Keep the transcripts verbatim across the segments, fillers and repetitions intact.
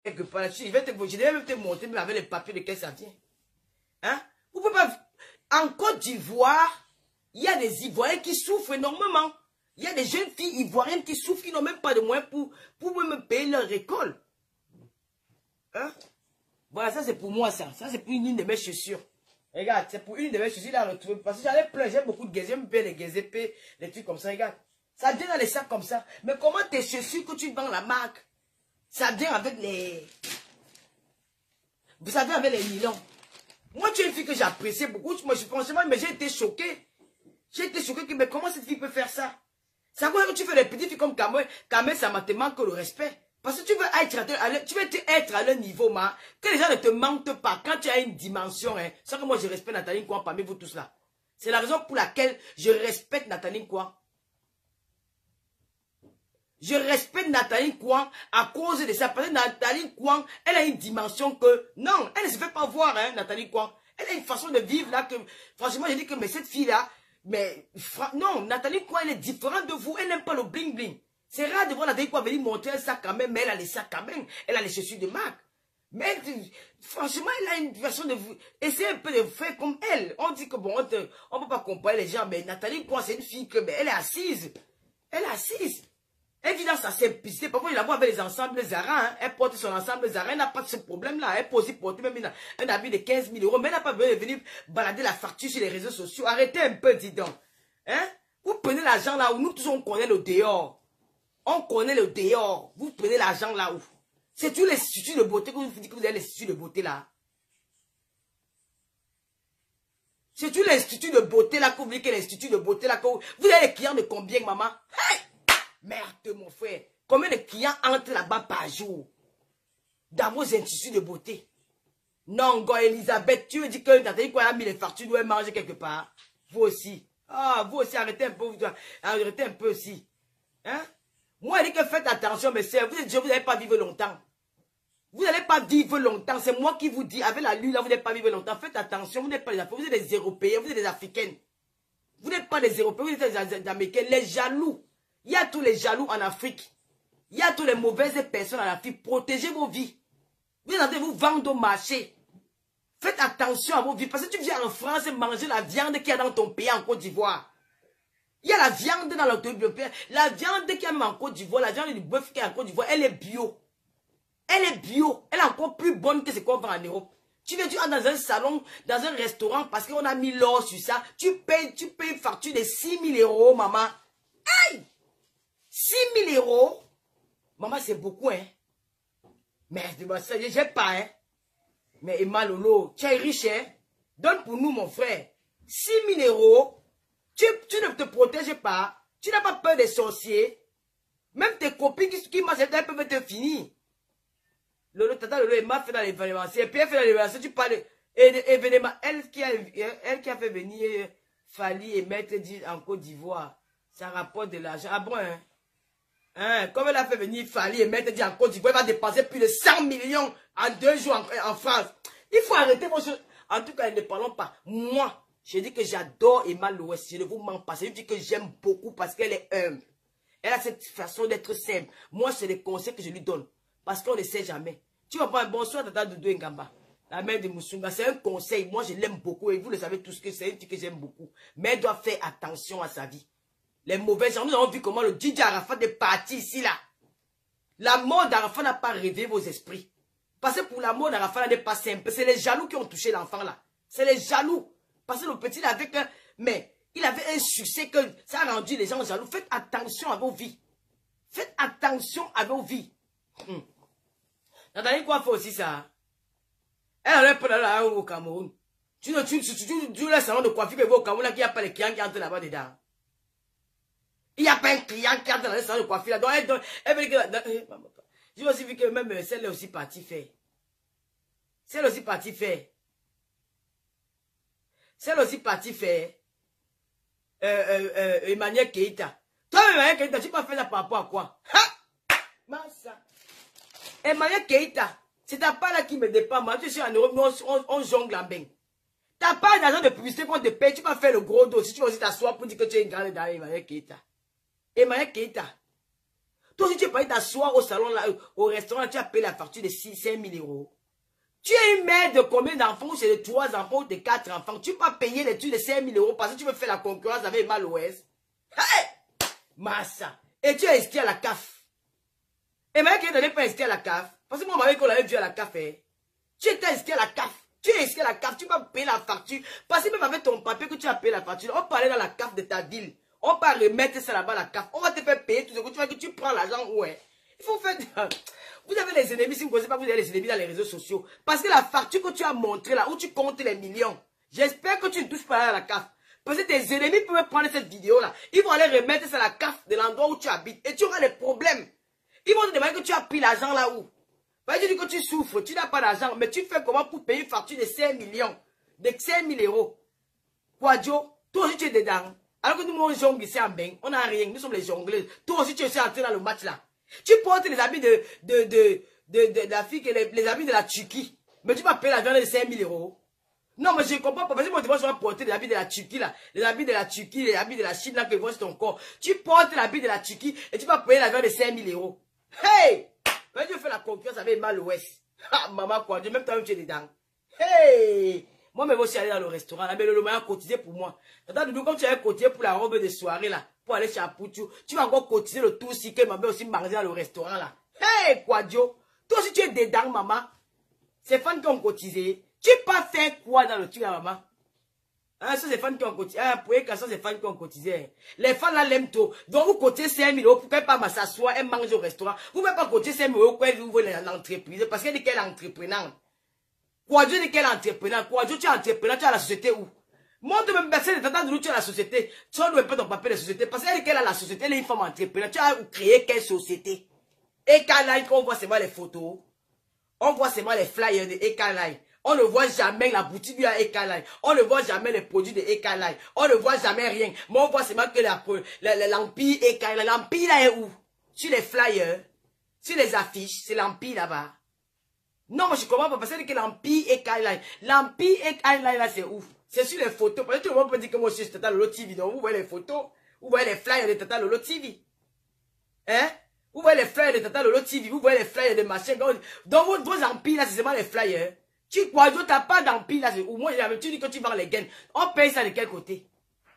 quelque part là-dessus. Je vais te, je vais même te montrer, mais avec les papiers de quel ça vient. Hein? Vous pouvez pas. En Côte d'Ivoire, il y a des Ivoiriens qui souffrent énormément. Il y a des jeunes filles ivoiriennes qui souffrent, qui n'ont même pas de moyens pour, pour même payer leur école. Hein? Voilà, ça c'est pour moi, ça. Ça c'est pour une de mes chaussures. Regarde, c'est pour une de mes chaussures, là, retrouver. Parce que j'allais plein, j'aime beaucoup de gazés, j'aime bien les gazés, les trucs comme ça, regarde. Ça vient dans les sacs comme ça. Mais comment tes chaussures que tu vends la marque, ça vient avec les... Vous savez, avec les nylons. Moi, tu es une fille que j'appréciais beaucoup. Moi, je, franchement, mais j'ai été choqué. J'ai été choqué que, mais comment cette fille peut faire ça? Ça veut dire que tu fais des petites filles comme Kamel, Kamel, ça te manque le respect. Parce que tu veux être à, leur, tu veux être à leur niveau, ma. Que les gens ne te mentent pas. Quand tu as une dimension, hein. C'est que moi, je respecte Nathalie Kouan parmi vous tous là. C'est la raison pour laquelle je respecte Nathalie Kouan. Je respecte Nathalie Kouan à cause de ça. Parce que Nathalie Kouan, elle a une dimension que... Non, elle ne se fait pas voir, hein, Nathalie Kouan. Elle a une façon de vivre là que... Franchement, j'ai dit que mais cette fille-là... Mais non, Nathalie Kouan, elle est différente de vous. Elle n'aime pas le bling-bling. C'est rare de voir Nathalie Kouan venir montrer un sac quand même. Mais elle a les sacs quand même. Elle a les chaussures de marque. Mais franchement, elle a une façon de vous... Essayez un peu de faire comme elle. On dit que bon, on ne peut pas comparer les gens. Mais Nathalie Kouan, c'est une fille que... Mais elle est assise. Elle est assise. Elle vit dans sa simplicité. Parfois, je la vois avec les ensembles Zara. Hein. Elle porte son ensemble Zara. Elle n'a pas de ce problème-là. Elle peut aussi porter même une, un habit de quinze mille euros. Mais elle n'a pas besoin de venir balader la facture sur les réseaux sociaux. Arrêtez un peu, dis donc. Hein? Vous prenez l'argent là où nous tous on connaît le dehors. On connaît le dehors. Vous prenez l'argent là où. C'est tous les instituts de beauté que vous dites que vous avez l'institut de beauté là. C'est tous l'institut de beauté là que vous dites que l'institut de beauté là que vous, vous avez les clients de combien, maman? Hey! Merde, mon frère. Combien de clients entrent là-bas par jour? Dans vos instituts de beauté? Non, go, Elisabeth, tu veux dire que Nathalie Kouan a mis les factures, doit manger quelque part? Vous aussi. Ah, vous aussi, arrêtez un peu. Arrêtez un peu aussi. Hein? Moi, je dis que faites attention, mes sœurs. Vous n'allez vous pas vivre longtemps. Vous n'allez pas vivre longtemps. C'est moi qui vous dis. Avec la lune, là, vous n'allez pas vivre longtemps. Faites attention. Vous n'êtes pas des Africains. Vous êtes des Européens. Vous êtes des Africaines. Vous n'êtes pas des Européens. Vous êtes des Américains. Les jaloux. Il y a tous les jaloux en Afrique. Il y a toutes les mauvaises personnes en Afrique. Protégez vos vies. Vous allez vous vendre au marché. Faites attention à vos vies. Parce que tu viens en France manger la viande qu'il y a dans ton pays en Côte d'Ivoire. Il y a la viande dans le pays. La viande qu'il y a même en Côte d'Ivoire, la viande du bœuf qu'il y a en Côte d'Ivoire, elle est bio. Elle est bio. Elle est encore plus bonne que ce qu'on vend en Europe. Tu viens, tu vas dans un salon, dans un restaurant, parce qu'on a mis l'or sur ça. Tu payes, tu payes une facture de six mille euros, maman. Aïe! six mille euros? Maman, c'est beaucoup, hein? Merde, j'ai pas, hein? Mais Emma Lolo, tu es riche, hein? Donne pour nous, mon frère. six mille euros. Tu, tu ne te protèges pas. Tu n'as pas peur des sorciers. Même tes copines qui, qui mangent, elles peuvent te finir. Lolo, tata Lolo, Emma fait dans l'événement. Et puis elle fait dans l'événement. Tu parles d'événement. Elle qui a, elle qui a fait venir Fali et Maître dit en Côte d'Ivoire. Ça rapporte de l'argent. Ah bon, hein? Hein? Comme elle a fait venir Fali et Maître dit en Côte d'Ivoire, elle va dépenser plus de cent millions en deux jours en, en France. Il faut arrêter vos choses. En tout cas, ne parlons pas. Moi, je dis que j'adore Emma Louest. Je ne vous mens pas. Je dis que j'aime beaucoup parce qu'elle est humble. Elle a cette façon d'être simple. Moi, c'est les conseils que je lui donne. Parce qu'on ne sait jamais. Tu vas prendre un bonsoir, Tata Doudou Ngamba. La mère de Moussunga. C'est un conseil. Moi, je l'aime beaucoup. Et vous le savez tous que c'est une fille que j'aime beaucoup. Mais elle doit faire attention à sa vie. Les mauvais gens. Nous avons vu comment le D J Arafat est parti ici, là. La mort d'Arafat n'a pas réveillé vos esprits. Parce que pour la mort d'Arafat, elle n'est pas simple. C'est les jaloux qui ont touché l'enfant, là. C'est les jaloux. Parce que le petit, il avait un... Mais il avait un succès que ça a rendu les gens jaloux. Faites attention à vos vies. Faites attention à vos vies. Hum. Nathalie Kouan fait aussi ça. Elle n'allait pas là au Cameroun. Tu ne tu, tu, tu, tu, tu le salon de coiffure que vous au Cameroun, il n'y a pas les clients qui entrent là-bas dedans. Il n'y a pas un client qui entre dans le salon de coiffure là. Donc elle, elle veut que... J'ai aussi vu que même celle est aussi partie faire. Celle aussi partie faire. Celle aussi partie faire. Euh, euh, euh, Emmanuel Keïta. Toi, Emmanuel Keïta, tu peux faire ça par rapport à quoi? Ha! Massa. Emmanuel Keïta, c'est ta part là qui me dépend. Moi, je suis en Europe, on, on, on jongle en bain. T'as pas d'argent de publicité qu'on te paye, tu vas faire le gros dos. Si tu vas aussi t'asseoir pour dire que tu es une grande dame, Emmanuel Keïta. Emmanuel Keïta. Toi aussi, tu es pas t'asseoir au salon, là, au restaurant, tu as payé la facture de six cinq mille euros. Tu es une mère de combien d'enfants? C'est de trois enfants ou de quatre enfants. Tu peux pas payer les trucs de cinq mille euros parce que tu veux faire la concurrence avec Mal Ouest. Hey! Massa. Et tu es inscrit à la C A F. Et maintenant qu'il n'est pas inscrit à la C A F, parce que moi, on m'avait qu'on l'avait vu à la C A F. Hein. Tu étais inscrit à la C A F. Tu es inscrit à la C A F. Tu vas payer la facture. Parce que même avec ton papier que tu as payé la facture, on parlait dans la C A F de ta ville. On va remettre ça là-bas à la C A F. On va te faire payer tout ce que tu vois que tu prends l'argent. Ouais. Il faut faire... Vous avez les ennemis, si vous ne connaissez pas, vous avez les ennemis dans les réseaux sociaux. Parce que la facture que tu as montrée là, où tu comptes les millions, j'espère que tu ne touches pas à la C A F. Parce que tes ennemis peuvent prendre cette vidéo là. Ils vont aller remettre ça à la C A F de l'endroit où tu habites. Et tu auras des problèmes. Ils vont te demander que tu as pris l'argent là où. Parce que tu dis que tu souffres, tu n'as pas d'argent. Mais tu fais comment pour payer une facture de cinq millions, de cinq mille euros. Quadio, toi aussi tu es dedans. Alors que nous, on jongle ici en bain, on n'a rien, nous sommes les jongleurs. Toi aussi tu es entré dans le match là. Tu portes les habits de, de, de, de, de, de la fille, les, les habits de la Turquie. Mais tu vas payer la viande de cinq mille euros. Non, mais je ne comprends pas. Parce que moi, tu vas porter les habits de la Turquie là. Les habits de la Turquie, les habits de la Chine là que voient sur ton corps. Tu portes l'habit de la Turquie et tu vas payer la viande de cinq mille euros. Hey! Mais tu fais la concurrence avec Mal Ouest. Ah, maman, quoi. Dieu, même toi, tu es dedans. Hey! Moi, mais aussi aller dans le restaurant. Là, mais le moyen cotisé pour moi. Attends, Doudou, comme tu avais cotisé pour la robe de soirée là, pour aller chez Apoutou, tu vas encore cotiser le tout aussi que maman aussi manger dans le restaurant là. Hey, quoi, Dieu? Toi aussi, tu es dedans, maman. C'est fans qui ont cotisé. Tu pas fait quoi dans le truc, maman? Hein, ça, c'est fans qui ont cotisé. Hein, pour les ça, c'est fans qui ont cotisé. Les fans là l'aiment trop. Donc, vous cotisez cinq mille euros, vous ne pouvez pas m'asseoir et manger au restaurant. Vous ne pouvez pas cotiser cinq mille euros pour ouvrir l'entreprise. Parce qu'elle dit qu'elle est entrepreneur. Quoi, Dieu dit qu'elle est entrepreneur. Quoi, Dieu, tu es entrepreneur, tu as la société où? Montre même personne de t'attendre de tu as la société. Tu ne dois pas ton papier de société. Parce qu'elle dit qu'elle a la société, elle est une femme entrepreneur. Tu as créé quelle société? Ekaline, on voit seulement les photos. On voit seulement les flyers de Ekaline. On ne voit jamais la boutique de Ekaline. On ne voit jamais les produits de Ekaline. On ne voit jamais rien. Mais on voit seulement que l'empire Ekaline. L'empire là est où? Sur les flyers, sur les affiches, c'est l'empire là-bas. Non, mais je comprends pas parce que l'empire Ekaline. L'empire Ekaline là, c'est où? C'est sur les photos. Parce que tout le monde peut dire que moi je suis Tata Lolo T V. Donc vous voyez les photos. Vous voyez les flyers de Tata Lolo T V. Hein? Vous voyez les flyers de Tata Lolo T V. Vous voyez les flyers de machin. Dans vos, vos empires là, c'est seulement les flyers. Tu crois que tu n'as pas d'empire là. Ou moi, tu dis que tu vends les gains. On paye ça de quel côté?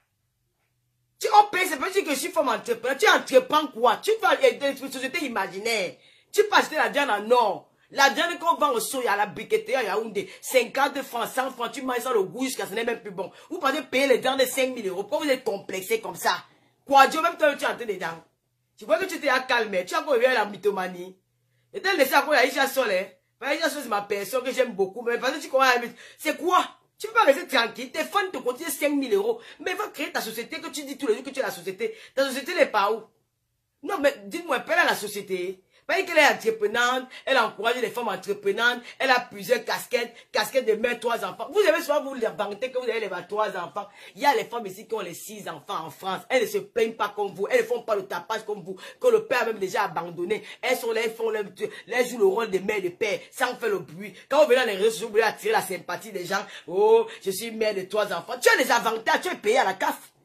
Tu on paye, c'est pas dire que je suis femme entrepreneur. Tu entreprends quoi? Tu fais une société imaginaire. Tu peux acheter la viande en or. La viande qu'on vend au soya, à la briqueterie à Yaoundé, cinquante francs, cent francs, tu manges ça le goût jusqu'à ce n'est même plus bon. Vous pensez payer les viandes de cinq mille euros. Pourquoi vous êtes complexé comme ça? Quoi, Dieu, même toi, tu es entré dedans. Tu vois que tu t'es calmé, tu as encore réveillé la mythomanie. Et tu as laissé encore Aïcha Sol, hein. Aïcha Sol, c'est ma personne que j'aime beaucoup, mais parce que tu crois, c'est quoi? Tu peux pas rester tranquille, tes fans te cotisent cinq mille euros, mais va créer ta société que tu dis tous les jours que tu es la société. Ta société n'est pas où? Non, mais dites-moi, elle a la société. Parce qu'elle est entreprenante, elle encourage les femmes entreprenantes, elle a plusieurs casquettes, casquettes de mère, trois enfants. Vous avez souvent vous les vanter que vous avez les trois enfants. Il y a les femmes ici qui ont les six enfants en France. Elles ne se plaignent pas comme vous, elles ne font pas le tapage comme vous, que le père a même déjà abandonné. Elles sont là, elles font le, elles jouent le rôle de mère et de père, sans faire le bruit. Quand vous venez dans les réseaux sociaux, vous voulez attirer la sympathie des gens. Oh, je suis mère de trois enfants. Tu as des avantages, tu es payé à la C A F.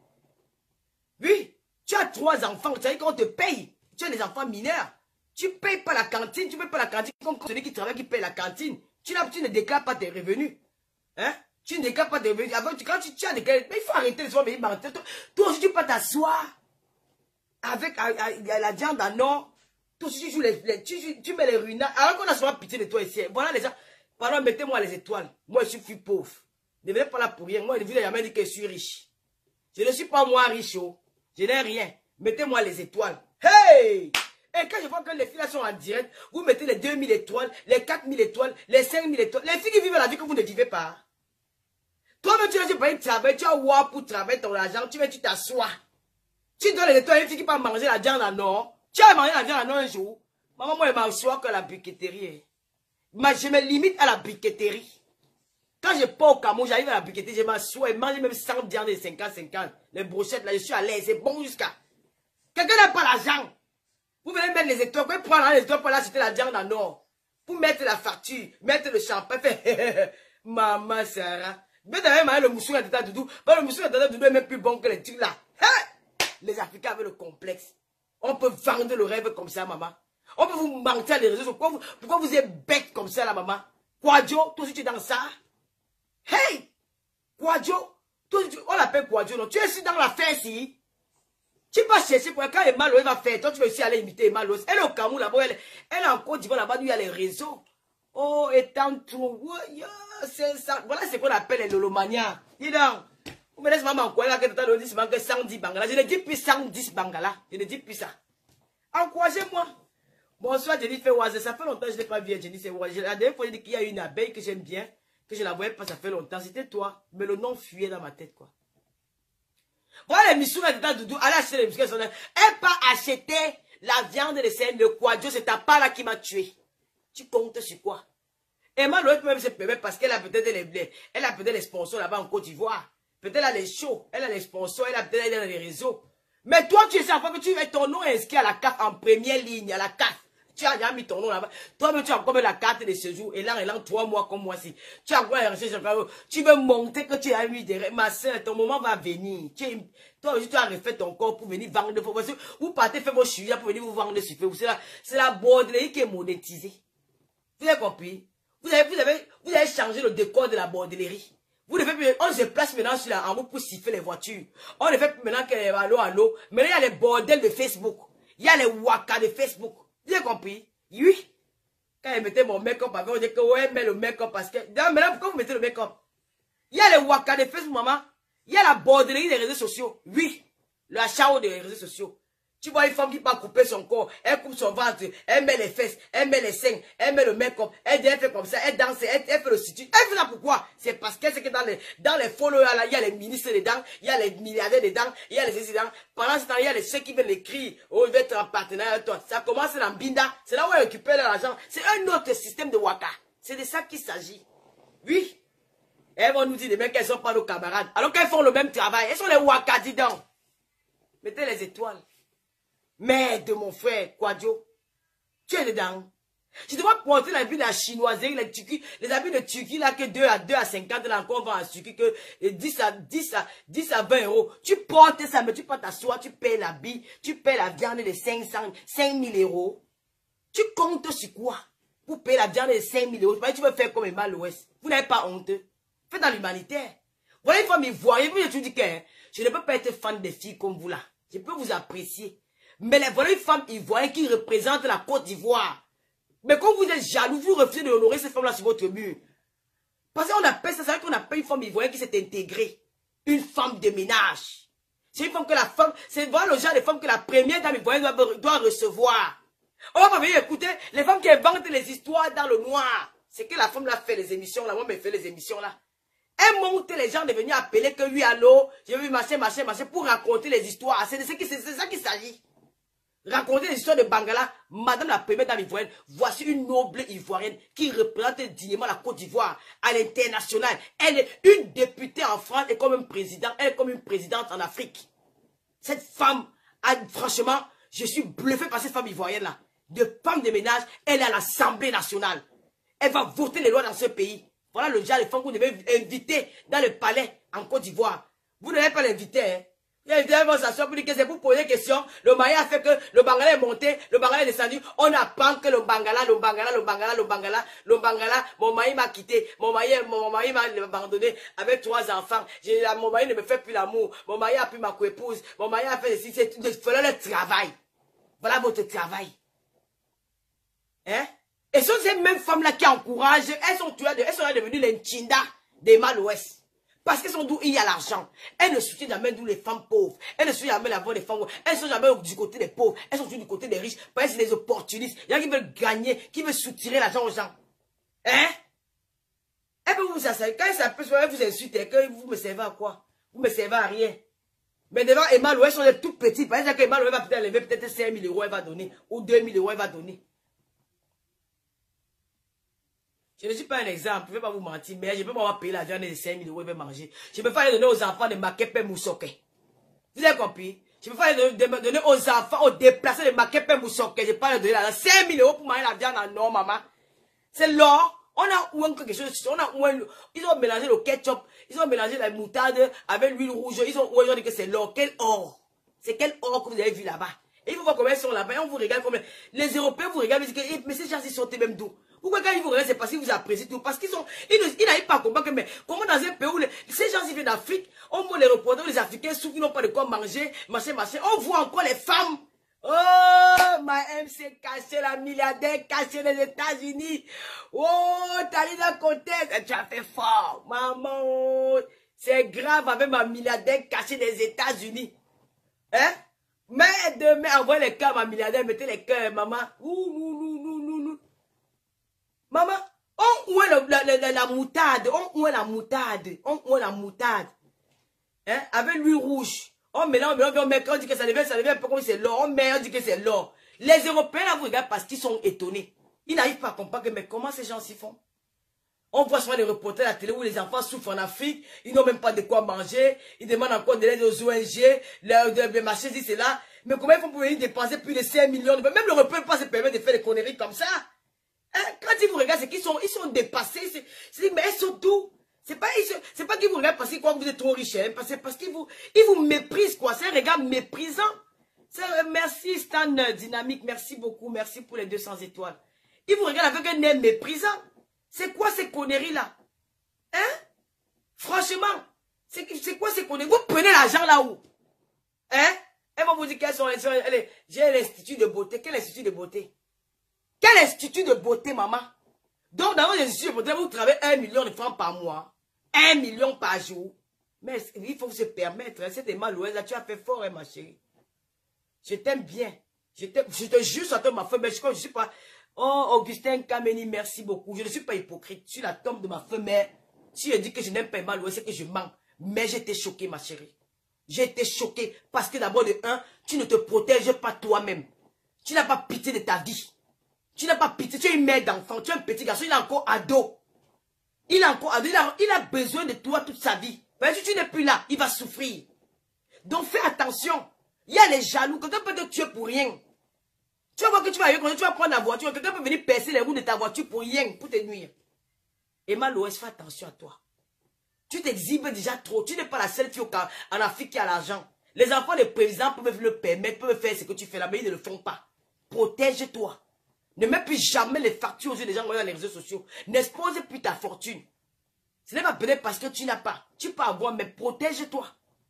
Oui, tu as trois enfants, tu sais qu'on te paye. Tu as des enfants mineurs. Tu ne payes pas la cantine, tu ne payes pas la cantine comme celui qui travaille qui paye la cantine. Tu, tu ne déclares pas tes revenus. Hein? Tu ne déclares pas tes revenus. Avant, tu, quand tu, tu as déclaré, mais il faut arrêter de se faire mentir. Toi, toi aussi, tu peux pas t'asseoir avec à, à, à la viande en or. Toi aussi, tu, joues les, les, tu, tu mets les ruines. Alors qu'on a souvent pitié de toi ici. Voilà les gens. Pardon, mettez-moi les étoiles. Moi, je suis pauvre. Ne venez pas là pour rien. Moi, je ne vous ai jamais dit que je suis riche. Je ne suis pas moi riche. Oh. Je n'ai rien. Mettez-moi les étoiles. Hey! Et quand je vois que les filles là sont en direct, vous mettez les deux mille étoiles, les quatre mille étoiles, les cinq mille étoiles. Les filles qui vivent la vie que vous ne vivez pas. Toi-même, tu n'as pas un travail, tu as voir pour travailler ton argent, tu vas, tu t'assois. Tu donnes les étoiles à une fille qui peut manger la viande en or. Tu as mangé la viande en or un jour. Maman, moi, je m'assois que la briqueterie. Mais je me limite à la briqueterie. Quand je pars au Cameroun, j'arrive à la briqueterie, je m'assois et mange même cent viandes de cinquante cinquante. Les brochettes, là, je suis à l'aise, c'est bon jusqu'à. Quelqu'un n'a pas l'argent. Vous venez mettre les étoiles, vous pouvez prendre les étoiles pour là, c'était la viande en or. Pour mettre la facture, mettre le champagne, faire maman Sarah. Mais d'ailleurs, le mousson à Tata Doudou, le mousson à Tata Doudou est même plus bon que les trucs là. Les Africains avaient le complexe. On peut vendre le rêve comme ça, maman. On peut vous mentir à les réseaux. Pourquoi vous, pourquoi vous êtes bête comme ça, la maman? Quadio, toi aussi tu es dans ça? Hey! Quadio, toi, on l'appelle Quadio, non? Tu es ici dans l'affaire, si? Tu vas chercher pour quand Emma Loé va faire. Toi, tu vas aussi aller imiter Emma Loé. Elle est au Cameroun là-bas. Elle, elle est en Côte d'Ivoire là-bas. Il y a les réseaux. Oh, étant trop. C'est ça. Voilà ce qu'on appelle les lolomanias. Dis donc. Vous me laissez maman quoi là que tu as dit que cent dix bangala. Je ne dis plus cent dix bangala. Je ne dis plus ça. Encouragez-moi. Bonsoir, Jenny fait oise. Ça fait longtemps que je n'ai pas vu Jenny. C'est oise. La dernière fois, j'ai dit qu'il y a une abeille que j'aime bien. Que je la voyais pas, ça fait longtemps. C'était toi. Mais le nom fuyait dans ma tête, quoi. Voilà les missions là Doudou. Allez acheter les missions. Elle pas acheté la viande de scène de quoi. Dieu, c'est ta part là qui m'a tué. Tu comptes sur quoi? Et moi, l'autre même se permet parce qu'elle a peut-être les, elle a peut-être les sponsors là-bas en Côte d'Ivoire. Peut-être elle a les shows, elle a les sponsors, elle a peut-être dans les réseaux. Mais toi, tu sais, que tu mets ton nom inscrit à la carte en première ligne, à la carte. Tu as déjà mis ton nom là-bas. Toi-même, tu as encore la carte de séjour. Et là, et là, trois mois comme moi aussi. Tu as quoi à tu veux monter que tu as mis des... Ma soeur, ton moment va venir. Tu es... Toi aussi, tu as refait ton corps pour venir vendre. Vous partez faire vos chouillas pour venir vous vendre sur Facebook. C'est la, c'est la bordellerie qui est monétisée. Vous avez compris? Vous avez, vous avez, vous avez changé le décor de la bordellerie. Vous devez, on se place maintenant sur la route pour siffler les voitures. On ne fait plus maintenant que les allô, allô. Maintenant, il y a les bordels de Facebook. Il y a les waka de Facebook. Vous avez compris? Oui. Quand elle mettait mon make-up, on dit que ouais, mais le make-up parce que... Maintenant, pourquoi vous mettez le make-up? Il y a les waka de Facebook, maman. Il y a la bordellerie des réseaux sociaux. Oui. Le achat des réseaux sociaux. Tu vois une femme qui va couper son corps, elle coupe son ventre, elle met les fesses, elle met les seins, elle met le make-up, elle, elle fait comme ça, elle danse, elle, elle fait le statut. Elle fait ça pourquoi? C'est parce qu'elle sait que dans les, dans les followers là, il y a les ministres dedans, il y a les milliardaires dedans, il y a les présidents. Pendant ce temps, il y a les ceux qui viennent écrire, oh, il va être en partenariat avec toi. Ça commence dans Binda, c'est là où elle récupère l'argent. C'est un autre système de waka. C'est de ça qu'il s'agit. Oui. Elles vont nous dire demain qu'elles ne sont pas nos camarades. Alors qu'elles font le même travail. Elles sont les waka, dis donc. Mettez les étoiles. Merde, mon frère, Quadio, tu es dedans. Je dois porter la vie de la chinoiserie, les, Turquie, les habits de Turquie, là, que deux à deux à cinquante, là, encore, on va en Turquie, que dix à, dix à, dix à vingt euros. Tu portes ça, mais tu peux t'asseoir, tu payes l'habit, tu payes la viande de cinq cents, cinq mille euros. Tu comptes sur quoi? Pour payer la viande de cinq mille euros. Tu veux faire comme Emma Loé. Vous n'avez pas honte. Faites dans l'humanitaire. Voilà une femme ivoirienne, vous je dis que, hein, je ne peux pas être fan des filles comme vous, là. Je peux vous apprécier. Mais les voilà une femme ivoirienne qui représente la Côte d'Ivoire. Mais quand vous êtes jaloux, vous refusez de honorer cette femme-là sur votre mur. Parce qu'on appelle ça, c'est vrai qu'on appelle une femme ivoirienne qui s'est intégrée. Une femme de ménage. C'est une femme que la femme, c'est voilà le genre de femme que la première dame ivoirienne doit, doit recevoir. On va pas venir écouter les femmes qui inventent les histoires dans le noir. C'est que la femme là fait les émissions, la femme fait les émissions là. Elle monte les gens de venir appeler que oui, allô, j'ai vu machin, machin, machin, pour raconter les histoires. C'est de ça qu'il s'agit. Raconter les histoires de Bangala, madame la première dame ivoirienne, voici une noble ivoirienne qui représente dignement la Côte d'Ivoire à l'international. Elle est une députée en France et comme une présidente, elle est comme une présidente en Afrique. Cette femme, a, franchement, je suis bluffé par cette femme ivoirienne-là. De femme de ménage, elle est à l'Assemblée nationale. Elle va voter les lois dans ce pays. Voilà le genre de femme que vous devez inviter dans le palais en Côte d'Ivoire. Vous ne devez pas l'inviter, hein. Il y a une démonstration pour dire que c'est pour poser des questions. Le Maya a fait que le Bangala est monté, le Bangala est descendu. On apprend que le Bangala, le Bangala, le Bangala, le Bangala, le Bangala, mon mari m'a quitté. Mon mari, mon mari m'a abandonné avec trois enfants. Mon mari ne me fait plus l'amour. Mon mari a pris ma co-épouse. Mon mari a fait ceci. Voilà le travail. Voilà votre travail. Hein? Et ce sont ces mêmes femmes-là qui encouragent. Elles sont, elles sont devenues les Nchinda des Mal-Ouest. Parce qu'elles sont d'où il y a l'argent. Elles ne soutiennent jamais d'où les femmes pauvres. Elles ne soutiennent jamais la voix des femmes. Elles ne sont jamais du côté des pauvres. Elles sont du côté des riches. Parce que c'est des opportunistes. Il y en a qui veulent gagner, qui veulent soutirer l'argent aux gens. Hein? Et puis vous, ça, quand ça peut vous insulter, que vous me servez à quoi? Vous me servez à rien. Mais devant Emma Loé, sont des tout petits. Par exemple, Emma Loé va peut-être lever peut-être cinq mille euros, elle va donner. Ou deux mille euros, elle va donner. Je ne suis pas un exemple, je ne vais pas vous mentir, mais je peux pas payer la viande de cinq mille euros, je vais manger. Je ne peux pas les donner aux enfants de Makepe Moussoke. Vous avez compris? Je ne peux pas les donner aux enfants, aux déplacés de Makepe Moussoke. Je ne peux pas les donner cinq mille euros pour manger la viande en or, maman. C'est l'or. On a oué quelque chose, on a oué, ils ont mélangé le ketchup, ils ont mélangé la moutarde avec l'huile rouge, ils ont oué, ils ont dit que c'est l'or. Quel or? C'est quel or que vous avez vu là-bas? Et il faut voir combien ils sont là-bas. Et on vous regarde combien. Les Européens vous regardent et disent que mais ces gens ils sortent même d'où? Pourquoi quand ils vous regardent, c'est parce qu'ils vous apprécient tout? Parce qu'ils sont. Ils n'arrivent pas à comprendre que mais comment dans un pays où les, ces gens ils viennent d'Afrique, on voit les reporters, les Africains souffrent, ils n'ont pas de quoi manger, machin, machin. On voit encore les femmes. Oh, ma M C caché, la milliardaire cachée des États-Unis. Oh, Talina Contest, tu as fait fort. Maman, c'est grave avec ma milliardaire cachée des États-Unis. Hein? Mais demain, envoyez les cœurs, ma milliardaire, mettez les cœurs, maman. Ouh, ouh, ouh, ouh, ouh, ouh. Maman, on ouait la, la, la, la moutarde, on ouait la moutarde, on ouait la moutarde. Hein? Avec l'huile rouge. On mélange, on mélange, on met, on dit que ça devient, ça devient un peu comme c'est l'or. On met, on dit que c'est l'or. Les Européens, là, vous regardez parce qu'ils sont étonnés. Ils n'arrivent pas à comprendre que, mais comment ces gens s'y font? On voit souvent des reporters à la télé où les enfants souffrent en Afrique. Ils n'ont même pas de quoi manger. Ils demandent encore de l'aide aux O N G. Le marché dit c'est là. Mais comment ils font pour venir dépenser plus de cinq millions? Même l'Européen ne peut pas se permettre de faire des conneries comme ça. Hein? Quand ils vous regardent, c'est qu'ils sont, ils sont dépassés. C'est, mais ils sont d'où? C'est pas, c'est pas qu'ils vous regardent parce qu'ils croient que vous êtes trop riche, hein, parce, parce qu'ils vous, ils vous méprisent, quoi. C'est un regard méprisant. Merci, Stan Dynamique. Merci beaucoup. Merci pour les deux cents étoiles. Ils vous regardent avec un air méprisant. C'est quoi ces conneries-là? Hein? Franchement, c'est quoi ces conneries? Vous prenez l'argent là où? Hein? Elles vont vous dire qu'elles sont les, les j'ai l'institut de beauté. Quel institut de beauté? Quel institut de beauté, maman? Donc, dans votre institut de beauté, vous travaillez un million de francs par mois. Un million par jour. Mais il faut se permettre. C'est des malouaises. Là, tu as fait fort, hein, ma chérie. Je t'aime bien. Je, je te jure sur toi, ma femme. Mais je ne suis pas... Oh, Augustin Kameni, merci beaucoup. Je ne suis pas hypocrite. Sur la tombe de ma femme, mais si je dis que je n'aime pas les malouaises, c'est que je mens. Mais j'étais choquée, ma chérie. J'ai été choquée. Parce que d'abord, de un, tu ne te protèges pas toi-même. Tu n'as pas pitié de ta vie. Tu n'as pas pitié. Tu es une mère d'enfant. Tu es un petit garçon. Il est encore ado. Il a encore, il a, il a besoin de toi toute sa vie. Mais si tu n'es plus là, il va souffrir. Donc fais attention. Il y a les jaloux. Quelqu'un peut te tuer pour rien. Tu vas voir que tu vas, tu vas prendre la voiture. Quelqu'un peut venir percer les roues de ta voiture pour rien, pour te nuire. Emma Loès, fais attention à toi. Tu t'exhibes déjà trop. Tu n'es pas la seule fille en Afrique qui a l'argent. Les enfants des présidents peuvent le permettre, peuvent faire ce que tu fais là, mais ils ne le font pas. Protège-toi. Ne mets plus jamais les factures aux yeux des gens dans les réseaux sociaux. N'expose plus ta fortune. Ce n'est pas peut-être parce que tu n'as pas. Tu peux avoir, mais protège-toi.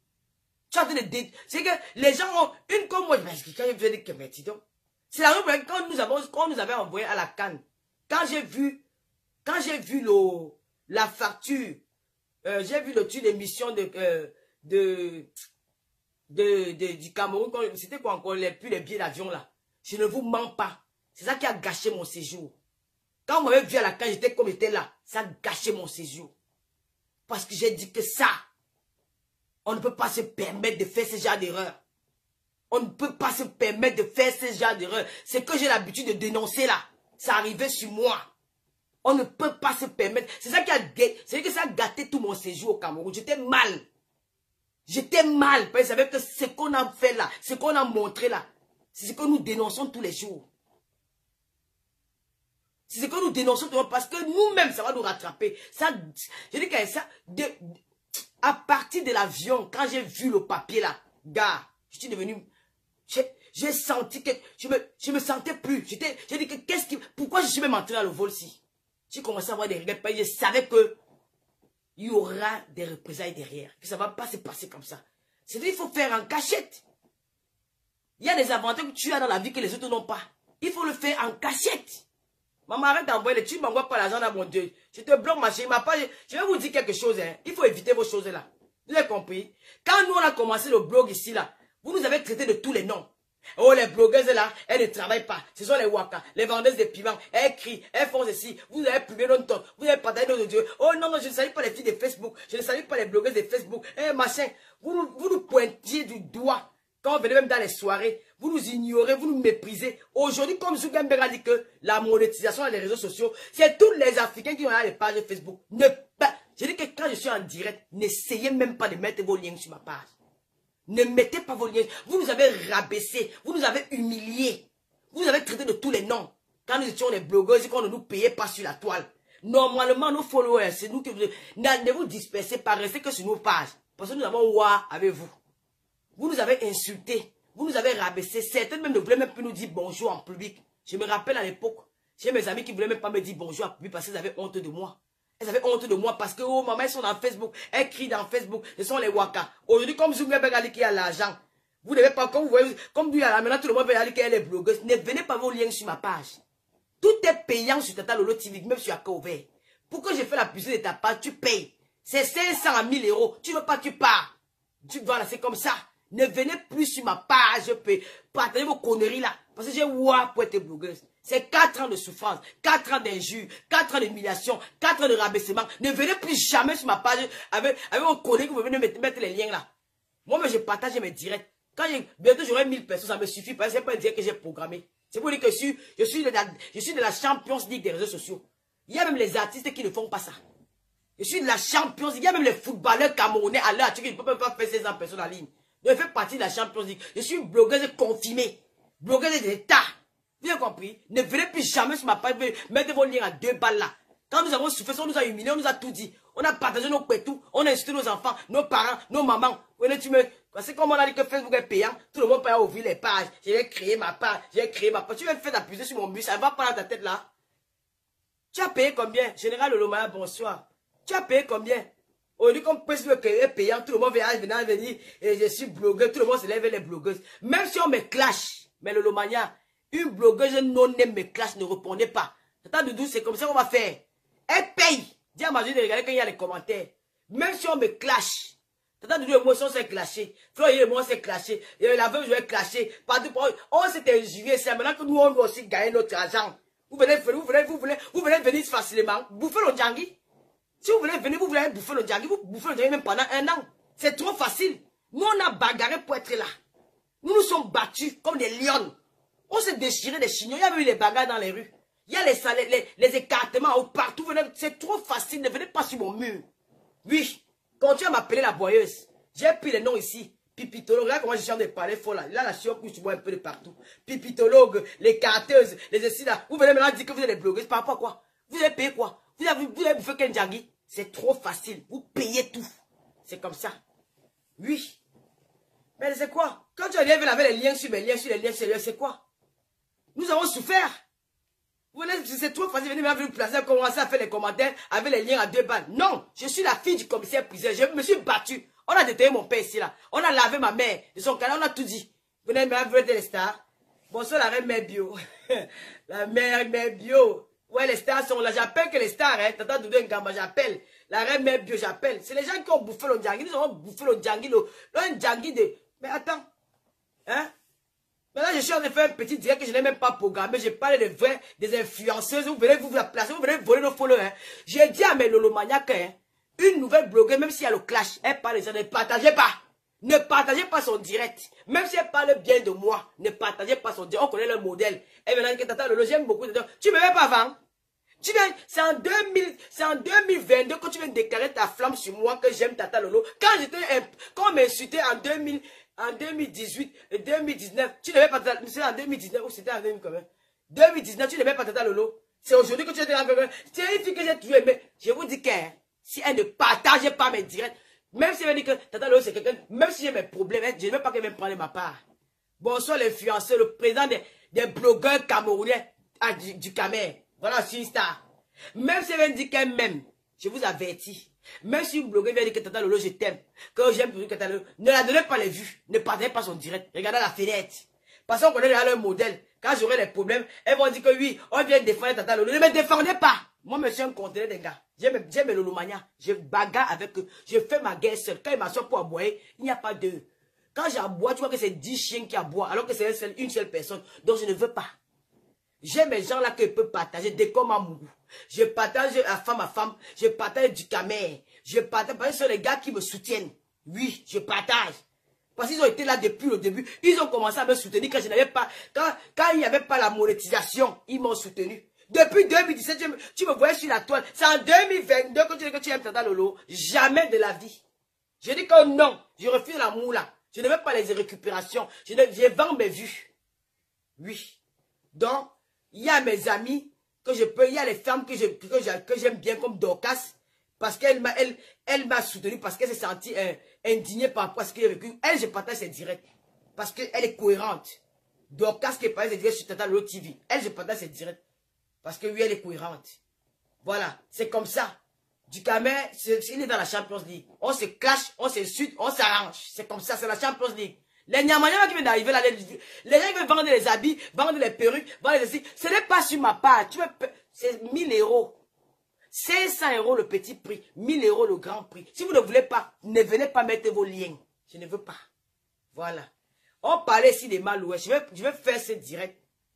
Tu as des... C'est que les gens ont une comme moi. Parce que quand je faisais des convertidons, c'est la même quand nous avons, quand nous avons envoyé à la Cannes. Quand j'ai vu, quand j'ai vu le, la facture, euh, j'ai vu le truc d'émission de, euh, de, de, de, du Cameroun. C'était quoi encore, les, plus les billets d'avion là. Je ne vous mens pas. C'est ça qui a gâché mon séjour. Quand on m'avait vu à la Cannes, j'étais comme j'étais là. Ça a gâché mon séjour. Parce que j'ai dit que ça, on ne peut pas se permettre de faire ce genre d'erreur. On ne peut pas se permettre de faire ce genre d'erreur. C'est que j'ai l'habitude de dénoncer là. Ça arrivait sur moi. On ne peut pas se permettre. C'est ça qui a, c'est que ça a gâté tout mon séjour au Cameroun. J'étais mal. J'étais mal. Parce que je savais que ce qu'on a fait là, ce qu'on a montré là, c'est ce que nous dénonçons tous les jours. C'est ce que nous dénonçons parce que nous-mêmes, ça va nous rattraper. Ça, je dis que ça, de, à partir de l'avion, quand j'ai vu le papier là, gars, je suis devenu, j'ai senti que, je me, je me sentais plus. J'étais, j'ai dit que qu'est-ce qui, pourquoi je suis même entré dans le vol-ci? J'ai commencé à avoir des regrets, je savais que il y aura des représailles derrière, que ça ne va pas se passer comme ça. C'est-à-dire qu'il faut faire en cachette. Il y a des avantages que tu as dans la vie que les autres n'ont pas. Il faut le faire en cachette. Maman, arrête d'envoyer les... Tu ne m'envoies pas l'argent là, mon Dieu. Je te bloque, ma chérie. Pas... Je vais vous dire quelque chose. Hein. Il faut éviter vos choses là. Vous avez compris? Quand nous, on a commencé le blog ici, là, vous nous avez traité de tous les noms. Oh, les blogueuses là, elles ne travaillent pas. Ce sont les waka, les vendeuses de piments. Elles crient, elles font ceci. Vous avez publié notre temps. Vous avez partagé nos audios. Oh non, non, je ne salue pas les filles de Facebook. Je ne salue pas les blogueuses de Facebook. Eh, machin. Vous nous, vous nous pointiez du doigt. Quand on venait même dans les soirées, vous nous ignorez, vous nous méprisez. Aujourd'hui, comme Zuckerberg a dit que la monétisation des réseaux sociaux, c'est tous les Africains qui ont les pages Facebook. Ne pas. Je dis que quand je suis en direct, n'essayez même pas de mettre vos liens sur ma page. Ne mettez pas vos liens. Vous nous avez rabaissés, vous nous avez humiliés. Vous nous avez traité de tous les noms. Quand nous étions les blogueurs et qu'on ne nous payait pas sur la toile. Normalement, nos followers, c'est nous que vous... Ne vous dispersez pas, restez que sur nos pages. Parce que nous avons ouah avec vous. Vous nous avez insultés. Vous nous avez rabaissé. Certaines même ne voulaient même plus nous dire bonjour en public. Je me rappelle à l'époque, j'ai mes amis qui ne voulaient même pas me dire bonjour en public parce qu'elles avaient honte de moi. Elles avaient honte de moi parce que, oh maman, elles sont dans Facebook. Elles crient dans Facebook. Ce sont les waka. Aujourd'hui, comme Zoumbé qui a l'argent, vous ne devez pas, comme vous voyez, comme lui, maintenant tout le monde veut aller qu'elle est blogueuse. Ne venez pas vos liens sur ma page. Tout est payant sur Tata Lolo T V, même sur Accra ouvert. Pourquoi j'ai fait la publicité de ta page, tu payes. C'est cinq cents à mille euros. Tu ne veux pas, tu pars. Tu, voilà, c'est comme ça. Ne venez plus sur ma page, je peux partager vos conneries là. Parce que j'ai ouah pour être blogueuse. C'est quatre ans de souffrance, quatre ans d'injures, quatre ans d'humiliation, quatre ans de rabaissement. Ne venez plus jamais sur ma page avec, avec vos conneries que vous venez mettre, mettre les liens là. Moi, mais je partage mes directs. Quand bientôt j'aurai mille personnes, ça me suffit parce que c'est pas un direct que j'ai programmé. C'est pour dire que je suis, je suis de la, je suis de la Champions League des réseaux sociaux. Il y a même les artistes qui ne font pas ça. Je suis de la Champions League. Il y a même les footballeurs camerounais à l'heure qui ne peuvent pas faire seize ans personnes en ligne. Je fais partie de la Champions League. Je suis une blogueuse confirmée. Blogueuse d'État. Vous avez compris? Ne venez plus jamais sur ma page. Mettez vos liens à deux balles là. Quand nous avons souffert, on nous a humiliés, on nous a tout dit. On a partagé nos pétous, on a insulté nos enfants, nos parents, nos mamans. C'est comme on a dit que Facebook est payant. Tout le monde peut ouvrir les pages. J'ai créé ma page, j'ai créé ma page. Tu veux me faire appuyer sur mon bus, ça ne va pas dans ta tête là. Tu as payé combien? Général Olomaya, bonsoir. Tu as payé combien? Aujourd'hui, comme Facebook est payant, tout le monde vient venir et je suis blogueuse, tout le monde se lève les blogueuses. Même si on me clash, mais Olomaya, une blogueuse non-name me clash, ne répondez pas. Tata Doudou, c'est comme ça qu'on va faire. Elle paye. Dis à ma jolie de regarder quand il y a les commentaires. Même si on me clash. Tata Doudou et moi, on s'est clashé. Floyd et moi, on s'est clashé. Et la veuve, je vais clasher. On s'est injurié. C'est maintenant que nous, on doit aussi gagner notre argent. Vous venez, vous venez, vous venez, vous venez venir facilement. Bouffer le djangui. Si vous voulez venir, vous voulez bouffer le djangui. Vous bouffez le djangui même pendant un an. C'est trop facile. Nous, on a bagarré pour être là. Nous nous sommes battus comme des lions. On s'est déchiré des chignons. Il y a eu les bagarres dans les rues. Il y a les, les, les, les écartements partout. C'est trop facile. Ne venez pas sur mon mur. Oui. Continue à m'appeler la boyeuse. J'ai pris les noms ici. Pipitologue. Regarde comment je chante de parler fort là. Là, la chienne couche, tu vois un peu de partout. Pipitologue, les carteuses, les essais là. Vous venez maintenant dire que vous êtes des blogueuses. Par rapport à quoi? Vous avez payé quoi? Vous avez, vous avez bouffé qu'un djangui? C'est trop facile. Vous payez tout. C'est comme ça. Oui. Mais c'est quoi? Quand tu viens avec les liens sur mes liens, sur les liens, sur les liens, c'est quoi? Nous avons souffert. C'est trop facile, venez me placer, commencer à faire les commentaires avec les liens à deux balles. Non, je suis la fille du commissaire priseur. Je me suis battue. On a détaillé mon père ici, là. On a lavé ma mère de son canal, on a tout dit. Venez me voir les stars. Bonsoir, la reine mère bio. La mère mère bio. Ouais, les stars sont là. J'appelle que les stars, hein. Tata Doudou Ngamba, j'appelle. La reine mère bio, j'appelle. C'est les gens qui ont bouffé le djangui. Nous avons bouffé le djangui, le, le djangui de. Mais attends. Hein? Maintenant, je suis en train de faire un petit direct que je n'ai même pas programmé. Je parle de vrais, des influenceuses. Vous venez vous la placer, vous venez voler nos followers. Hein. J'ai dit à mes lolomaniaques, hein, une nouvelle blogueuse, même s'il y a le clash, elle parle de ça, ne partagez pas. Ne partagez pas son direct. Même si elle parle bien de moi, ne partagez pas son direct. On connaît le modèle. Et maintenant, que Tata Lolo, j'aime beaucoup de gens. Tu ne me mets pas avant. Tu viens, c'est en deux mille, c'est en deux mille vingt-deux que tu viens déclarer ta flamme sur moi que j'aime Tata Lolo. Quand j'étais, quand on m'insultait en deux mille, en deux mille dix-huit et deux mille dix-neuf, tu ne mets pas Tata Lolo. C'était en deux mille dix-neuf ou c'était en deux mille quand même. deux mille dix-neuf, tu ne mets pas Tata Lolo. C'est aujourd'hui que tu es dans le. C'est une fille que j'ai toujours aimée. Je vous dis qu'elle, si elle ne partage pas mes directs, même si elle dit que Tata Lolo c'est quelqu'un, même si j'ai mes problèmes, je ne veux pas qu'elle vienne prendre ma part. Bonsoir l'influenceur, le président des, des blogueurs camerounais ah, du, du Camer. Voilà, je suis une star. Même si elle vient dire qu'elle m'aime, je vous avertis. Même si une blogueuse vient dire que Tata Lolo, je t'aime, que j'aime Tata Lolo, ne la donnez pas les vues, ne partagez pas son direct. Regardez la fenêtre. Parce qu'on connaît déjà leur modèle. Quand j'aurai des problèmes, elles vont dire que oui, on vient défendre Tata Lolo. Ne me défendez pas. Moi, je suis un conteneur des gars. J'aime mes lolomania. Je bagarre avec eux. Je fais ma guerre seule. Quand ils m'assoient pour aboyer, il n'y a pas d'eux. Quand j'aboie, tu vois que c'est dix chiens qui aboient, alors que c'est une seule, une seule personne. Donc, je ne veux pas. J'aime mes gens là que je peux partager, des comme Amourou. Je partage à femme à femme. Je partage du Camer. Je partage, parce que ce sont les gars qui me soutiennent. Oui, je partage. Parce qu'ils ont été là depuis le début. Ils ont commencé à me soutenir quand je n'avais pas, quand, quand il n'y avait pas la monétisation, ils m'ont soutenu. Depuis deux mille dix-sept, tu me, tu me voyais sur la toile. C'est en deux mille vingt-deux que tu dis que tu aimes Tata Lolo. Jamais de la vie. Je dis que non. Je refuse la moula. Je ne veux pas les récupérations. Je, ne, je vends mes vues. Oui. Donc, il y a mes amis que je peux, il y a les femmes que j'aime que j'aime bien comme Dorcas. Parce qu'elle m'a elle, elle m'a soutenu, parce qu'elle s'est sentie euh, indignée par rapport à ce qu'il a vécu. Elle, je partage ses directs. Parce qu'elle est cohérente. Donc, qu'est-ce qu'elle parle, c'est direct sur Tata Lolo T V. Elle, je partage, c'est direct. Parce que oui, elle est cohérente. Voilà, c'est comme ça. Du Camer, il est dans la Champions League. On se clash, on s'insulte, on s'arrange. C'est comme ça, c'est la Champions League. Les Nyamanyama qui viennent d'arriver là, les, les gens qui veulent vendre les habits, vendre les perruques, vendre les habits. Ce n'est pas sur ma part. Tu veux, c'est mille euros. cinq cents euros le petit prix, mille euros le grand prix. Si vous ne voulez pas, ne venez pas mettre vos liens. Je ne veux pas. Voilà. On parlait ici des Malouais. Je vais, je vais faire ce direct.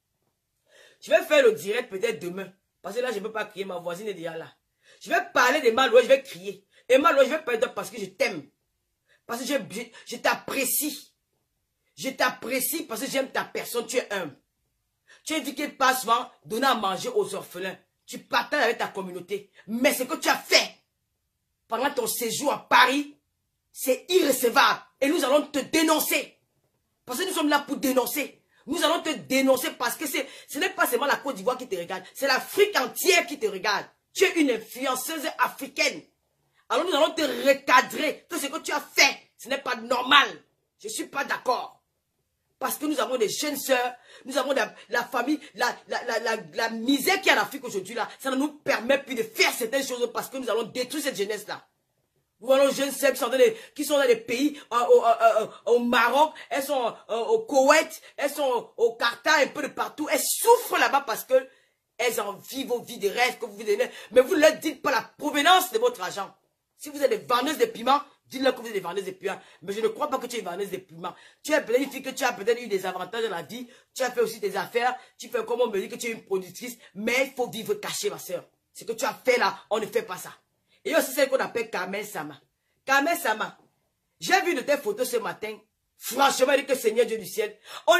Je vais faire le direct peut-être demain. Parce que là, je ne peux pas crier. Ma voisine est déjà là. Je vais parler des Malouais. Je vais crier. Et Malouais, je vais parler parce que je t'aime. Parce que je, je, je t'apprécie. Je t'apprécie parce que j'aime ta personne. Tu es humble. Tu es dit qu'il passe souvent donner à manger aux orphelins. Tu partages avec ta communauté. Mais ce que tu as fait pendant ton séjour à Paris, c'est irrecevable. Et nous allons te dénoncer. Parce que nous sommes là pour dénoncer. Nous allons te dénoncer parce que ce n'est pas seulement la Côte d'Ivoire qui te regarde. C'est l'Afrique entière qui te regarde. Tu es une influenceuse africaine. Alors nous allons te recadrer. Tout ce que tu as fait, ce n'est pas normal. Je ne suis pas d'accord. Parce que nous avons des jeunes sœurs, nous avons la, la famille, la, la, la, la, la misère qui est en Afrique aujourd'hui là. Ça ne nous permet plus de faire certaines choses parce que nous allons détruire cette jeunesse-là. Nous avons des jeunes sœurs qui sont dans les, qui sont dans les pays, euh, au, euh, euh, au Maroc, elles sont euh, au Koweït, elles sont au Qatar, un peu de partout. Elles souffrent là-bas parce que elles en vivent vos vies de rêve que vous vous donnez. Mais vous ne leur dites pas la provenance de votre argent. Si vous êtes des vendeuses de piments, dites-leur que vous êtes des vendeuses de piments. Mais je ne crois pas que tu es vendeuse de piments. Tu es peut-être une fille que tu as peut-être eu des avantages dans la vie. Tu as fait aussi tes affaires. Tu fais comme on me dit que tu es une productrice. Mais il faut vivre caché, ma soeur. Ce que tu as fait là, on ne fait pas ça. Et aussi celle qu'on appelle Carmen Sama. Carmen Sama, j'ai vu de tes photos ce matin. Franchement, il dit que Seigneur Dieu du ciel. On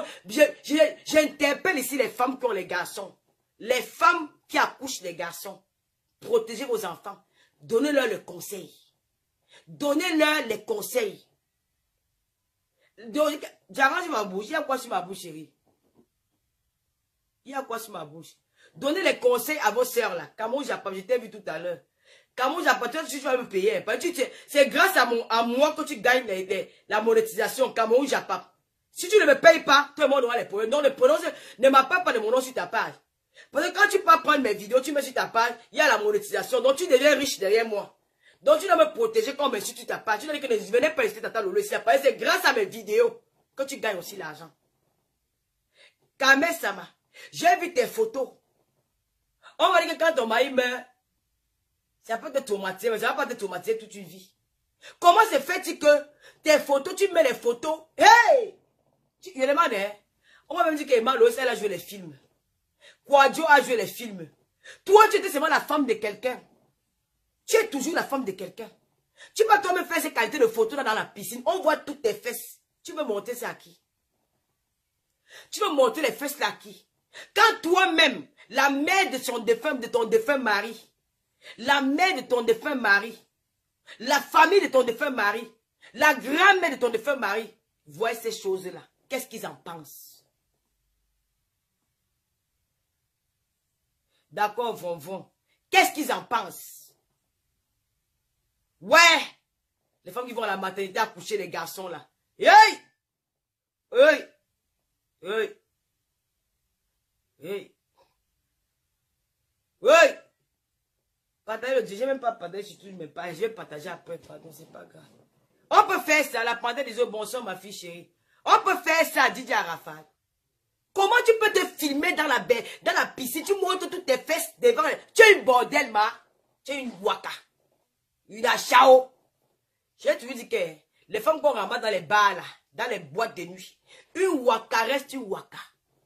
j'interpelle ici les femmes qui ont les garçons. Les femmes qui accouchent les garçons. Protégez vos enfants. Donnez-leur le conseil. Donnez-leur les conseils. J'arrange ma bouche. Il y a quoi sur ma bouche, chérie? Il y a quoi sur ma bouche? Donnez les conseils à vos sœurs là. Cameroun Japon, je t'ai vu tout à l'heure. Cameroun Japon, tu vas me payer. C'est grâce à, mon, à moi que tu gagnes les, les, la monétisation. Cameroun Japon. Si tu ne me payes pas, tout le monde aura les problèmes. Donc, ne, prononce, ne m'appelle pas de mon nom sur ta page. Parce que quand tu peux prendre mes vidéos, tu mets sur ta page, il y a la monétisation. Donc, tu deviens riche derrière moi. Donc, tu dois me protéger quand on met sur ta page. Tu dois dire que ne venez pas ici, Tata Lolo ici. C'est grâce à mes vidéos que tu gagnes aussi l'argent. Carmen Sama, j'ai vu tes photos. On va dire que quand ton mari meurt, ça peut te traumatiser, mais ça ne va pas te traumatiser toute une vie. Comment se fait-il que tes photos, tu mets les photos, hey! Tu, il y a des man, hein? On va même dire qu'Emma Lois, elle a joué les films. Kwadjo a joué les films. Toi, tu étais seulement la femme de quelqu'un. Tu es toujours la femme de quelqu'un. Tu vas toi-même faire ces qualités de photos là dans la piscine. On voit toutes tes fesses. Tu veux monter ça à qui? Tu veux monter les fesses là à qui? Quand toi-même, la mère de, son défunt, de ton défunt mari, la mère de ton défunt mari, la famille de ton défunt mari, la grand-mère de ton défunt mari, voient ces choses-là. Qu'est-ce qu'ils en pensent? D'accord, vont, vont. Qu'est-ce qu'ils en pensent? Ouais! Les femmes qui vont à la maternité accoucher les garçons là. Hey! Hey! Hey! Hey! Hey! Partagez le j'ai même pas partagé sur toutes mes pages. Je vais partager après, pardon, c'est pas grave. On peut faire ça, la pandémie des autres, bon sang, ma fille chérie. On peut faire ça, Didier Arafat. Comment tu peux te filmer dans la baie, dans la piscine, tu montres toutes tes fesses devant. Tu es une bordel, ma. Tu es une waka. Une achao. Je te dis que les femmes qu'on ramasse dans les bars, là, dans les boîtes de nuit, une waka reste une waka.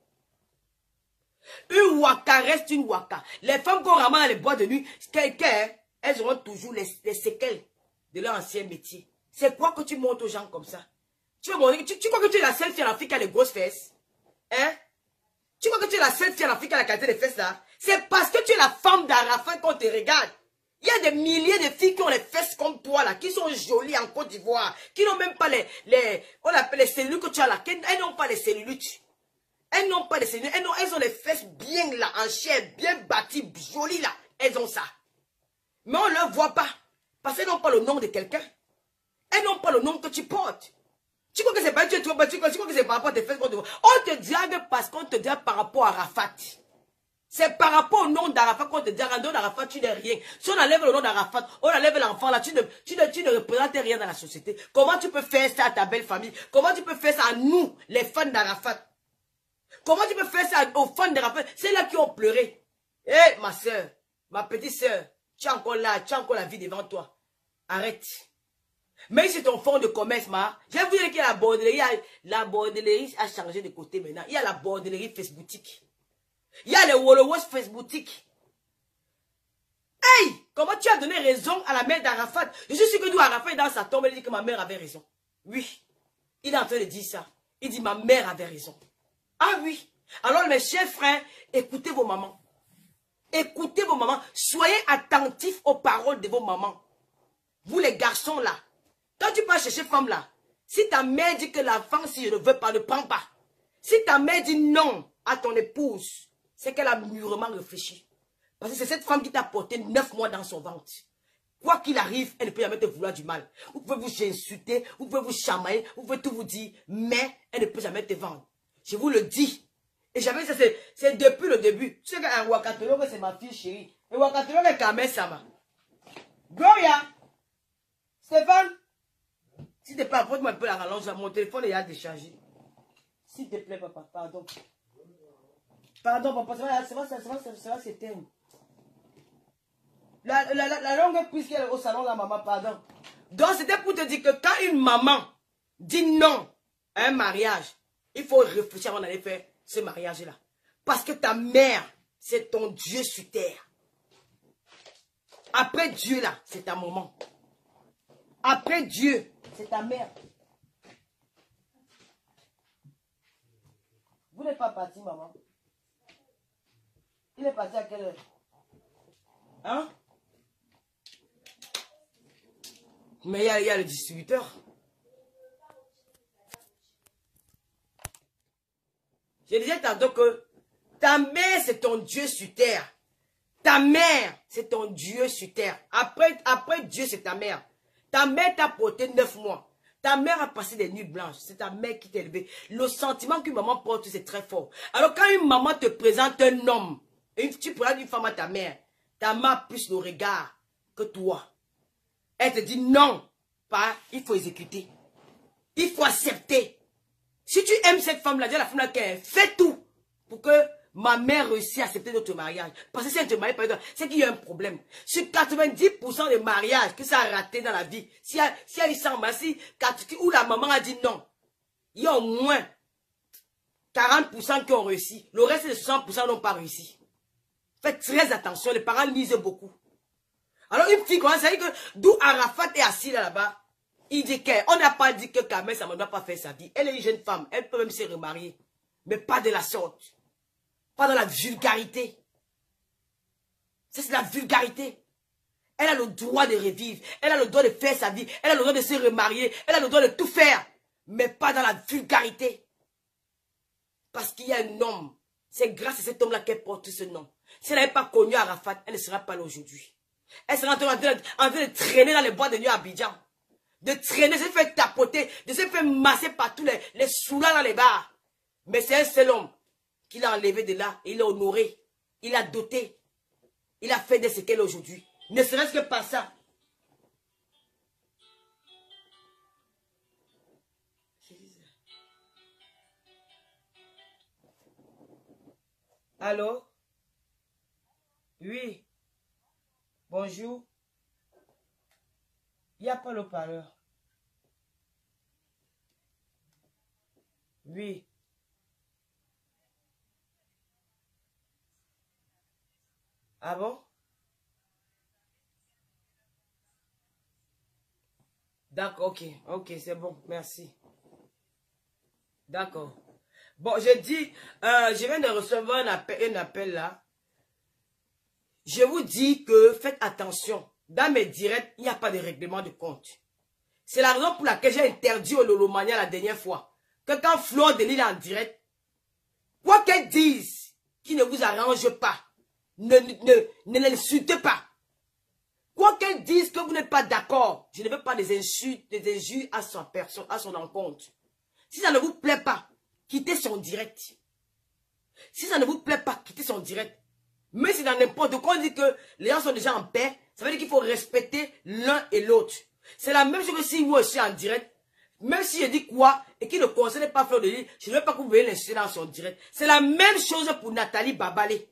Une waka reste une waka. Les femmes qu'on ramasse dans les boîtes de nuit, quelqu'un, elles auront toujours les, les séquelles de leur ancien métier. C'est quoi que tu montres aux gens comme ça? Tu, veux montrer, tu, tu crois que tu es la seule fille en Afrique qui a les grosses fesses? Hein? Tu crois que tu es la seule fille en Afrique qui a la qualité des fesses là? C'est parce que tu es la femme d'Arafat qu'on te regarde. Il y a des milliers de filles qui ont les fesses comme toi là, qui sont jolies en Côte d'Ivoire, qui n'ont même pas les, les, on appelle les cellules que tu as là, elles n'ont pas les cellulites. Elles n'ont pas les cellulites, elles, elles ont les fesses bien là, en chair, bien bâties, jolies là, elles ont ça. Mais on ne leur voit pas, parce qu'elles n'ont pas le nom de quelqu'un. Elles n'ont pas le nom que tu portes. Tu crois que c'est pas, tu, tu, tu, tu crois que c'est par rapport à tes fesses qu'on te voit. On te drague parce qu'on te drague par rapport à Arafat. C'est par rapport au nom d'Arafat qu'on te dit, en nom d'Arafat, tu n'es rien. Si on enlève le nom d'Arafat, on enlève l'enfant là, tu ne, tu, ne, tu ne représentes rien dans la société. Comment tu peux faire ça à ta belle famille? Comment tu peux faire ça à nous, les fans d'Arafat? Comment tu peux faire ça aux fans d'Arafat? C'est là qui ont pleuré. Hé, hey, ma soeur, ma petite soeur, tu es encore là, tu as encore la vie devant toi. Arrête. Mais c'est ton fonds de commerce, ma. Je vais vous dire qu'il y a la bordellerie. La bordellerie a changé de côté maintenant. Il y a la bordellerie Facebookique. Il y a les Wolowos Facebookiques. Hey! Comment tu as donné raison à la mère d'Arafat? Je suis sûr que nous, Arafat est dans sa tombe, il dit que ma mère avait raison. Oui. Il est en train de dire ça. Il dit ma mère avait raison. Ah oui. Alors mes chers frères, écoutez vos mamans. Écoutez vos mamans. Soyez attentifs aux paroles de vos mamans. Vous les garçons là. Quand tu pars chercher femme là, si ta mère dit que la femme, si je ne veux pas, ne prends pas. Si ta mère dit non à ton épouse, c'est qu'elle a mûrement réfléchi. Parce que c'est cette femme qui t'a porté neuf mois dans son ventre. Quoi qu'il arrive, elle ne peut jamais te vouloir du mal. Vous pouvez vous insulter, vous pouvez vous chamailler, vous pouvez tout vous dire, mais elle ne peut jamais te vendre. Je vous le dis. Et j'avais ça, c'est depuis le début. Tu sais qu'un Wakatologue, c'est ma fille chérie. Et Wakatologue est Kamel Sama. Gloria! Stéphane! S'il te plaît, apporte-moi un peu la rallonge. Mon téléphone est à décharger. S'il te plaît, papa, pardon. Pardon, papa, ça va, ça va, ça va, ça va s'éteindre. La, la, la, la longue prise qu'elle est au salon, la maman, pardon. Donc, c'était pour te dire que quand une maman dit non à un mariage, il faut réfléchir avant d'aller faire ce mariage-là. Parce que ta mère, c'est ton Dieu sur terre. Après Dieu, là, c'est ta maman. Après Dieu, c'est ta mère. Vous n'êtes pas parti, maman. Il est parti à quelle heure? Hein? Mais il y a, il y a le distributeur. Je disais tantôt que ta mère, c'est ton Dieu sur terre. Ta mère, c'est ton Dieu sur terre. Après, après Dieu, c'est ta mère. Ta mère t'a porté neuf mois. Ta mère a passé des nuits blanches. C'est ta mère qui t'a élevé. Le sentiment qu'une maman porte, c'est très fort. Alors quand une maman te présente un homme, et tu présentes une femme à ta mère, ta mère a plus le regard que toi. Elle te dit non, pas, il faut exécuter. Il faut accepter. Si tu aimes cette femme-là, dis à la femme-là qu'elle fait tout pour que ma mère réussisse à accepter notre mariage. Parce que si elle te marie, c'est qu'il y a un problème. Sur quatre-vingt-dix pour cent des mariages que ça a raté dans la vie, si elle, si elle s'en si, où la maman a dit non, il y a au moins quarante pour cent qui ont réussi. Le reste de soixante pour cent n'ont pas réussi. Faites très attention, les parents lisent beaucoup. Alors une fille, ça veut dire que d'où Arafat est assis là-bas, il dit qu'on n'a pas dit que Kamel, ça ne doit pas faire sa vie. Elle est une jeune femme, elle peut même se remarier. Mais pas de la sorte. Pas dans la vulgarité. Ça, c'est la vulgarité. Elle a le droit de revivre. Elle a le droit de faire sa vie. Elle a le droit de se remarier. Elle a le droit de tout faire. Mais pas dans la vulgarité. Parce qu'il y a un homme. C'est grâce à cet homme-là qu'elle porte ce nom. Si elle n'avait pas connu Arafat, elle ne serait pas là aujourd'hui. Elle serait en train, de, en train de traîner dans les bois de nuit à Abidjan. De traîner, de se faire tapoter, de se faire masser par tous les, les soulats dans les bars. Mais c'est un seul homme qui l'a enlevé de là. Et il l'a honoré. Il l'a doté. Il a fait de ce qu'elle est aujourd'hui. Ne serait-ce que par ça. Allô? Oui. Bonjour. Il n'y a pas le parleur. Oui. Ah bon? D'accord, ok. Ok, c'est bon. Merci. D'accord. Bon, je dis, euh, je viens de recevoir un appel, un appel là. Je vous dis que faites attention. Dans mes directs, il n'y a pas de règlement de compte. C'est la raison pour laquelle j'ai interdit au Lolomania la dernière fois. Que quand Flore de Lille est en direct, quoi qu'elle dise qui ne vous arrange pas, ne, ne, ne l'insultez pas. Quoi qu'elle dise que vous n'êtes pas d'accord, je ne veux pas des insultes, des injures à sa personne, à son encontre. Si ça ne vous plaît pas, quittez son direct. Si ça ne vous plaît pas, quittez son direct. Mais si dans n'importe quoi, on dit que les gens sont déjà en paix, ça veut dire qu'il faut respecter l'un et l'autre. C'est la même chose que si moi je suis en direct. Même si je dis quoi et qu'il ne concerne pas Fleur de Lys, je ne veux pas que vous veuillez l'insulter dans son direct. C'est la même chose pour Nathalie Babalé.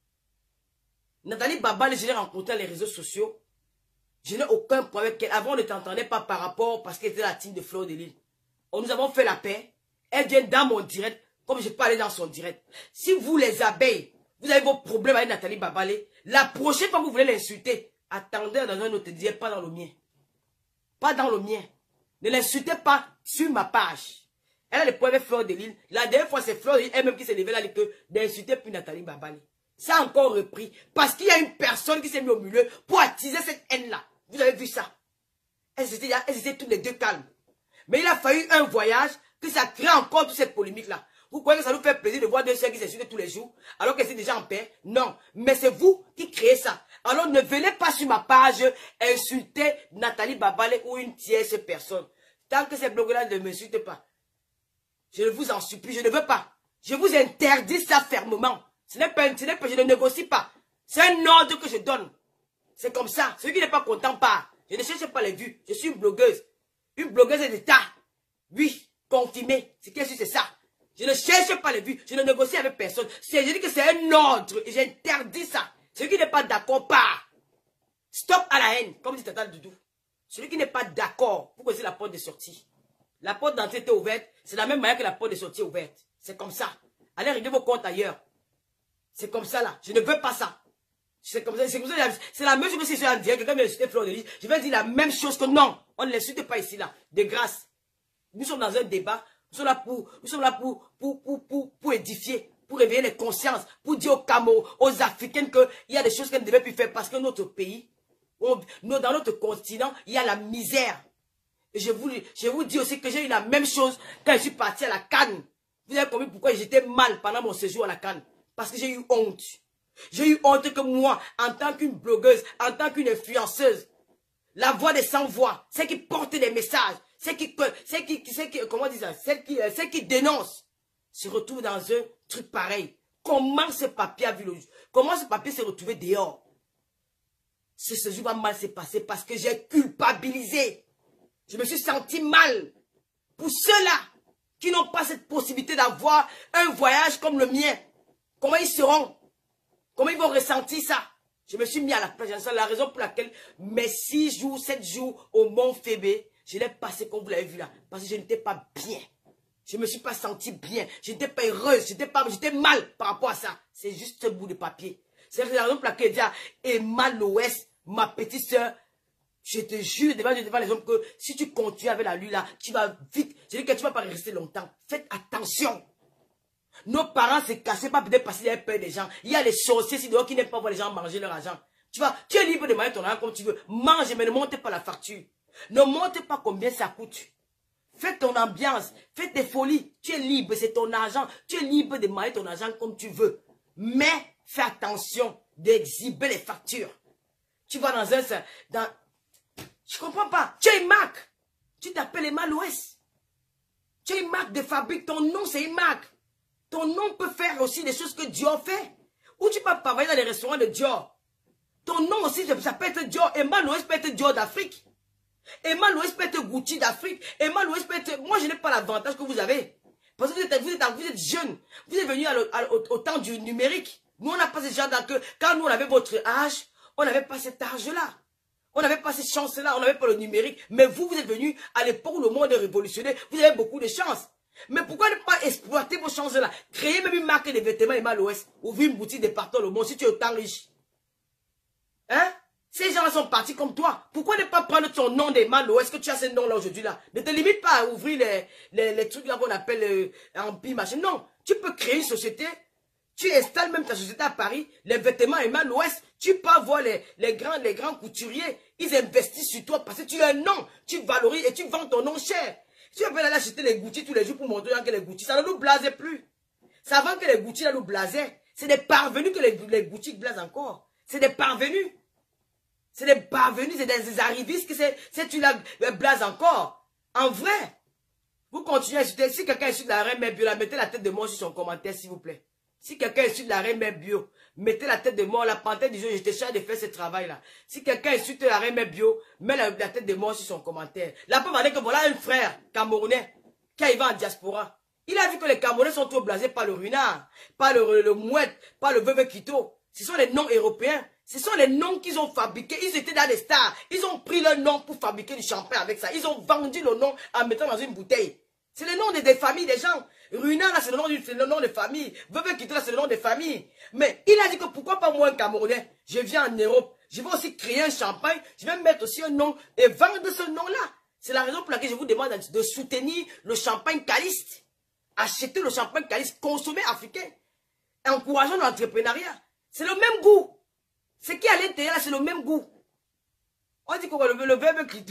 Nathalie Babalé, je l'ai rencontrée dans les réseaux sociaux. Je n'ai aucun problème avec elle. Avant, on ne t'entendait pas par rapport parce qu'elle était la team de Fleur de Lys. Nous avons fait la paix. Elle vient dans mon direct, comme je parlais dans son direct. Si vous, les abeilles, vous avez vos problèmes avec Nathalie Babalé, la prochaine fois que vous voulez l'insulter, attendez dans un autre direct, pas dans le mien. Pas dans le mien. Ne l'insultez pas sur ma page. Elle a des problèmes avec Fleur de Lys. La dernière fois, c'est Fleur de Lys elle-même qui s'est levée là et que d'insulter plus Nathalie Babalé. Ça a encore repris. Parce qu'il y a une personne qui s'est mise au milieu pour attiser cette haine-là. Vous avez vu ça? Elles étaient, elles étaient toutes les deux calmes. Mais il a fallu un voyage que ça crée encore toute cette polémique-là. Vous croyez que ça nous fait plaisir de voir deux sœurs qui s'insultent tous les jours alors qu'elles sont déjà en paix? Non. Mais c'est vous qui créez ça. Alors ne venez pas sur ma page insulter Nathalie Babalé ou une tierce personne. Tant que ces blogs-là ne m'insultent pas. Je vous en supplie, je ne veux pas. Je vous interdis ça fermement. Ce n'est pas, ce n'est pas, je ne négocie pas. C'est un ordre que je donne. C'est comme ça. Celui qui n'est pas content part. Je ne cherche pas les vues. Je suis une blogueuse. Une blogueuse d'État. Oui, confirmé. Ce qui est sûr, c'est ça. Je ne cherche pas les vues. Je ne négocie avec personne. Je dis que c'est un ordre. Et j'interdis ça. Celui qui n'est pas d'accord part. Stop à la haine. Comme dit Tata Doudou. Celui qui n'est pas d'accord, vous connaissez la porte de sortie. La porte d'entrée était ouverte. C'est la même manière que la porte de sortie est ouverte. C'est comme ça. Allez régler vos comptes ailleurs. C'est comme ça là. Je ne veux pas ça. C'est comme ça. C'est comme ça. C'est la même chose que si je suis en direct. Quelqu'un vient insulter Fleur de Lys. Je vais dire la même chose que non. On ne l'insulte pas ici là. De grâce. Nous sommes dans un débat. Nous sommes là pour, nous sommes là pour, pour, pour, pour, pour édifier. Pour réveiller les consciences. Pour dire aux Camerounais, aux Africains qu'il y a des choses qu'elles ne devaient plus faire parce que notre pays, on, dans notre continent, il y a la misère. Et je vous, je vous dis aussi que j'ai eu la même chose quand je suis parti à la Cannes. Vous avez compris pourquoi j'étais mal pendant mon séjour à la Cannes. Parce que j'ai eu honte. J'ai eu honte que moi, en tant qu'une blogueuse, en tant qu'une influenceuse, la voix des sans-voix, celle qui porte des messages, celle qui, celle qui, celle qui comment dire ça, celle qui, celle qui dénonce, se retrouve dans un truc pareil. Comment ce papier a vu le jour? Comment ce papier s'est retrouvé dehors? Ce séjour va mal s'est passé parce que j'ai culpabilisé. Je me suis senti mal. Pour ceux-là qui n'ont pas cette possibilité d'avoir un voyage comme le mien, comment ils seront? Comment ils vont ressentir ça? Je me suis mis à la place. C'est la raison pour laquelle mes six jours, sept jours au Mont Phébé, je l'ai passé comme vous l'avez vu là. Parce que je n'étais pas bien. Je ne me suis pas senti bien. Je n'étais pas heureuse. J'étais pas, j'étais mal par rapport à ça. C'est juste ce bout de papier. C'est la raison pour laquelle je dis à Emma Loès, ma petite soeur, je te jure devant, devant les hommes que si tu continues avec la lui là, tu vas vite. Je dis que tu ne vas pas rester longtemps. Faites attention. Nos parents se cassaient pas peut-être parce qu'ils avaient peur des gens. Il y a les sorciers ici dehors qui n'aiment pas voir les gens manger leur argent. Tu vois, tu es libre de manger ton argent comme tu veux. Mange, mais ne monte pas la facture. Ne monte pas combien ça coûte. Fais ton ambiance, fais tes folies. Tu es libre, c'est ton argent. Tu es libre de manger ton argent comme tu veux. Mais fais attention d'exhiber les factures. Tu vas dans un... Dans... Je comprends pas. Tu as une marque. Tu t'appelles Emma Loès. Tu as une marque de fabrique. Ton nom, c'est une marque. Ton nom peut faire aussi des choses que Dior fait. Ou tu peux travailler dans les restaurants de Dior. Ton nom aussi, ça peut être Dior. Emma Loès peut être Dior d'Afrique. Emma Loès peut être Gucci d'Afrique. Emma Loès peut être... Moi, je n'ai pas l'avantage que vous avez. Parce que vous êtes, vous êtes, vous êtes jeune. Vous êtes venu à le, à, au, au temps du numérique. Nous, on n'a pas ce genre d'accueil. Quand nous, on avait votre âge, on n'avait pas cet âge-là. On n'avait pas cette chance-là. On n'avait pas le numérique. Mais vous, vous êtes venu à l'époque où le monde est révolutionnaire. Vous avez beaucoup de chance. Mais pourquoi ne pas exploiter vos chances-là? Créer même une marque de vêtements Emma Loès. Ouvrir une boutique de partout le monde si tu es autant riche. Hein? Ces gens-là sont partis comme toi. Pourquoi ne pas prendre ton nom d'Emma Loès que tu as ce nom-là aujourd'hui là? Ne te limite pas à ouvrir les, les, les trucs là qu'on appelle euh, Empire, machin. Non. Tu peux créer une société. Tu installes même ta société à Paris. Les vêtements Emma Loès. Tu peux voir les, les, grands, les grands couturiers. Ils investissent sur toi parce que tu as un nom. Tu valorises et tu vends ton nom cher. Tu vas aller acheter les Gucci tous les jours pour montrer que les Gucci, ça ne nous blasait plus. C'est avant que les Gucci là nous blasaient. C'est des parvenus que les, les Gucci blasent encore. C'est des parvenus. C'est des parvenus, c'est des, des arrivistes que c'est tu la blases encore. En vrai. Vous continuez à insulter. Si quelqu'un insulte la reine mère bio, là, mettez la tête de mort sur son commentaire, s'il vous plaît. Si quelqu'un insulte la reine mère bio, mettez la tête de mort, la panthère du jeu, je te charge de faire ce travail-là. Si quelqu'un insulte la reine mère bio, mets la, la tête de mort sur son commentaire. La preuve est que voilà un frère camerounais qui arrive en diaspora. Il a vu que les Camerounais sont trop blasés par le runard, par le, le mouette, par le veuve Quito. Ce sont les noms européens. Ce sont les noms qu'ils ont fabriqués. Ils étaient dans des stars. Ils ont pris leur nom pour fabriquer du champagne avec ça. Ils ont vendu le nom en mettant dans une bouteille. C'est le nom des, des familles des gens. Runard, là, c'est le nom, le nom des familles. Veuve Quito, là, c'est le nom des familles. Mais il a dit que pourquoi pas moi, un Camerounais? Je viens en Europe. Je vais aussi créer un champagne. Je vais mettre aussi un nom et vendre ce nom-là. C'est la raison pour laquelle je vous demande de soutenir le champagne Caliste. Achetez le champagne Caliste, consommer africain. Encourageons l'entrepreneuriat. C'est le même goût. Ce qui est à l'intérieur, c'est le même goût. On dit que le, le verbe clito.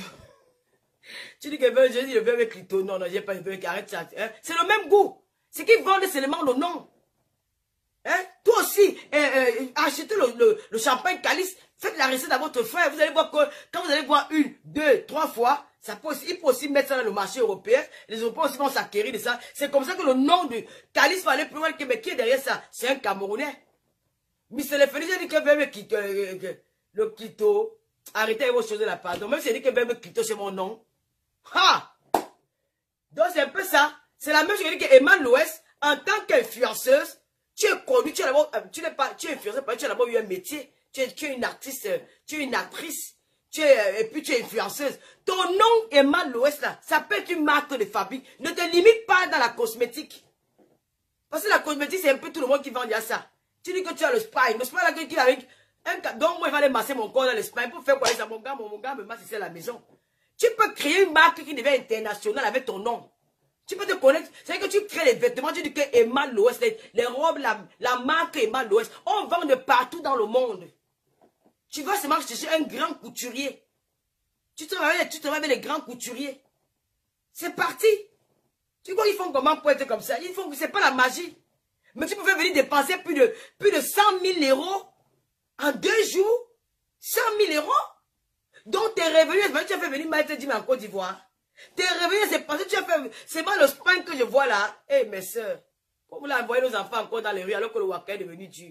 Tu dis que je dis le verbe clito. Non, non, j'ai pas le verbe qui arrête ça. Hein? C'est le même goût. Ce qui vendent, c'est seulement le nom. Hein? Toi aussi, euh, euh, achetez le, le, le champagne Caliste. Faites la recette à votre frère. Vous allez voir que quand vous allez voir une, deux, trois fois, ça peut aussi, il faut aussi mettre ça dans le marché européen. Les Européens aussi vont s'acquérir de ça. C'est comme ça que le nom du Caliste va aller plus loin. Mais qui est derrière ça? C'est un Camerounais. mister Lefeli, j'ai dit que Verbe Quito, euh, le Quito, arrêtez vos choses de la part. Donc même si j'ai dit que Verbe Quito, c'est mon nom. Ha! Donc c'est un peu ça. C'est la même chose que j'ai dit que Emma Louest, en tant qu'influenceuse, tu es connue, tu es d'abord, tu n'es pas, tu es influenceuse, tu as d'abord eu un métier. Tu es, tu es une artiste, tu es une actrice, tu es, et puis tu es influenceuse. Ton nom, Emma Louest, là, ça peut être une marque de fabrique. Ne te limite pas dans la cosmétique. Parce que la cosmétique, c'est un peu tout le monde qui vend à ça. Tu dis que tu as le spine. Le spine, là, qui avec un donc moi, il va aller masser mon corps dans le spine. Pour faire quoi ça? Mon gars, mon, mon gars me masse ici à la maison. Tu peux créer une marque qui devient internationale avec ton nom. Tu peux te connaître. C'est que tu crées les vêtements. Tu dis que Emma Louest, les, les robes, la, la marque Emma Louest, on vend de partout dans le monde. Tu vas seulement chercher un grand couturier. Tu te vas avec les grands couturiers. C'est parti. Tu vois, ils font comment pour être comme ça? Ils font que c'est pas la magie. Mais tu pouvais venir dépenser plus de, plus de cent mille euros en deux jours. cent mille euros. Donc tes revenus, tu as fait venir Maître Dim en Côte d'Ivoire. Tes revenus, c'est parce que tu as fait. C'est pas le spam que je vois là. Eh hey, mes soeurs, pourquoi vous l'envoyez nos enfants encore dans les rues alors que le Waka est devenu dur?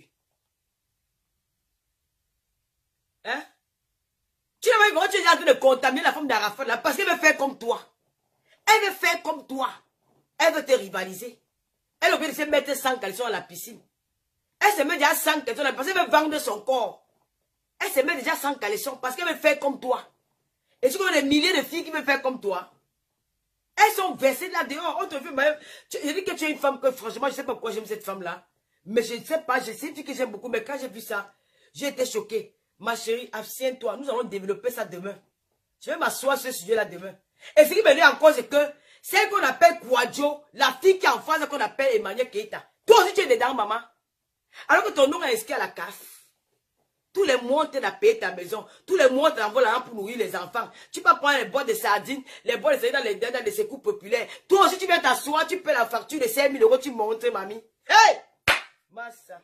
Hein? Tu n'as pas tu es en train de contaminer la femme d'Arafat là parce qu'elle veut faire comme toi. Elle veut faire comme toi. Elle veut te rivaliser. Elle a oublié de se mettre sans caleçon à la piscine. Elle se met déjà sans caleçon parce qu'elle veut vendre son corps. Elle se met déjà sans caleçon parce qu'elle veut faire comme toi. Et tu connais des milliers de filles qui veulent faire comme toi. Elles sont versées là-dehors. On te veut même. Je dis que tu es une femme que franchement, je ne sais pas pourquoi j'aime cette femme-là. Mais je ne sais pas, je sais que j'aime beaucoup. Mais quand j'ai vu ça, j'ai été choquée. Ma chérie, abstiens-toi. Nous allons développer ça demain. Je vais m'asseoir sur ce sujet-là demain. Et ce qui me dit encore, c'est que celle qu'on appelle Kouadjo, la fille qui est en face qu'on appelle Emmanuel Keita. Toi aussi, tu es dedans, maman. Alors que ton nom est inscrit à la C A F. Tous les mois, tu as payé ta maison. Tous les mois, tu envoies l'argent pour nourrir les enfants. Tu peux prendre les boîtes de sardines, les boîtes de sardines dans les, dans les secours populaires. Toi aussi, tu viens t'asseoir, tu payes la facture de cinq mille euros, tu montres, mamie. Hey! Massa.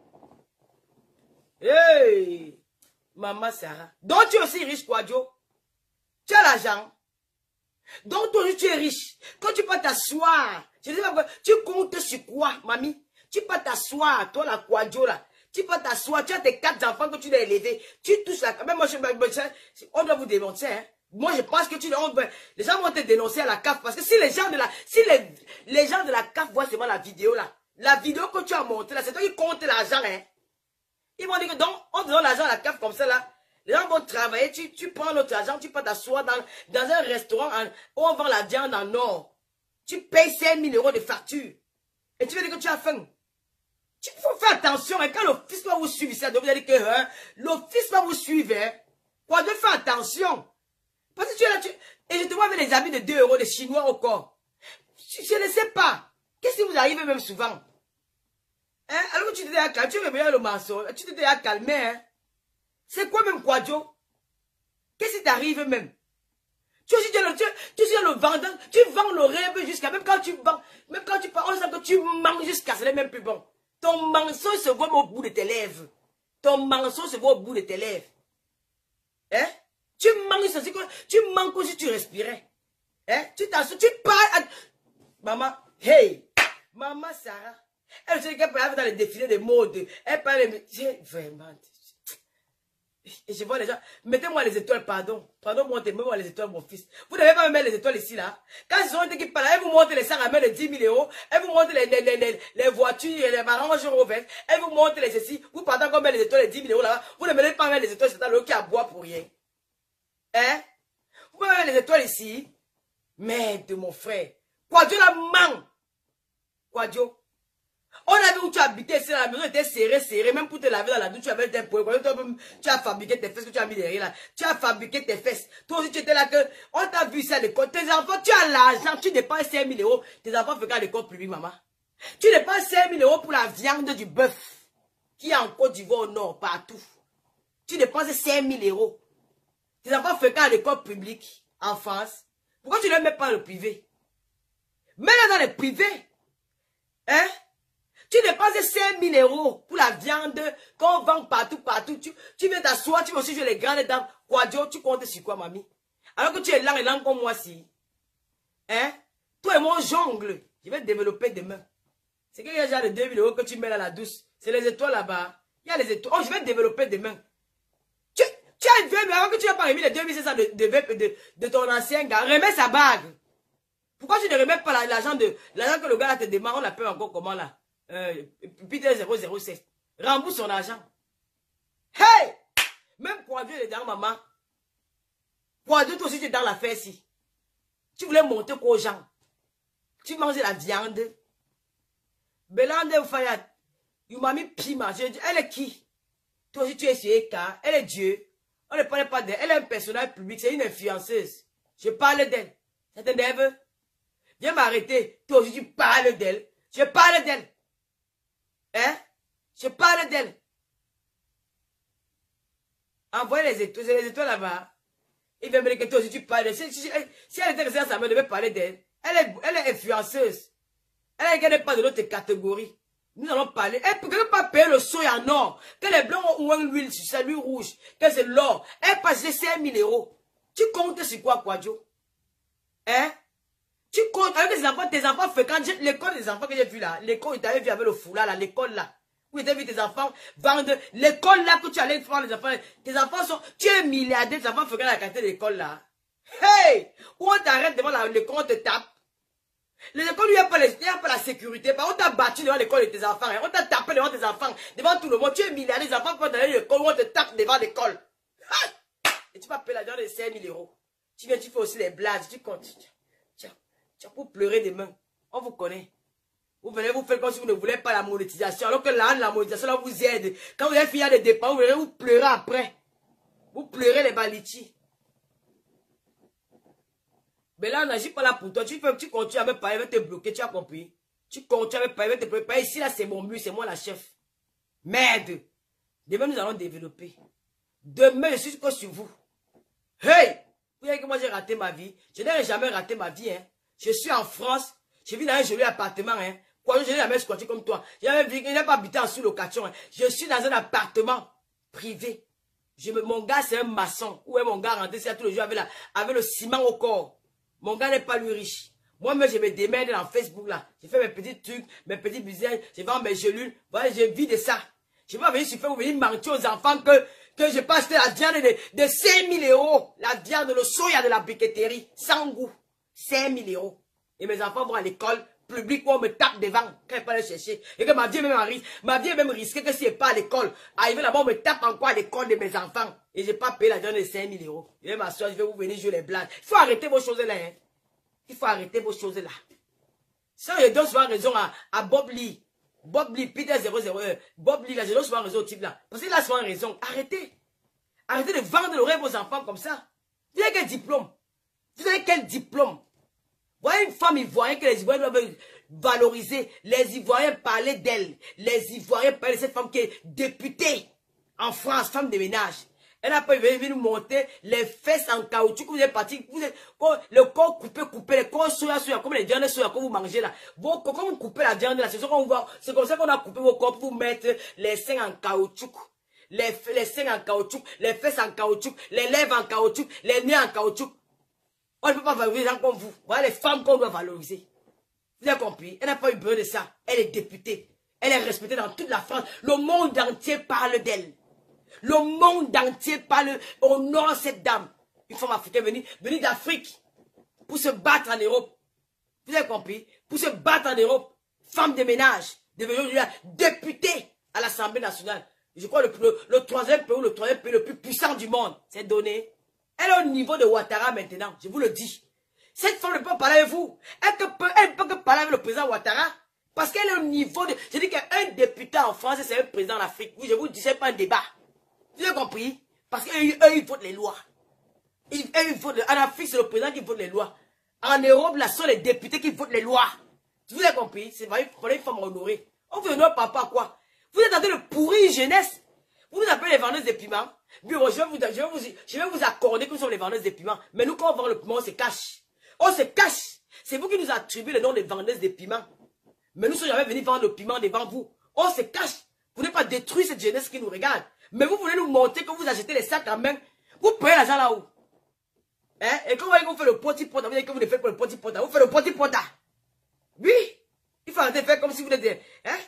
Hey! Maman Sarah. Donc, tu es aussi riche, Kouadjo. Tu as l'argent. Donc, toi aussi, tu es riche. Quand tu peux t'asseoir, je sais pas, tu comptes sur quoi, mamie? Tu peux t'asseoir, toi, la Kouadjo, là. Tu peux t'asseoir, tu as tes quatre enfants que tu dois élever. Tu touches la... Même moi, je... on doit vous dénoncer. Hein. Moi, je pense que tu... On... les gens vont te dénoncer à la C A F. Parce que si les gens de la... Si les, les gens de la C A F voient seulement la vidéo, là. La vidéo que tu as montée, là, c'est toi qui comptes l'argent, hein. Ils vont dire que donc, on te donne l'argent à la C A F comme ça, là. Les gens vont travailler, tu, tu prends notre argent, tu peux t'asseoir dans, dans un restaurant en, où on vend la viande en or. Tu payes cinq mille euros de facture. Et tu veux dire que tu as faim. Il faut faire attention, hein, quand l'office va vous suivre, ça vous dire que hein, l'office va vous suivre. Hein, quoi de faire attention. Parce que tu es là, tu, et je te vois avec les habits de deux euros, des Chinois au corps. Je, je ne sais pas. Qu'est-ce qui vous arrive même souvent? Hein, alors que tu t'étais à calmer, tu réveilles le mensonge, tu t'étais à calmer. Hein. C'est quoi même Kouadjo? Qu'est-ce qui t'arrive même? Tu es le, tu, tu es le vendeur, tu vends le rêve jusqu'à, même quand tu vends, même quand tu parles, on sent que tu manges jusqu'à, c'est même plus bon. Ton mensonge se voit au bout de tes lèvres. Ton mensonge se voit au bout de tes lèvres. Hein? Tu manges, tu manques aussi tu respirais. Hein? Tu t'assois, tu parles. À... Maman, hey, maman Sarah, elle sait qu'elle parle dans les défilés de mode. Elle parle, vraiment. Et je vois les gens, mettez-moi les étoiles, pardon. Pardon, montez-moi les étoiles, mon fils. Vous n'avez pas me mettre les étoiles ici, là. Quand ils ont été qui parlent, elles vous montrent les sacs à main de dix mille euros. Elles vous montrent les, les, les, les, les voitures, les Range Rover. Elles vous montrent les ceci. Vous partez comme les étoiles, les dix mille euros là-bas. Vous ne mettez pas mettre les étoiles, c'est dans l'eau qui a bois pour rien. Hein? Vous pouvez mettre les étoiles ici. Merde, mon frère. Quadio la man. Quadio. On a vu où tu habitais, c'est la maison était serrée, serrée, même pour te laver dans la douche, tu avais des points. Tu as fabriqué tes fesses que tu as mis derrière là. Tu as fabriqué tes fesses. Toi aussi, tu étais là que, on t'a vu ça à l'école. Tes enfants, tu as l'argent, tu dépenses cinq mille euros. Tes enfants font qu'à l'école publique, maman. Tu dépenses cinq mille euros pour la viande du bœuf, qui est en Côte d'Ivoire au nord, partout. Tu dépenses cinq mille euros. Tes enfants font qu'à l'école publique, en France. Pourquoi tu ne les mets pas dans le privé? Mets-les dans le privé. Hein? Tu dépenses cinq mille euros pour la viande qu'on vend partout, partout. Tu, tu viens t'asseoir, tu veux aussi jouer les grandes dames. Quadio, tu comptes sur quoi, mamie? Alors que tu es lent et lent comme moi, si. Hein? Toi et moi, on jongle. Je vais développer demain. C'est qu'il y a déjà les deux mille euros que tu mets dans la douce. C'est les étoiles là-bas. Il y a les étoiles. Oh, je vais développer demain. Tu, tu as une deux mille, avant que tu n'as pas remis les deux mille cinq cents de, de, de, de, de ton ancien gars. Remets sa bague. Pourquoi tu ne remets pas l'argent de l'argent que le gars là te demande? On l'appelle encore comment là? Euh, Peter zéro zéro sept. Rembourse son argent. Hey! Même Quadio est dans maman. Quadio, toi aussi tu es dans l'affaire ici. Tu voulais monter quoi aux gens? Tu manges la viande. Belande Fayad. You m'a mis piment. Elle est qui? Toi aussi tu es sur E K. Elle est Dieu. On ne parle pas d'elle. Elle est un personnage public. C'est une influenceuse. Je parle d'elle. Ça t'énerve? Viens m'arrêter. Toi aussi tu parles d'elle. Je parle d'elle. Hein? Je parle d'elle. Envoyez les étoiles, les étoiles là-bas. Il va me dire que toi aussi tu parles d'elle. Si, si, si elle était restée dans sa main, elle devait parler d'elle. Elle est, elle est influenceuse. Elle n'est pas de notre catégorie. Nous allons parler. Elle ne peut pas payer le soya en or. Que les blancs ont l'huile sur ça, l'huile rouge. Que c'est l'or. Elle passe cinq mille euros. Tu comptes sur quoi, Quadio? Hein? Tu comptes avec les enfants, tes enfants fréquentent l'école des enfants que j'ai vu là. L'école, tu avais vu avec le foulard là, l'école là. Où tu as vu tes enfants vendre. L'école là que tu allais prendre les enfants. Tes enfants sont. Tu es milliardaire, tes enfants fréquentent la qualité de l'école là. Hey! Où on t'arrête devant l'école, on te tape. L'école, il n'y a pas la sécurité. On t'a battu devant l'école de tes enfants. Hein. On t'a tapé devant tes enfants. Devant tout le monde. Tu es milliardaire, les enfants peuvent aller à l'école où on te tape devant l'école. Et tu vas payer l'argent de cinq mille euros. Tu viens, tu fais aussi les blagues. Tu comptes. Tu as pour pleurer demain. On vous connaît. Vous venez vous faire comme si vous ne voulez pas la monétisation. Alors que là, la monétisation là vous aide. Quand vous avez fini les dépenses, vous venez vous pleurer après. Vous pleurez les balitis. Mais là, on n'agit pas là pour toi. Tu, peux, tu continues à me parler, je vais te bloquer, tu as compris. Tu continues à me parler, je vais te bloquer. Ici, là, c'est mon but, c'est moi la chef. Merde. Demain, nous allons développer. Demain, je suis que sur vous. Hey! Vous voyez que moi, j'ai raté ma vie. Je n'ai jamais raté ma vie, hein. Je suis en France. Je vis dans un joli appartement, hein. Quoi, je n'ai jamais squatté comme toi. Je n'ai pas habité en sous-location, hein. Je suis dans un appartement privé. Je me, mon gars, c'est un maçon. Où est mon gars rentré tous les jours avec, la, avec le ciment au corps? Mon gars n'est pas lui riche. Moi-même, je me démerde dans Facebook, là. Je fais mes petits trucs, mes petits business. Je vends mes gelules. Voilà, je vis de ça. Je ne vais pas venir sur Facebook, venir mentir aux enfants que, que je peux acheter la viande de, de cinq mille euros. La viande, le soya de la briqueterie. Sans goût. cinq mille euros. Et mes enfants vont à l'école publique où on me tape devant quand je peux aller chercher. Et que ma vie est même en risque. Ma vie est même risquée que si je n'ai pas à l'école. Arrivé là-bas, on me tape encore à l'école de mes enfants. Et je n'ai pas payé la viande de cinq mille euros. Je vais m'asseoir, je vais vous venir jouer les blagues. Il faut arrêter vos choses là. Hein. Il faut arrêter vos choses là. Ça, je donne souvent raison à, à Bob Lee. Bob Lee, Peter zéro zéro un. Bob Lee, là, je donne souvent raison au type là. Parce qu'il a souvent raison. Arrêtez. Arrêtez de vendre le rêve aux enfants comme ça. Vous avez quel diplôme? Vous avez quel diplôme? Vous voyez une femme ivoirienne que les Ivoiriens doivent valoriser. Les Ivoiriens parlaient d'elle. Les Ivoiriens parlaient de cette femme qui est députée en France, femme de ménage. Elle n'a pas vu nous monter les fesses en caoutchouc. Vous êtes parti, vous êtes, le corps coupé, coupé, le corps soya, soya, comme les viandes de soya que vous mangez là. Vos, quand vous coupez la viande là, c'est comme ça qu'on a coupé vos corps pour vous mettre les seins en caoutchouc. Les, les seins en caoutchouc, les fesses en caoutchouc, les lèvres en caoutchouc, les nez en caoutchouc. On ne peut pas valoriser les gens comme vous. Voilà les femmes qu'on doit valoriser. Vous avez compris? Elle n'a pas eu besoin de ça. Elle est députée. Elle est respectée dans toute la France. Le monde entier parle d'elle. Le monde entier parle, honore cette dame. Une femme africaine venue, venue d'Afrique pour se battre en Europe. Vous avez compris? Pour se battre en Europe. Femme de ménage, devenue députée à l'Assemblée nationale. Je crois le, le, le troisième pays, le troisième pays le plus puissant du monde. C'est donné. Elle est au niveau de Ouattara maintenant, je vous le dis. Cette femme ne peut pas parler avec vous. Elle ne peut, elle peut que parler avec le président Ouattara. Parce qu'elle est au niveau de... Je dis qu'un député en France, c'est un président en Afrique. Oui, je vous dis, ce n'est pas un débat. Vous avez compris? Parce qu'eux, ils votent les lois. Ils, eux, ils votent, en Afrique, c'est le président qui vote les lois. En Europe, là, ce sont les députés qui votent les lois. Vous avez compris? C'est vrai, il fallait une femme honorée. On vous honore papa quoi? Vous êtes en train de pourrir jeunesse. Vous nous appelez les vendeuses de piments. Bureau, je vais vous, je vais vous, je vais vous accorder que nous sommes les vendeuses de piments. Mais nous, quand on vend le piment, on se cache. On se cache. C'est vous qui nous attribuez le nom de vendeuses de piments. Mais nous ne sommes jamais venus vendre le piment devant vous. On se cache. Vous n'avez pas détruit cette jeunesse qui nous regarde. Mais vous voulez nous montrer que vous achetez les sacs en main. Vous payez l'argent là-haut. Hein? Et quand vous voyez qu'on fait le petit pot, vous dites que vous ne faites pas le petit pot. Vous faites le petit pot. Oui. Il faut arrêter de faire comme si vous êtes... Hein?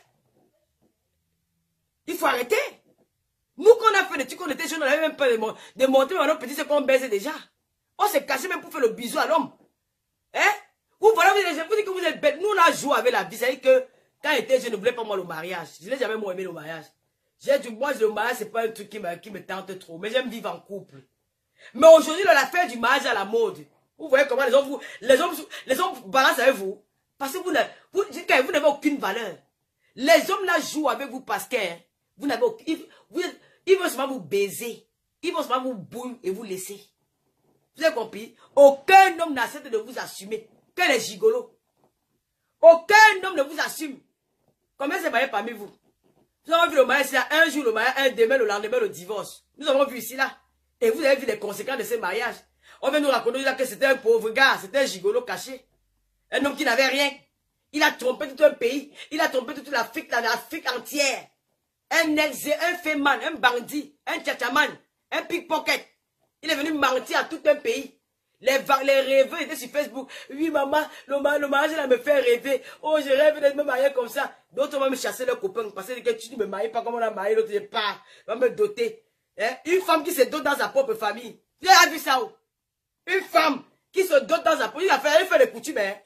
Il faut arrêter. Nous, qu'on a fait des trucs, on était jeunes, on n'avait même pas de montrer à nos petits ce qu'on baisait déjà. On s'est caché même pour faire le bisou à l'homme. Hein? Vous, voilà, vous, vous dites que vous êtes bête. Nous, on a joué avec la vie. C'est-à-dire que quand j'étais jeune, je ne voulais pas moi le mariage. Je n'ai jamais moi aimé le mariage. J'ai dit, moi, le mariage, c'est pas un truc qui me, qui me tente trop. Mais j'aime vivre en couple. Mais aujourd'hui, dans l'affaire du mariage à la mode, vous voyez comment les hommes, vous, les hommes, les hommes balancent avec vous. Parce que vous n'avez vous, vous n'avez aucune valeur. Les hommes là jouent avec vous parce que hein, vous n'avez aucune... Ils, vous, ils vont seulement vous baiser. Ils vont seulement vous bouiller et vous laisser. Vous avez compris? Aucun homme n'accepte de vous assumer. Que les gigolos. Aucun homme ne vous assume. Combien c'est marié parmi vous? Nous avons vu le mariage, c'est un jour le mariage, un demain, le lendemain, le divorce. Nous avons vu ici là. Et vous avez vu les conséquences de ce mariage. On vient nous raconter là que c'était un pauvre gars, c'était un gigolo caché. Un homme qui n'avait rien. Il a trompé tout un pays. Il a trompé toute l'Afrique, l'Afrique entière. Un ex, un féman, un bandit, un tchatchaman, un pickpocket. Il est venu mentir à tout un pays. Les, les rêveurs étaient sur Facebook. Oui, maman, le, le mariage là me fait rêver. Oh, je rêve de me marier comme ça. D'autres vont me chasser leurs copains. Parce que tu ne me maries pas comme on a marié, l'autre je pars. Va me doter. Hein? Une femme qui se dote dans sa propre famille. Vous avez vu ça où? Une femme qui se dote dans sa propre famille. Il a fait, il fait les coutumes. Hein?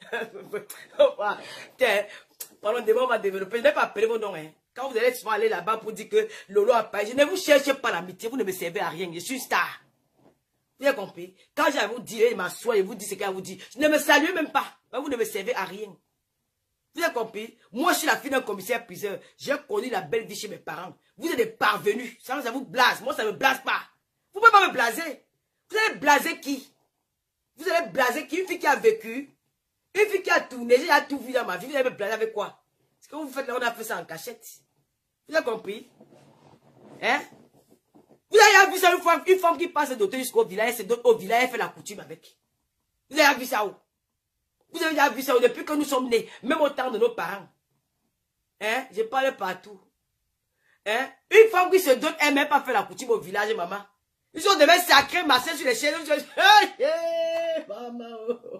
Tiens, pendant des mois, on va développer. Je n'ai pas appelé vos noms. Hein? Quand vous allez souvent aller là-bas pour dire que Lolo a payé, je ne vous cherchez pas l'amitié. Vous ne me servez à rien. Je suis une star. Vous avez compris? Quand j'ai à vous dire, il m'assoit et vous dit ce qu'il a vous dit. Je ne me salue même pas. Vous ne me servez à rien. Vous avez compris? Moi, je suis la fille d'un commissaire priseur. J'ai connu la belle vie chez mes parents. Vous êtes des parvenus. Ça, ça vous blase. Moi, ça ne me blase pas. Vous ne pouvez pas me blaser. Vous allez blaser qui? Vous allez blaser qui? Une fille qui a vécu. Une fille qui a tourné. J'ai tout vu dans ma vie. Vous allez me blaser avec quoi? Ce que vous faites là, on a fait ça en cachette. Vous avez compris? Hein? Vous avez vu ça une fois, une femme qui passe d'autres jusqu'au village, c'est d'autres au village, elle fait la coutume avec. Vous avez vu ça où? Vous avez déjà vu ça où? Depuis que nous sommes nés, même au temps de nos parents. Hein? Je parle partout. Hein? Une femme qui se donne, elle même pas fait la coutume au village, maman. Ils sont devant sacrés, masser sur les chaînes. Hey, hey, maman.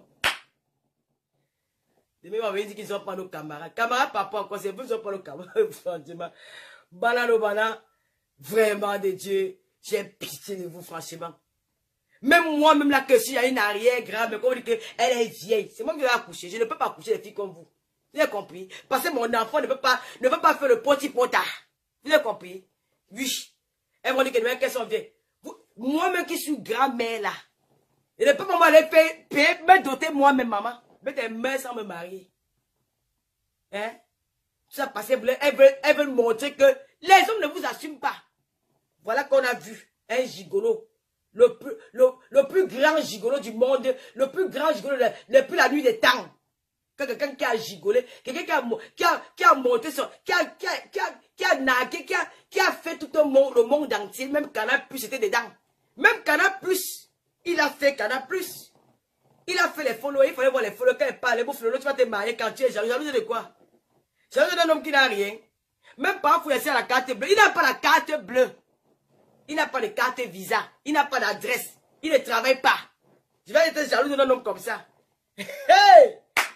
Demain, on va dire qu'ils ne sont pas nos camarades. Camarades, papa, encore, c'est vous qui ne sont pas nos camarades. Franchement. Banano, banana. Vraiment de Dieu. J'ai pitié de vous, franchement. Même moi, même la question, il y a une arrière grave, mais comme on dit qu'elle est vieille. C'est moi qui vais accoucher. Je ne peux pas accoucher les filles comme vous. Vous avez compris? Parce que mon enfant ne peut pas, ne peut pas faire le petit potard. Vous avez compris? Oui. Elle m'a dit qu'elles sont vieilles. Moi-même qui suis grand-mère là. Je ne peux pas aller payer, payer, me doter moi-même, maman. Mettre des mains sans me marier. Hein? Tout ça passé, elle veut, elle veut montrer que les hommes ne vous assument pas. Voilà qu'on a vu un gigolo. Le plus, le, le plus grand gigolo du monde. Le plus grand gigolo depuis la nuit des temps. Quelqu'un qui a gigolé. Quelqu'un qui a, qui a, qui a monté son... Qui a, qui a, qui a, qui a nagué, qui a, qui a fait tout le monde, le monde entier. Même Canal Plus était dedans. Même Canal Plus. Il a fait Canal Plus. Il a fait les followers. Il fallait voir les followers. Quand il parle, tu vas te marier quand tu es jaloux. Jaloux de quoi? Jaloux d'un homme qui n'a rien. Même pas pour laisser la carte bleue. Il n'a pas la carte bleue. Il n'a pas de carte visa. Il n'a pas d'adresse. Il ne travaille pas. Je vais être jaloux d'un homme comme ça. Hey!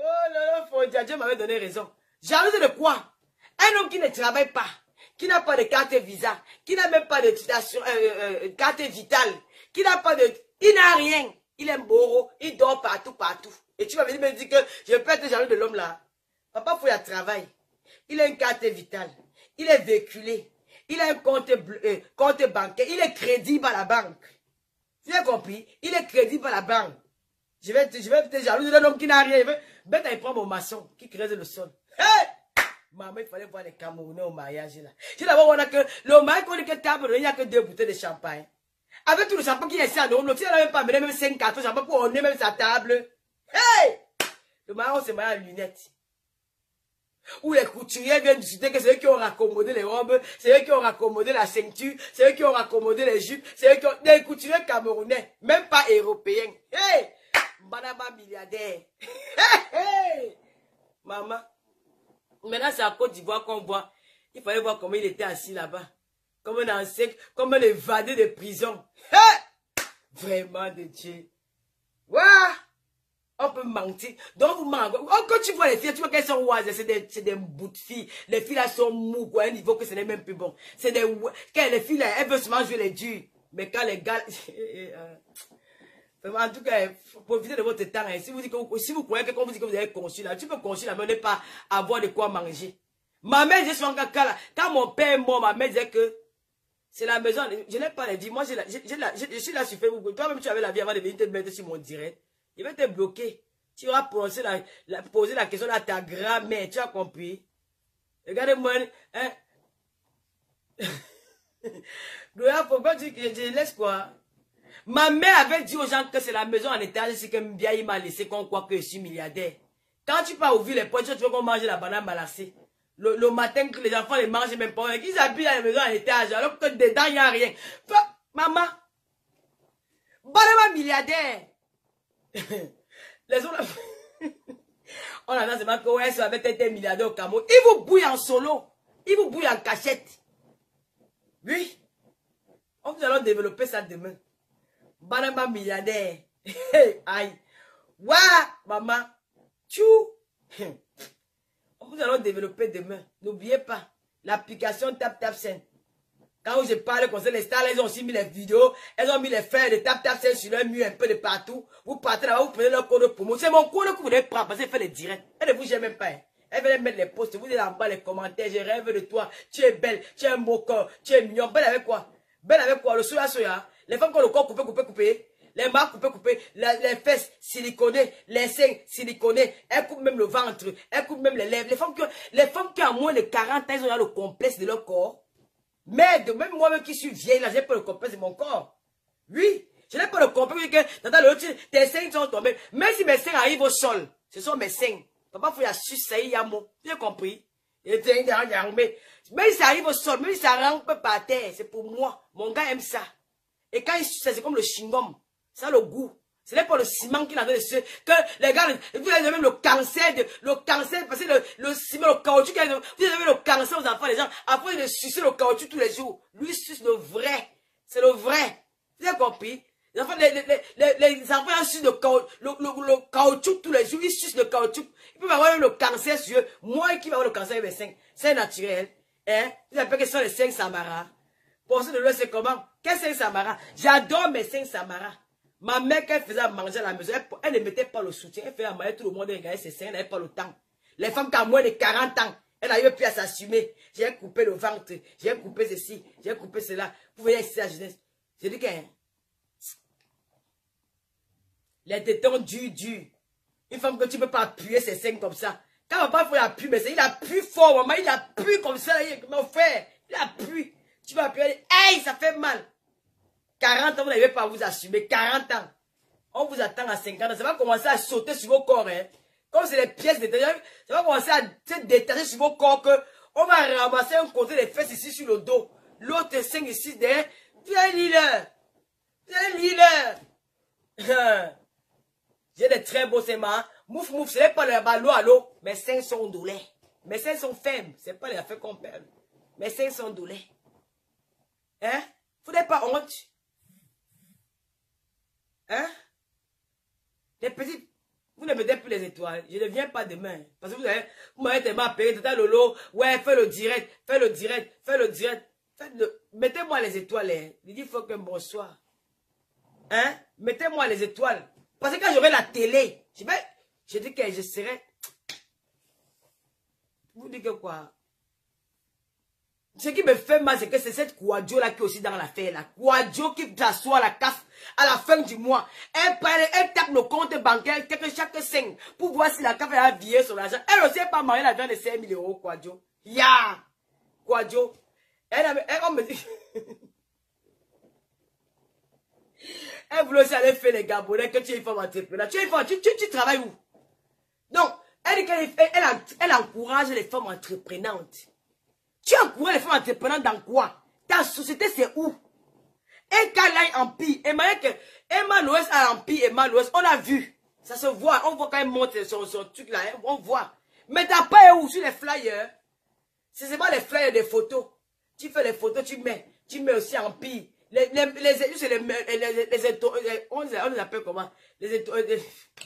Oh là là, Fondia, Dieu m'avait donné raison. Jalouse de quoi? Un homme qui ne travaille pas, qui n'a pas de carte visa, qui n'a même pas de euh, euh, carte vitale, qui n'a pas de... Il n'a rien. Il est un bourreau, il dort partout, partout. Et tu vas venir me dire que je peux être jaloux de l'homme là. Papa, il faut y travailler. Il a une carte vitale. Il est véhiculé. Il a un compte, euh, compte bancaire. Il est crédible à la banque. Tu as compris? Il est crédible à la banque. Je vais, je vais être jaloux d'un homme qui n'a rien. Bête, il prend mon maçon qui creuse le sol. Hey! Maman, il fallait voir les Camerounais au mariage là. J'ai d'abord, on a que le mariage qu'on est que table, il n'y a que deux bouteilles de champagne. Avec tout le champagne qui est ici à nous, tu n'as même pas amené même cinq cartons de champagne pour orner même sa table. Hey! Le mariage, on se marie à lunettes. Où les couturiers viennent discuter que c'est eux qui ont raccommodé les robes, c'est eux qui ont raccommodé la ceinture, c'est eux qui ont raccommodé les jupes, c'est eux qui ont... Des couturiers camerounais, même pas européens. Hey! Banaba milliardaire. Hey! Hey! Maman. Maintenant, c'est à Côte d'Ivoire qu'on voit. Il fallait voir comment il était assis là-bas. Comme un ancien, comme un évadé de prison. Hey! Vraiment de Dieu. Waouh! On peut mentir. Donc, vous mentez. Oh, quand tu vois les filles, tu vois qu'elles sont oises. C'est des, des bouts de filles. Les filles là sont mous, quoi, à un niveau que ce n'est même plus bon. C'est des... Quand les filles là, elles veulent seulement jouer les durs. Mais quand les gars... En tout cas, profitez de votre temps. Hein. Si, vous dites que vous, si vous croyez que quand vous dites que vous avez conçu là, tu peux conçu là, mais ne pas avoir de quoi manger. Ma mère disait souvent quand, quand mon père est mort, ma mère disait que c'est la maison. Je n'ai pas la vie. Moi, j'ai la, j'ai, j'ai la, je, je suis là sur Facebook. Toi-même, tu avais la vie avant de venir te mettre sur mon direct. Je vais te bloquer. Tu vas poser la, la, poser la question à ta grand-mère. Tu as compris? Regardez-moi. Hein? Pourquoi tu je, je laisse quoi? Ma mère avait dit aux gens que c'est la maison en étage, c'est que Mbia il m'a laissé qu'on croit que je suis milliardaire. Quand tu pars ouvrir les poches, tu veux qu'on mange la banane malassée. Le, le matin, que les enfants ne mangent même pas. Ils habitent dans la maison en étage, alors que dedans, il n'y a rien. Enfin, maman, banane milliardaire. Les autres, on a dit que ouais, ça avait été milliardaire au Cameroun. Ils vous bouillent en solo. Ils vous bouillent en cachette. Oui. On vous allons développer ça demain. Banama milliardaire. Aïe. Ouah, maman. Tchou. Nous allons développer demain. N'oubliez pas. L'application Tap Tap Send. Quand je parle comme ça, les stars, elles ont aussi mis les vidéos. Elles ont mis les fers de Tap Tap Send sur leur mur un peu de partout. Vous partez là-bas, vous prenez leur code de promo. C'est mon code que vous devez prendre parce qu'elle fait les directs. Elle ne vous gêne même pas. Hein. Elle veut mettre les posts. Vous êtes en bas les commentaires. Je rêve de toi. Tu es belle. Tu es un beau corps. Tu es mignon. Belle avec quoi? Belle avec quoi? Le soya soya. Les femmes qui ont le corps coupé, coupé, coupé. Les mains coupées, coupées. Les fesses siliconées. Les seins siliconés. Elles coupent même le ventre. Elles coupent même les lèvres. Les femmes qui ont, les femmes qui ont moins de quarante ans, elles ont le complexe de leur corps. Mais de même moi-même qui suis vieille, là, j'ai pas le complexe de mon corps. Oui. Je n'ai pas le complexe que dans le tes seins sont tombés. Même si mes seins arrivent au sol, ce sont mes seins. Papa, il faut y avoir ça, il y a mot. Tu as compris? Même si ça arrive au sol, même si ça rampe par terre, c'est pour moi. Mon gars aime ça. Et quand il suce, c'est comme le chewing-gum. Ça a le goût. Ce n'est pas le ciment qui n'a de ce que les gars, vous avez même le cancer, de, le cancer, parce que le, le ciment, le caoutchouc, vous avez le cancer aux enfants, les gens, après de sucer le caoutchouc tous les jours. Lui suce le vrai. C'est le vrai. Vous avez compris? Les enfants, les, les, les, les enfants sucent le, le, le, le caoutchouc tous les jours, ils sucent le caoutchouc. Ils peuvent avoir même le cancer sur eux. Moi qui vais avoir le cancer avec mes seins, c'est naturel. Hein? Vous appelez que ce sont les seins Samara. Pour ceux de l'Ouest, c'est comment? Quels seins Samara? J'adore mes seins Samara. Ma mère, quand elle faisait à manger à la maison, elle, elle ne mettait pas le soutien. Elle faisait à manger, tout le monde regardait ses seins, elle n'avait pas le temps. Les femmes qui ont moins de quarante ans, elle n'arrive plus à s'assumer. J'ai coupé le ventre, j'ai coupé ceci, j'ai coupé cela. Vous voyez ici la jeunesse. J'ai dit que hein, les tétons durs, durs. Une femme que tu ne peux pas appuyer ses seins comme ça. Quand papa faut appuyer, mais il appuie fort, maman, il appuie comme ça, mon frère, il appuie. Tu vas appuyer, hey, ça fait mal. quarante ans, vous n'arrivez pas à vous assumer. quarante ans. On vous attend à cinquante ans. Ça va commencer à sauter sur vos corps. Hein. Comme c'est les pièces détachées, ça va commencer à se détacher sur vos corps. Que on va ramasser un côté des fesses ici sur le dos. L'autre sein ici derrière. Viens, Lille. Viens, Lille. J'ai des très beaux seins. Hein. Mouf, mouf, ce n'est pas le ballon à l'eau. Mes seins sont douleurs. Mes seins sont faibles. Ce n'est pas les affaires qu'on perd. Mes seins sont douleurs. Hein? Vous n'avez pas honte. Hein? Les petits, vous ne mettez plus les étoiles. Je ne viens pas demain. Parce que vous avez, vous m'avez tellement appelé, tata Lolo, ouais, fais le direct, fais le direct, fais le direct. Mettez-moi les étoiles. Hein. Il dit, il faut qu'un bonsoir. Hein? Mettez-moi les étoiles. Parce que quand j'aurai la télé, je vais, je dis que je serai. Vous dites que quoi? Ce qui me fait mal, c'est que c'est cette Kouadjo là qui est aussi dans l'affaire là. Kouadjo qui s'assoit à la casse à la fin du mois. Elle, elle, elle tape le compte bancaire chaque cinq pour voir si la CAF a viré son argent. Elle aussi n'est pas mariée l'argent de cinq mille euros, Kouadjo. Ya! Yeah. Kouadjo. Elle, elle, elle, on me dit. Elle voulait aussi aller faire les Gabonais que tu es une femme entrepreneur. Tu es une femme, tu, tu, tu travailles où? Donc, elle dit qu'elle elle, elle, elle encourage les femmes entreprenantes. Tu encourages les femmes entreprenantes dans quoi? Ta société, c'est où? Et quand elle a empire, Emma Loès a empire, Emma Loès, on a vu. Ça se voit, on voit quand elle monte son, son truc là, on voit. Mais t'as pas où sur les flyers? C'est seulement les flyers des photos. Tu fais les photos, tu mets, tu mets aussi empire. Les, les, les, les, les, les, les, les, les on, les, on les appelle comment? Les les,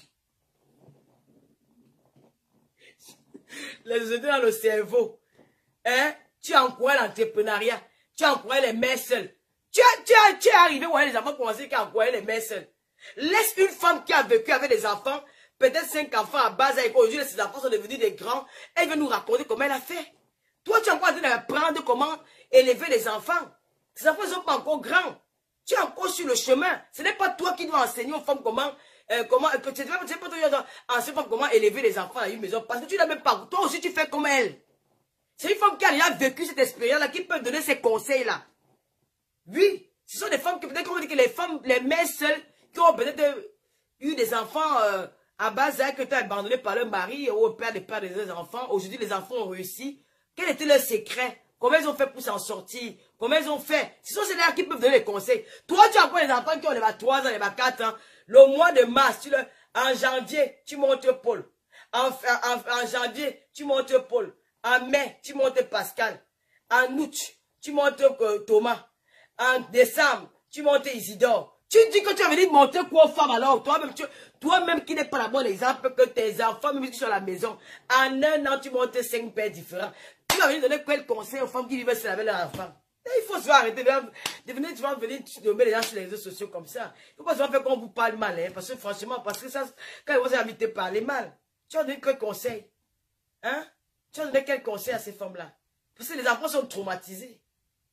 les étoiles dans le cerveau. Hein? Tu encourages l'entrepreneuriat. Tu encourages les mères seules. Tu, tu, tu es arrivé où les enfants commencent à encourager les mères seules. Laisse une femme qui a vécu avec des enfants, peut-être cinq enfants à base, et aujourd'hui ses enfants sont devenus des grands. Elle veut nous raconter comment elle a fait. Toi, tu es encore en train d'apprendre comment élever les enfants. Tes enfants ne sont pas encore grands. Tu es encore sur le chemin. Ce n'est pas toi qui dois enseigner aux femmes comment, euh, comment, que tu ne sais pas toi qui dois enseigner aux femmes comment élever les enfants à une maison. Parce que tu n'as même pas, toi aussi tu fais comme elle. C'est une femme qui a déjà vécu cette expérience-là, qui peut donner ces conseils-là. Oui, ce sont des femmes qui peut-être qu'on dit que les femmes, les mères seules, qui ont peut-être eu des enfants euh, à bas âge, qui ont été abandonnés par leur mari ou au père des pères des enfants. Aujourd'hui, les enfants ont réussi. Quel était leur secret? Comment ils ont fait pour s'en sortir? Comment ils ont fait? Ce sont ceux-là qui peuvent donner des conseils. Toi, tu as encore des enfants qui ont les trois ans, les quatre ans. Le mois de mars, tu le, en janvier, tu montes Paul. En, en, en janvier, tu montes Paul. En mai, tu montes Pascal. En août, tu montes euh, Thomas. En décembre, tu montes Isidore. Tu dis que tu as venu monter quoi aux femmes alors? Toi-même, toi-même qui n'es pas la bonne exemple que tes enfants, même si tu es à la maison. En un an, tu montes cinq pères différents. Tu vas venir donner quel conseil aux femmes qui vivent seul avec leurs enfants? Il faut se faire arrêter de venir, tu vas venir nommer les gens sur les réseaux sociaux comme ça. Il faut pas se faire qu'on vous parle mal, hein, parce que franchement, parce que ça, quand ils vont s'inviter à parler mal, tu vas donner quel conseil? Hein? Tu vas donner quel conseil à ces femmes-là? Parce que les enfants sont traumatisés.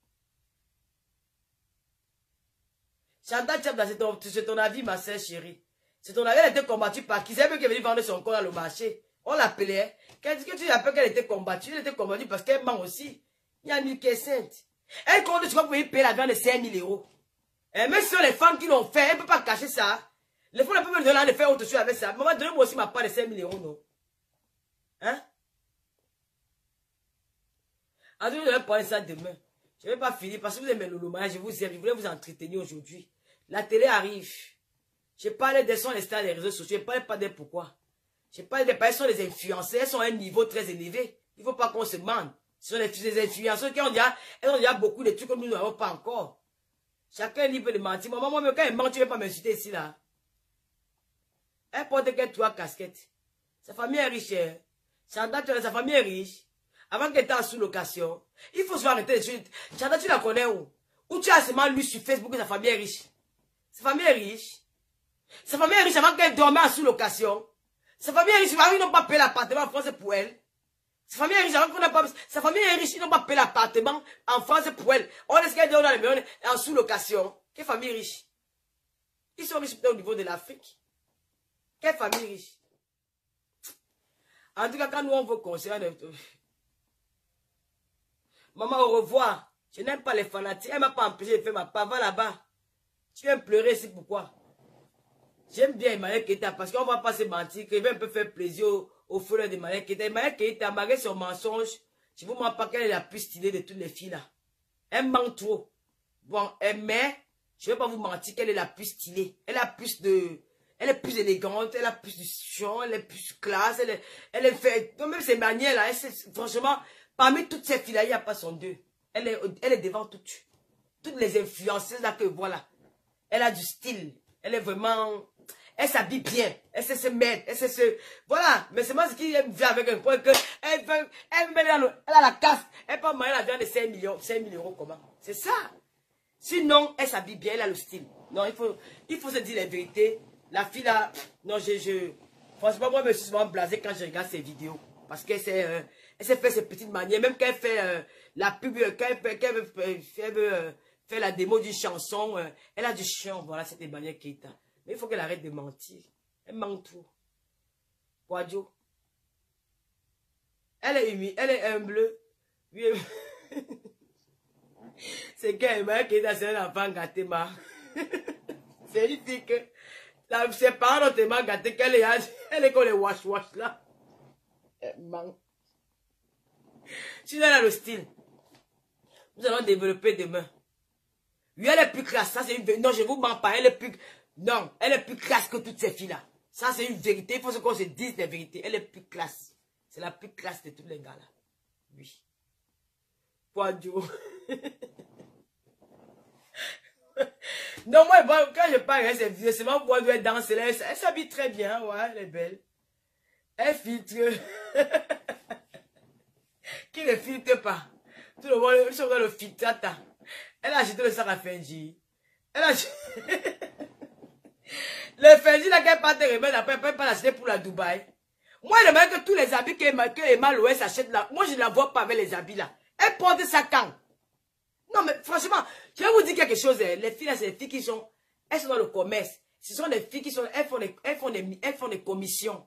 Chantal Tchab, c'est ton, ton avis, ma soeur chérie. C'est ton avis, elle était combattue par qui? C'est elle qui est venue vendre son corps dans le marché. On l'appelait. Qu'est-ce que tu appelles qu'elle était combattue? Elle était combattue parce qu'elle ment aussi. Il y a une qui est sainte. Elle compte, tu crois que vous pouvez payer la viande de cinq mille euros. Et même sur les femmes qui l'ont fait, elle ne peut pas cacher ça. Les femmes ne peuvent pas me donner de faire autre chose avec ça. Maman, donnez-moi aussi ma part de cinq mille euros, non? Hein? En tout cas, je vais parler ça demain. Je ne vais pas finir parce que vous aimez le lomage, je vous aime, je voulais vous entretenir aujourd'hui. La télé arrive. Je parlais des sons, les stars des réseaux sociaux, je ne parlais pas d'elles pourquoi. Je parle des personnes, des influenceurs, elles sont à un niveau très élevé. Il ne faut pas qu'on se demande. Ce sont des influenceurs qui ont déjà, elles ont déjà beaucoup de trucs que nous n'avons pas encore. Chacun est libre de mentir. Maman, moi, quand elle ment, tu ne veux pas m'insulter ici, là. Elle porte que trois casquettes. Sa famille est riche. Chantal, sa famille est riche. Avant qu'elle était en sous-location. Il faut se faire arrêter les choses. Chantal, tu la connais où? Ou tu as seulement lu sur Facebook que sa famille est riche. Sa famille est riche. Sa famille est riche avant qu'elle dormait en sous-location. Sa famille est riche avant qu'ils n'ont pas payé l'appartement en France pour elle. Sa famille est riche avant qu'on n'a pas... Sa famille est riche, ils n'ont pas payé l'appartement en France pour elle. On est-ce qu'elle dort dans les maisons en sous-location. Quelle famille riche? Ils sont riches peut-être au niveau de l'Afrique. Quelle famille riche? En tout cas, quand nous on veut conseiller... Maman, au revoir. Je n'aime pas les fanatiques. Elle ne m'a pas empêché de faire ma part. Va là-bas. Tu viens pleurer ici, pourquoi? J'aime bien Emmanuel Keita parce qu'on ne va pas se mentir. Qu'il veut un peu faire plaisir aux au frères d'Emmanuel Keita. Emmanuel Keita, malgré son mensonge, je ne vous mens pas qu'elle est la plus stylée de toutes les filles là. Elle ment trop. Bon, elle met, je ne vais pas vous mentir qu'elle est la plus stylée. Elle a plus de... Elle est plus élégante, elle a plus de chant, elle est plus classe, elle est, elle est fait... Même ses manières là, elle, franchement... Parmi toutes ces filles-là, il n'y a pas son deux. Elle est, elle est devant toutes. Toutes les influenceuses là que voilà. Elle a du style. Elle est vraiment... Elle s'habille bien. Elle sait se mettre. Elle sait se... Voilà. Mais c'est moi qui vient avec un point que... Elle, veut, elle, met dans le, elle a la casse. Elle peut marier la viande de cinq millions. cinq mille euros, comment? C'est ça. Sinon, elle s'habille bien. Elle a le style. Non, il faut, il faut se dire la vérité. La fille là... Non, je... je franchement, moi, je me suis souvent blasé quand je regarde ses vidéos. Parce qu'elle s'est euh, fait ses petites manières. Même quand elle fait euh, la pub, quand elle, fait, quand elle veut, elle veut euh, faire la démo d'une chanson, euh, elle a du chant. Voilà, c'est des manières qui est. Mais il faut qu'elle arrête de mentir. Elle ment tout. Quadio. Elle est humide, elle est humble. Oui, c'est qu'elle est qui est dans un enfant gâté, ma. C'est une fille que ses parents ont tellement gâté qu'elle est, elle est comme les wash-wash là. Elle ment. Si elle a le style, nous allons développer demain. Oui, elle est plus classe. Ça, c'est une... Non, je vous mens pas. Elle est plus... Non, elle est plus classe que toutes ces filles-là. Ça, c'est une vérité. Il faut qu'on se dise la vérité. Elle est plus classe. C'est la plus classe de tous les gars-là. Oui. Quadio. Non, moi, bon, quand je parle, c'est vieux. C'est moi, Quadio, elle danse. Elle, elle s'habille très bien. Ouais, elle est belle. Elle filtre. Qui ne filtre pas. Tout le monde, le, le filtre. Elle a acheté le sac à Fendi. Elle a acheté... Le Fendi, là, qu'elle part de remettre, après, elle peut pas l'acheter pour la Dubaï. Moi, je demande que tous les habits que Emma Loès achète là, moi, je ne la vois pas avec les habits là. Elle porte ça quand? Non, mais franchement, je vais vous dire quelque chose. Hein. Les filles là, c'est les filles qui sont... Elles sont dans le commerce. Ce sont des filles qui sont... Elles font des, elles font des, elles font des commissions.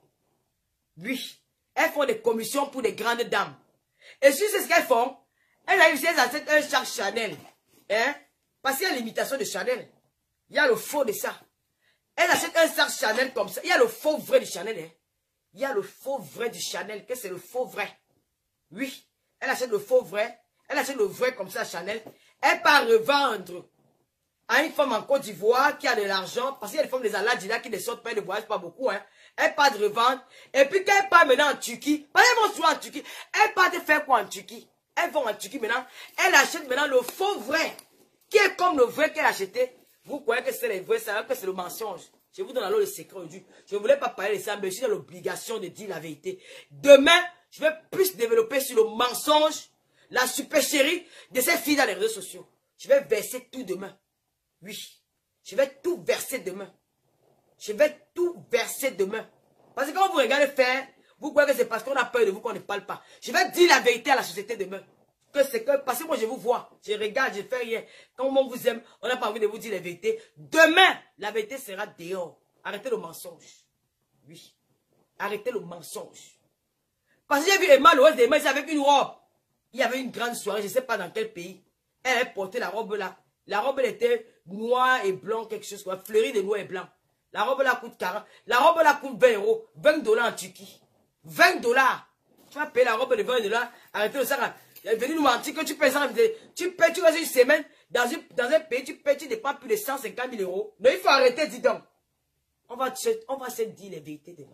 Oui. Elles font des commissions pour des grandes dames. Et si c'est ce qu'elles font, elles achètent un sac Chanel. Hein? Parce qu'il y a l'imitation de Chanel. Il y a le faux de ça. Elle achète un sac Chanel comme ça. Il y a le faux vrai du Chanel. Hein? Il y a le faux vrai du Chanel. Que c'est le faux vrai. Oui. Elle achète le faux vrai. Elle achète le vrai comme ça Chanel. Elle part revendre à une femme en Côte d'Ivoire qui a de l'argent. Parce qu'il y a des femmes des Aladina qui ne sortent pas, ne voyagent pas beaucoup. Hein? Elle part de revendre. Et puis quand elle part maintenant en Turquie. Parce qu'elles vont souvent en Turquie. Elle part de faire quoi en Turquie? Elles vont en Turquie maintenant. Elle achète maintenant le faux vrai. Qui est comme le vrai qu'elle a acheté. Vous croyez que c'est le vrai, ça que c'est le mensonge. Je vous donne alors le secret aujourd'hui. Je ne voulais pas parler de ça, mais je suis dans l'obligation de dire la vérité. Demain, je vais plus développer sur le mensonge, la supercherie de ces filles dans les réseaux sociaux. Je vais verser tout demain. Oui. Je vais tout verser demain. Je vais tout verser demain. Parce que quand vous regardez faire, vous croyez que c'est parce qu'on a peur de vous qu'on ne parle pas. Je vais dire la vérité à la société demain. Que c'est que, parce que moi je vous vois, je regarde, je fais rien. Quand on vous aime, on n'a pas envie de vous dire la vérité. Demain, la vérité sera dehors. Arrêtez le mensonge. Oui. Arrêtez le mensonge. Parce que j'ai vu Emma Loès de Emma avec une robe. Il y avait une grande soirée, je ne sais pas dans quel pays. Elle avait porté la robe là. La robe elle était noire et blanc, quelque chose quoi, fleurie de noir et blanc. La robe là coûte quarante. La robe là coûte vingt euros. vingt dollars en Turquie. vingt dollars. Tu vas payer la robe de vingt dollars. Arrêtez le sac. Il est venu nous mentir que tu payes ça. Tu payes, tu restes une semaine dans, une, dans un pays, tu payes, tu dépenses plus de cent cinquante mille euros. Mais il faut arrêter, dis donc. On va, on va se dire les vérités demain.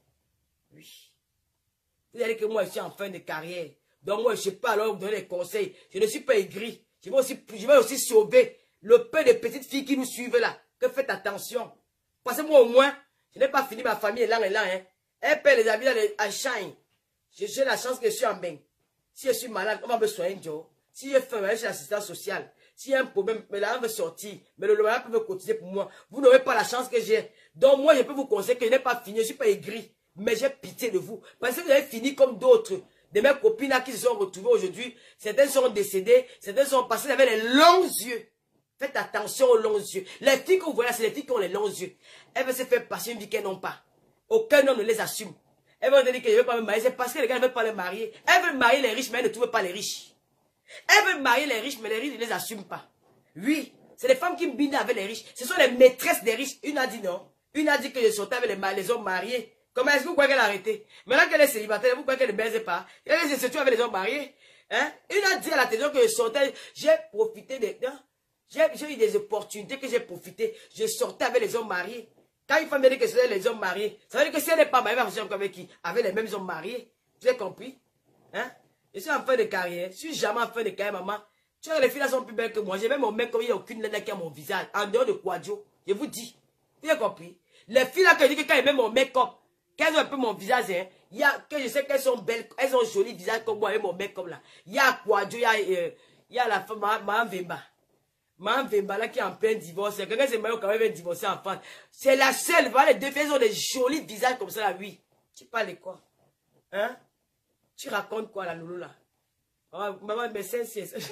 Oui. Vous allez que moi, je suis en fin de carrière. Donc moi, je ne sais pas alors vous donner des conseils. Je ne suis pas aigri. Je vais aussi, je vais aussi sauver le peu de petites filles qui nous suivent là. Que faites attention. Parce que moi, au moins, je n'ai pas fini ma famille là et là. Hein. Elle paie les habits à Shine. J'ai la chance que je suis en bain. Si je suis malade, on va me soigner, Joe. Si j'ai faim, je suis assistant social. S'il y a un problème, mais là, on veut sortir. Mais le loyer peut me cotiser pour moi. Vous n'aurez pas la chance que j'ai. Donc, moi, je peux vous conseiller que je n'ai pas fini. Je ne suis pas aigri. Mais j'ai pitié de vous. Parce que vous avez fini comme d'autres. De mes copines là qui se sont retrouvées aujourd'hui. Certaines sont décédées. Certaines sont passées avec les longs yeux. Faites attention aux longs yeux. Les filles que vous voyez là, c'est les filles qui ont les longs yeux. Elles veulent se faire passer une vie qu'elles n'ont pas. Aucun homme ne les assume. Elles vont te dire que je ne veux pas me marier. C'est parce que les gars ne veulent pas les marier. Elles veulent marier les riches, mais elles ne trouvent pas les riches. Elles veulent marier les riches, mais les riches ne les assument pas. Oui, c'est les femmes qui me binent avec les riches. Ce sont les maîtresses des riches. Une a dit non. Une a dit que je sortais avec les, les hommes mariés. Comment est-ce que vous croyez qu'elle a arrêté? Maintenant qu'elle est célibataire, vous croyez qu'elle ne baise pas? Elle est surtout avec les hommes mariés. Hein? Une a dit à la télévision que je sortais. J'ai profité de... J'ai eu des opportunités que j'ai profité. Je sortais avec les hommes mariés. Quand une femme me dit que c'est les hommes mariés, ça veut dire que si elle n'est pas mariée, elle va faire encore avec qui? Avec les mêmes hommes mariés. Tu as compris? Hein? Je suis en fin de carrière. Je suis jamais en fin de carrière, maman. Tu vois, les filles là sont plus belles que moi. J'ai même mon mec comme il n'y a aucune laine qui a mon visage. En dehors de Quadio. Je vous dis. Tu as compris? Les filles là que je dis que quand elles mettent mon make-up, qu'elles ont un peu mon visage, hein, il y a, que je sais qu'elles sont belles, elles ont un joli visage comme moi avec mon make-up là. Il y a Kwadjo, il y a, euh, il y a la femme, Mme Vemba. Mme Vemba là qui est en plein divorce. Quelqu'un s'est marié quand même divorcé en France. C'est la seule, voilà, les deux filles, elles ont des jolis visages comme ça là, oui. Tu parles quoi? Hein? Tu racontes quoi la loulou là? Oh, maman, mais c'est...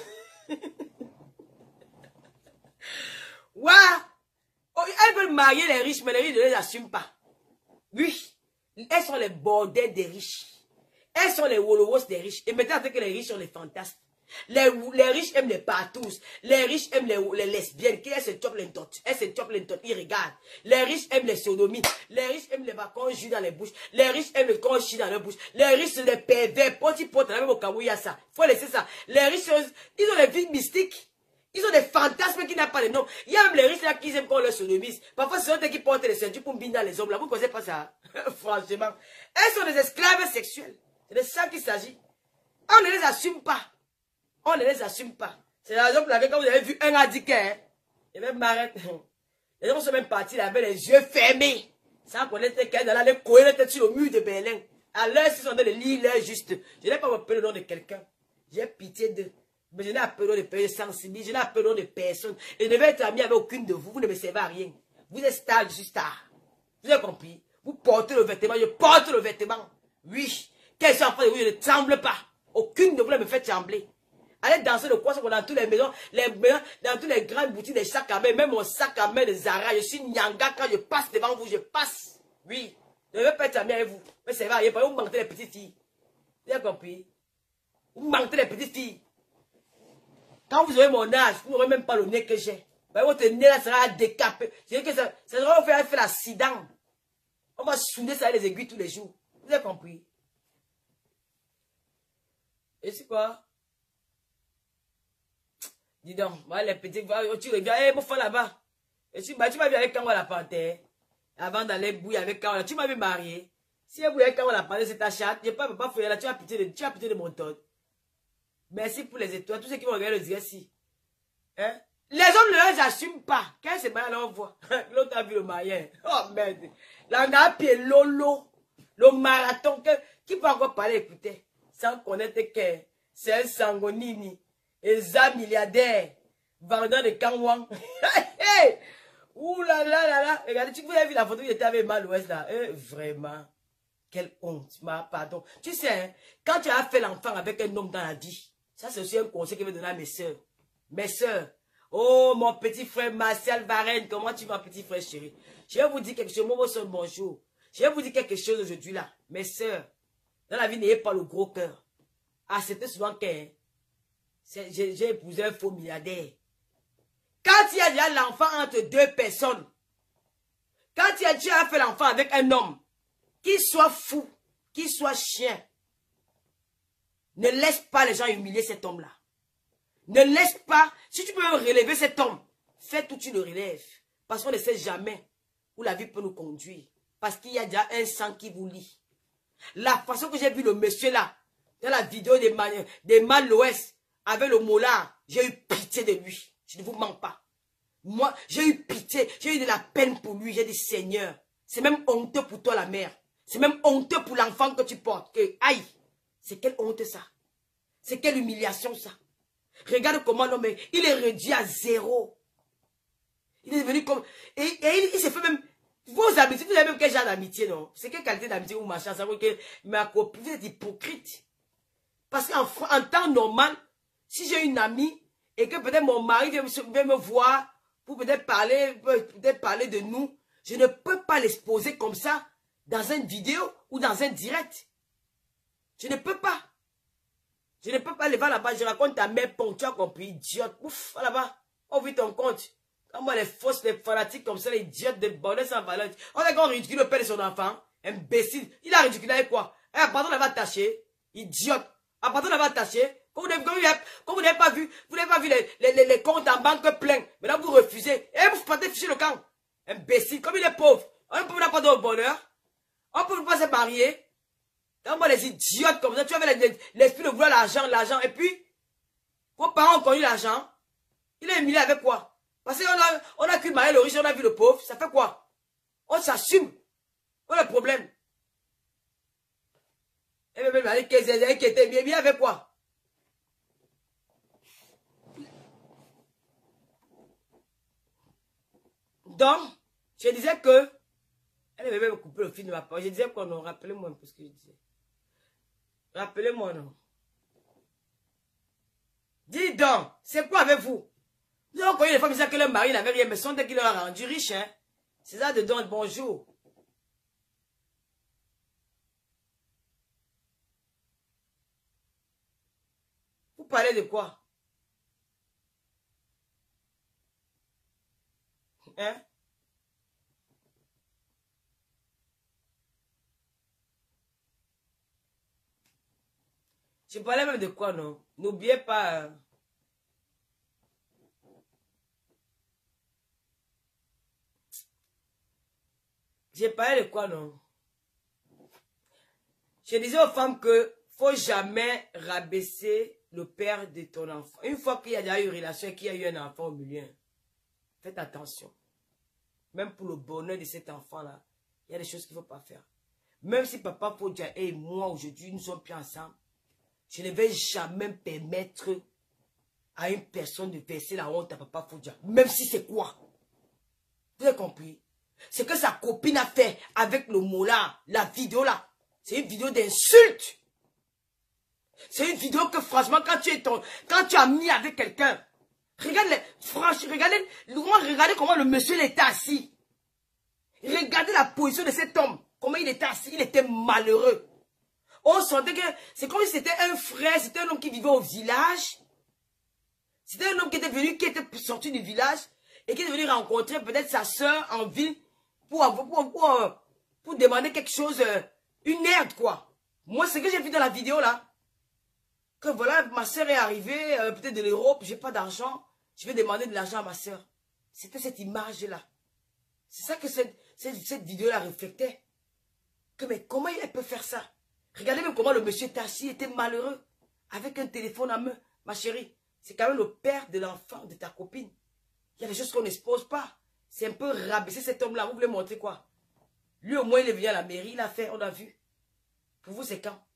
Ouais! Oh, elles veulent marier les riches, mais les riches ne les assument pas. Oui, elles sont les bordels des riches. Elles sont les wolowos des riches. Et maintenant, que les riches sont les fantasmes. Les, les riches aiment les partous. Les riches aiment les, les lesbiennes. Qui elles se chopent les totes. Elles se chopent les totes. Ils regardent. Les riches aiment les sodomies. Les riches aiment les bacons jus dans les bouches. Les riches aiment les cons dans leur bouche. Les riches sont des pervers. Poti potes. Même au Cameroun, il y a ça. Faut laisser ça. Les riches, ils ont des vies mystiques. Ils ont des fantasmes qui n'ont pas de nom. Il y a même les riches là qui aiment qu'on leur sodomise. Parfois, c'est eux qui portent les ceintures pour binder les hommes là. Vous ne connaissez pas ça? Franchement. Elles sont des esclaves sexuels. C'est de ça qu'il s'agit. On ne les assume pas. On ne les assume pas. C'est la raison pour laquelle quand vous avez vu un indiqué, hein, il va m'arrêter. Les gens sont même partis là avec les yeux fermés. Sans connaître qu'elle est là, les coller la tête sur le mur de Berlin. À l'heure, ils sont en train de lire l'heure juste. Je n'ai pas appelé le nom de quelqu'un. J'ai pitié d'eux. Mais je n'ai appelé le nom de personnes sensibles. Je n'ai appelé le nom de personne. Et je ne vais être ami avec aucune de vous. Vous ne me servez à rien. Vous êtes star, je suis star. Vous avez compris? Vous portez le vêtement, je porte le vêtement. Oui. Qu'elles soient en face de vous, je ne tremble pas. Aucune de vous ne me fait trembler. Allez danser le croissant dans toutes les maisons, les maisons, dans toutes les grandes boutiques, des sacs à main, même mon sac à main de Zara. Je suis Nyanga quand je passe devant vous, je passe. Oui. Je ne veux pas être ami avec vous. Mais c'est vrai, vous manquez les petites filles. Vous avez compris? Vous manquez les petites filles. Quand vous aurez mon âge, vous n'aurez même pas le nez que j'ai. Votre nez là sera décapé. Je dis que ça, ça sera faire faire l'accident. On va souder ça avec les aiguilles tous les jours. Vous avez compris? Et c'est quoi? Dis donc, moi les petits, tu regardes, hé, mon frère là-bas. Et tu, bah, tu m'as vu avec Kango la panthère. Avant d'aller bouiller avec Kango, tu m'as vu marié. Si elle bouille avec Kango la panthère, c'est ta chatte. Je ne peux pas faire là, tu as pitié de, tu as pitié de mon tonne. Merci pour les étoiles. Tous ceux qui vont regarder le direct ici. Hein? Les hommes ne les assument pas. Quand c'est marié, on voit. L'autre a vu le marié. Oh merde. Là, on a appuyé Lolo. Le marathon. Que, qui peut encore parler, écoutez. Sans connaître que c'est un sangonini. Eza milliardaire. Vendeur de Kangwang. Hey! Ouh là là là là. Regardez, tu vous avez vu la photo où il était avec Mal-Ouest là. Eh, vraiment. Quelle honte. Ma, pardon. Tu sais, hein, quand tu as fait l'enfant avec un homme dans la vie, ça c'est aussi un conseil que je vais donner à mes soeurs. Mes soeurs. Oh, mon petit frère Martial Varenne, comment tu vas, petit frère chéri? Je vais vous dire quelque chose. Moi, son bonjour. Je vais vous dire quelque chose aujourd'hui là. Mes soeurs, dans la vie, n'ayez pas le gros cœur. Acceptez souvent que j'ai épousé un faux milliardaire. Quand il y a déjà l'enfant entre deux personnes, quand il y a déjà fait l'enfant avec un homme, qu'il soit fou, qu'il soit chien, ne laisse pas les gens humilier cet homme-là. Ne laisse pas, si tu peux relever cet homme, fais tout, tu le relèves. Parce qu'on ne sait jamais où la vie peut nous conduire. Parce qu'il y a déjà un sang qui vous lie. La façon que j'ai vu le monsieur là, dans la vidéo des, des Mal-Ouest, avec le molar, j'ai eu pitié de lui. Je ne vous mens pas. Moi, j'ai eu pitié, j'ai eu de la peine pour lui. J'ai dit, Seigneur, c'est même honteux pour toi la mère. C'est même honteux pour l'enfant que tu portes. Que, aïe, c'est quelle honte ça. C'est quelle humiliation ça. Regarde comment l'homme est, il est réduit à zéro. Il est devenu comme... Et, et il, il s'est fait même... Vos amitiés, vous avez même quel genre d'amitié, non? C'est quelle qualité d'amitié ou machin, ça veut que ma copine, vous êtes hypocrite. Parce qu'en en temps normal, si j'ai une amie et que peut-être mon mari vient me, vient me voir pour peut-être parler, peut-être parler de nous, je ne peux pas l'exposer comme ça dans une vidéo ou dans un direct. Je ne peux pas. Je ne peux pas aller là-bas, je raconte ta mère, bon, tu as compris, idiote. Ouf, là-bas, on vit ton compte. Comme moi, les fausses, les fanatiques comme ça, les idiotes de bonheur sans valeur. On est qu'on ridicule le père de son enfant. Imbécile. Il a ridiculé avec quoi? Eh, pardon, là-bas attaché. Idiote. Ah, pardon, là-bas attaché. Comme vous n'avez pas vu, vous n'avez pas vu les, les, les, les comptes en banque pleins. Maintenant, vous refusez. Et vous partez ficher le camp. Imbécile. Comme il est pauvre. On ne peut pas donner le bonheur. On ne peut pas se marier. Dans moi, les idiotes comme ça, tu avais l'esprit de vouloir l'argent, l'argent. Et puis, vos parents ont connu l'argent. Il est humilié avec quoi? Parce qu'on a, on a cru marier le riche, on a vu le pauvre. Ça fait quoi? On On s'assume. Voilà le problème. Et même avec qui était bien, bien avec quoi? Donc, je disais que, elle avait même coupé le fil de ma parole. Je disais quoi, non, rappelez-moi un peu ce que je disais. Rappelez-moi, non. Dis donc, c'est quoi avec vous? Nous avons connu les femmes qui disaient que leur mari n'avait rien, mais sont dès qu'il leur a rendu riche, hein. C'est ça de donc, bonjour. Vous parlez de quoi? Hein? Je parlais même de quoi, non? N'oubliez pas... Euh... J'ai parlé de quoi, non? Je disais aux femmes que faut jamais rabaisser le père de ton enfant. Une fois qu'il y a déjà eu une relation et qu'il y a eu un enfant au milieu, faites attention. Même pour le bonheur de cet enfant-là, il y a des choses qu'il ne faut pas faire. Même si papa Fodja et moi, aujourd'hui, nous sommes plus ensemble, je ne vais jamais permettre à une personne de verser la honte à papa Fodja. Même si c'est quoi? Vous avez compris? C'est que sa copine a fait avec le mot là, la vidéo là. C'est une vidéo d'insulte. C'est une vidéo que franchement, quand tu es ton, quand tu as mis avec quelqu'un, regarde les, franchement, regardez, regardez comment le monsieur il était assis. Regardez la position de cet homme. Comment il était assis, il était malheureux. On sentait que c'est comme si c'était un frère, c'était un homme qui vivait au village. C'était un homme qui était venu, qui était sorti du village et qui est venu rencontrer peut-être sa soeur en ville pour, pour, pour, pour, pour demander quelque chose, une aide quoi. Moi, c'est ce que j'ai vu dans la vidéo là. Que voilà, ma soeur est arrivée, euh, peut-être de l'Europe, j'ai pas d'argent, je vais demander de l'argent à ma soeur. C'était cette image-là. C'est ça que cette, cette, cette vidéo-là reflétait. Que mais comment elle peut faire ça? Regardez même comment le monsieur était assis, était malheureux, avec un téléphone à main. Ma chérie, c'est quand même le père de l'enfant, de ta copine. Il y a des choses qu'on n'expose pas. C'est un peu rabaisser cet homme-là. Vous voulez montrer quoi? Lui, au moins, il est venu à la mairie, il a fait, on a vu. Pour vous, c'est quand?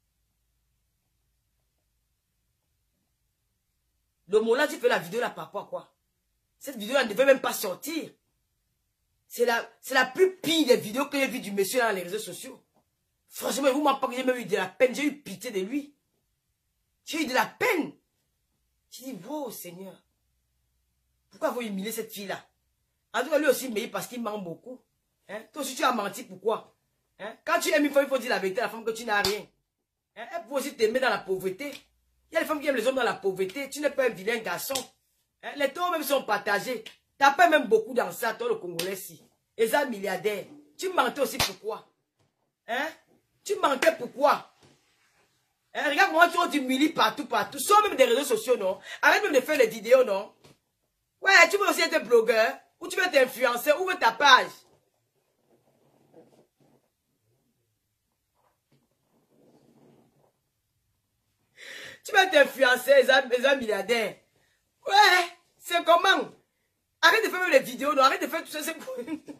Le mot-là, tu fais la vidéo là par rapport à quoi? Cette vidéo-là ne devait même pas sortir. C'est la, c'est la plus pire des vidéos que j'ai vues du monsieur dans les réseaux sociaux. Franchement, vous m'en parlez, j'ai même eu de la peine. J'ai eu pitié de lui. J'ai eu de la peine. J'ai dit, wow, Seigneur. Pourquoi vous humiliez cette fille-là? En tout cas, lui aussi, mais parce qu'il ment beaucoup. Hein? Toi aussi, tu as menti, pourquoi? Hein? Quand tu aimes une femme, il faut dire la vérité à la femme que tu n'as rien. Hein? Elle peut aussi t'aimer dans la pauvreté. Il y a des femmes qui aiment les hommes dans la pauvreté. Tu n'es pas un vilain garçon. Hein? Les taux même sont partagés. Tu n'as pas même beaucoup dans ça, toi, le Congolais-ci. Et ça, milliardaire. Tu mentais aussi pourquoi? Hein? Tu mentais pourquoi? Hein? Regarde comment tu t'humilies partout, partout. Sors même des réseaux sociaux, non? Arrête même de faire des vidéos, non? Ouais, tu veux aussi être blogueur, ou tu veux t'influencer, ouvre ta page. Tu vas t'influencer, les hommes milliardaires. Ouais, c'est comment? Arrête de faire même les vidéos, non? Arrête de faire tout ça, c'est pour...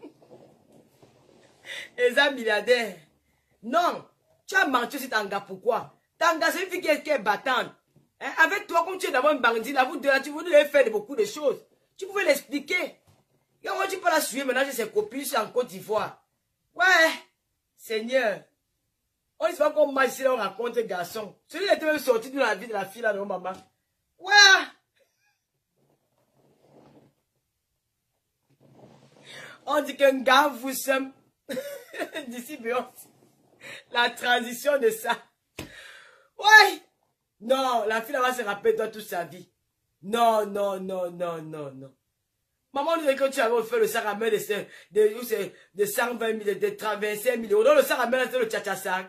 les hommes milliardaires. Non, tu as menti aussi Tanga, pourquoi? Tanga, c'est une fille qui est, qui est battante. Hein? Avec toi, comme tu es d'abord une bandit, là, vous deux, là, tu voulais faire de beaucoup de choses. Tu pouvais l'expliquer. Et moi, tu peux la suivre maintenant, j'ai ses copines, c'est en Côte d'Ivoire. Ouais, Seigneur. On ne sait pas comment magicien on raconte les garçons. Celui-là était même sorti de la vie de la fille, là, non, maman. Ouais. On dit qu'un gars vous sème. D'ici, Beyoncé. La transition de ça. Ouais. Non, la fille, elle va se rappeler toi toute sa vie. Non, non, non, non, non, non. Maman nous dit que tu avais fait le sac à main de, de, de cent vingt mille, de vingt-cinq mille euros. Non, le sac à main, c'est le tcha-tcha-sac.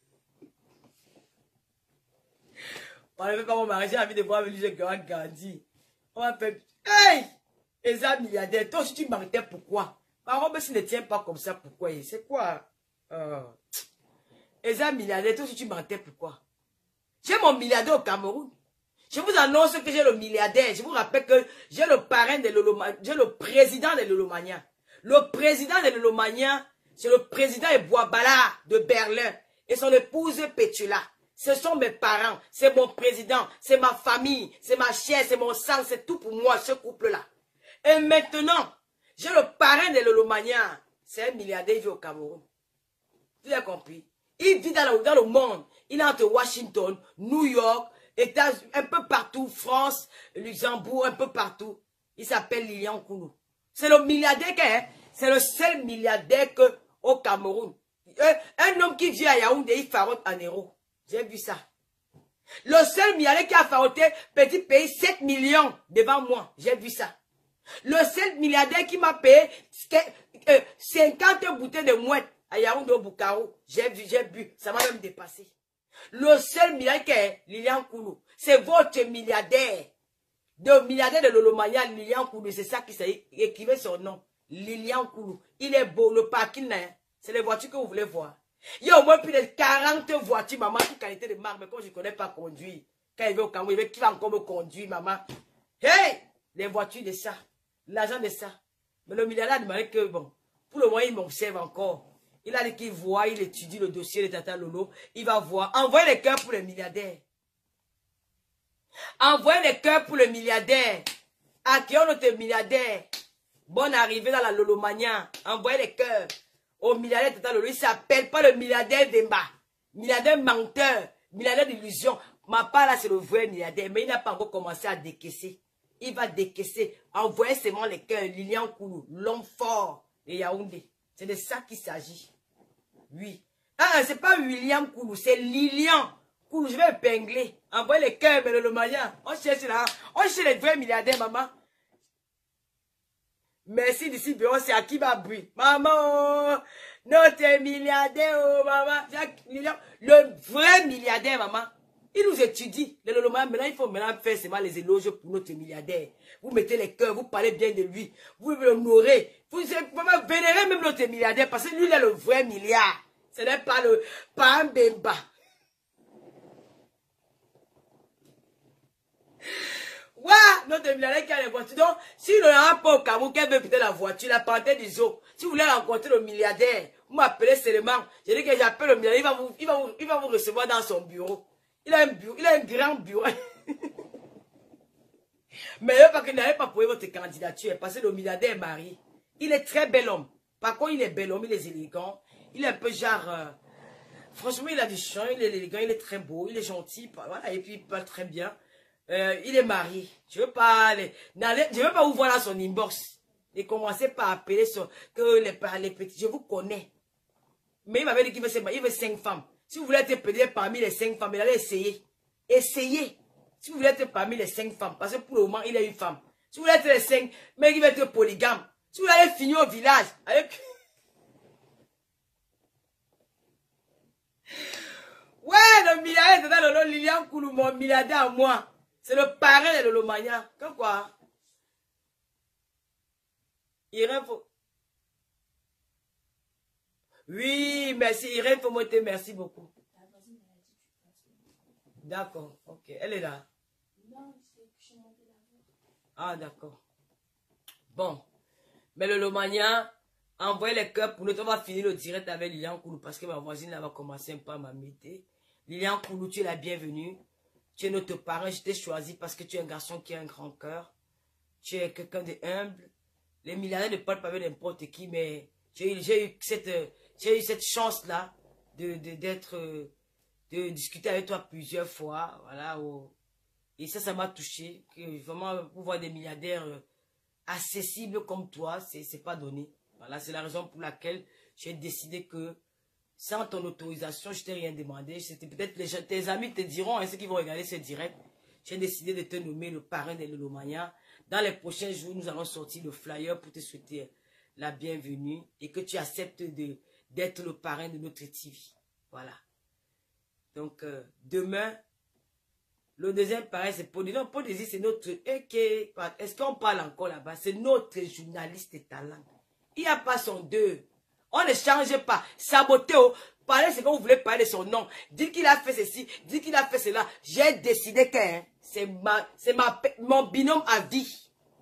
On avait pas mon mari, j'ai envie de voir avec lui, j'ai grandi. On va faire. Hey! Et ça, milliardaire, toi aussi tu m'arrêtais pourquoi? Par contre, s'il ne tient pas comme ça, pourquoi? C'est quoi? Euh... Et ça, milliardaire, toi aussi tu m'arrêtais pourquoi? J'ai mon milliardaire au Cameroun. Je vous annonce que j'ai le milliardaire. Je vous rappelle que j'ai le parrain de Lolomania. J'ai le président de Lolomania. Le président de Lolomania C'est le président Boisbala de Berlin et son épouse Petula. Ce sont mes parents, c'est mon président, c'est ma famille, c'est ma chair, c'est mon sang, c'est tout pour moi, ce couple-là. Et maintenant, j'ai le parrain de Lolomania. C'est un milliardaire, il vit au Cameroun. Vous avez compris? Il vit dans le, dans le monde. Il est entre Washington, New York, États, un peu partout, France, Luxembourg, un peu partout. Il s'appelle Lilian Koulou. C'est le milliardaire qui est, c'est le seul milliardaire que, au Cameroun. Un, un homme qui vit à Yaoundé, il farote en euros. J'ai vu ça. Le seul milliardaire qui a faroté petit pays sept millions devant moi. J'ai vu ça. Le seul milliardaire qui m'a payé cinquante bouteilles de mouette à Yaoundé au Bukavu. J'ai vu, j'ai bu. Ça m'a même dépassé. Le seul milliardaire qui est Lilian Koulou. C'est votre milliardaire. Le milliardaire de Lolomania, Lilian Koulou. C'est ça qui s'est écrivait son nom. Lilian Koulou. Il est beau. Le parking là, c'est les voitures que vous voulez voir. Il y a au moins plus de quarante voitures, maman, toute qualité de marque. Mais quand je ne connais pas conduire, quand il va au Cameroun, il va qui va encore me conduire, maman. Hey! Les voitures de ça. L'argent de ça. Mais le milliardaire a demandé que, bon, pour le moment, il m'observe encore. Il a dit qu'il voit, il étudie le dossier de Tata Lolo. Il va voir. Envoyez les cœurs pour le milliardaire. Envoyez les cœurs pour le milliardaire. Accueillons notre milliardaire. Bonne arrivée dans la Lolomania. Envoyez les cœurs. Au milliardaire Tata Lolo, il ne s'appelle pas le milliardaire d'Emba. Milliardaire menteur. Milliardaire d'illusion. Ma part là, c'est le vrai milliardaire. Mais il n'a pas encore commencé à décaisser. Il va décaisser. Envoyez seulement les cœurs. Lilian Koulou, l'homme fort de Yaoundé. C'est de ça qu'il s'agit. Oui. Ah, c'est pas William Koulou, c'est Lilian Koulou. Je vais épingler. Envoyez les cœurs, mais le Lomania. On cherche là. On cherche les vrais milliardaires, maman. Merci d'ici, c'est à qui va bruit. Maman, notre milliardaire, oh, maman. Le vrai milliardaire, maman. Il nous étudie. Le Lolomania, maintenant, il faut maintenant faire seulement les éloges pour notre milliardaire. Vous mettez les cœurs, vous parlez bien de lui. Vous l'honorez. Vous vénérez même notre milliardaire parce que lui, il est le vrai milliard. Ce n'est pas le pas un Bemba. Ouais, notre milliardaire qui a les voitures. Donc, s'il n'aura pas au Cameroun, qu'elle veut peut-être la voiture, la panthère des eaux. Si vous voulez rencontrer le milliardaire, vous m'appelez seulement. Je dis que j'appelle le milliardaire, il va, vous, il, va vous, il va vous recevoir dans son bureau. Il a un bureau, il a un grand bureau. Mais parce qu'il n'avait pas prouvé votre candidature, parce que le milliardaire est marié. Il est très bel homme. Par contre, il est bel homme, il est élégant. Il est un peu genre... Euh, franchement, il a du chant, il est élégant, il est très beau, il est gentil. Voilà, et puis il parle très bien. Euh, il est marié. Je ne veux pas aller... Je veux pas vous voir dans son inbox. Et commencer par appeler son, que les, les petits... Je vous connais. Mais il m'avait dit qu'il veut, il veut cinq femmes. Si vous voulez être peut-être parmi les cinq femmes, il allait essayer. Essayez. Si vous voulez être parmi les cinq femmes, parce que pour le moment, il a une femme. Si vous voulez être les cinq, mais il va être polygame. Si vous voulez finir au village, avec... Ouais, le milliardaire, c'est dans le nom Lilian Koulou, mon milliardaire à moi. C'est le parrain de Lolomania. Comme quoi? Irène, faut... Oui, merci. Irène, faut monter, merci beaucoup. D'accord, ok. Elle est là. Ah, d'accord. Bon. Mais le Lomania, envoyez les cœurs pour nous. On va finir le direct avec Lilian Koulou parce que ma voisine va commencer un peu à m'embêter. Lilian Koulou, tu es la bienvenue. Tu es notre parrain. Je t'ai choisi parce que tu es un garçon qui a un grand cœur. Tu es quelqu'un de humble. Les milliardaires ne parlent pas avec n'importe qui, mais j'ai eu cette, j'ai eu cette chance-là de, de, d'être, de discuter avec toi plusieurs fois. Voilà. Oh. Et ça, ça m'a touché. Que vraiment, pour voir des milliardaires accessibles comme toi, c'est pas donné. Voilà, c'est la raison pour laquelle j'ai décidé que sans ton autorisation, je t'ai rien demandé. C'était peut-être les gens, tes amis te diront, hein, ceux qui vont regarder ce direct. J'ai décidé de te nommer le parrain de Lolomania. Dans les prochains jours, nous allons sortir le flyer pour te souhaiter la bienvenue et que tu acceptes de d'être le parrain de notre T V. Voilà. Donc, euh, demain, le deuxième parrain, c'est Podésie. Non, Podésie, c'est notre... Okay. Est-ce qu'on parle encore là-bas? C'est notre journaliste de talent. Il n'y a pas son deux. On ne change pas. Saboter, oh, parlez ce que vous voulez parler de son nom. Dites qu'il a fait ceci, dites qu'il a fait cela. J'ai décidé que hein, c'est ma, c'est ma, mon binôme à vie.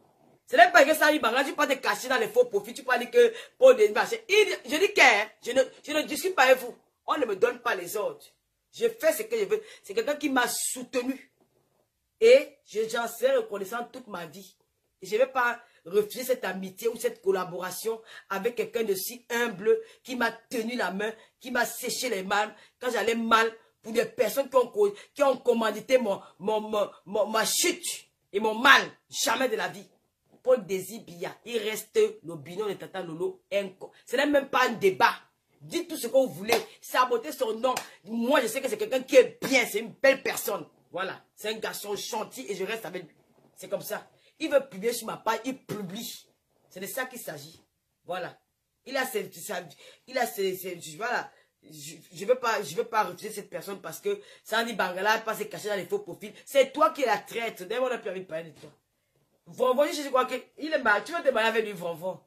Ce n'est pas que ça, il tu peux te cacher dans les faux profits, tu peux dire que pour des marchés. Je dis que hein, je, ne, je ne discute pas avec vous. On ne me donne pas les ordres. Je fais ce que je veux. C'est quelqu'un qui m'a soutenu. Et j'en serai reconnaissant toute ma vie. Et je ne vais pas refuser cette amitié ou cette collaboration avec quelqu'un de si humble qui m'a tenu la main, qui m'a séché les mains quand j'allais mal pour des personnes qui ont, qui ont commandité mon, mon, mon, mon, ma chute et mon mal. Jamais de la vie. Paul Désir Biya, il reste le binôme de Tata Lolo. Ce n'est même pas un débat. Dites tout ce que vous voulez. Saboter son nom. Moi, je sais que c'est quelqu'un qui est bien. C'est une belle personne. Voilà. C'est un garçon gentil et je reste avec lui. C'est comme ça. Il veut publier sur ma page. Il publie. C'est de ça qu'il s'agit. Voilà. Il a ses... Il a ses... ses voilà. Je ne veux pas, je veux pas refuser cette personne parce que Sandy Bangala pas se cacher dans les faux profils. C'est toi qui la traites. D'ailleurs, on a plus envie de parler de toi. Vonvon, je crois qu'il est marié. Tu vas te marier avec lui, Vonvon.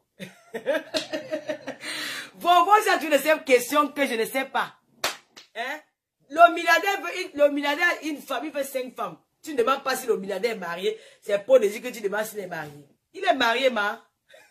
Vonvon, c'est une seule question que je ne sais pas. Hein? Le milliardaire veut une, le milliardaire, une famille veut cinq femmes. Tu ne demandes pas si le milliardaire est marié. C'est pour dire que tu demandes s'il est marié. Il est marié, ma.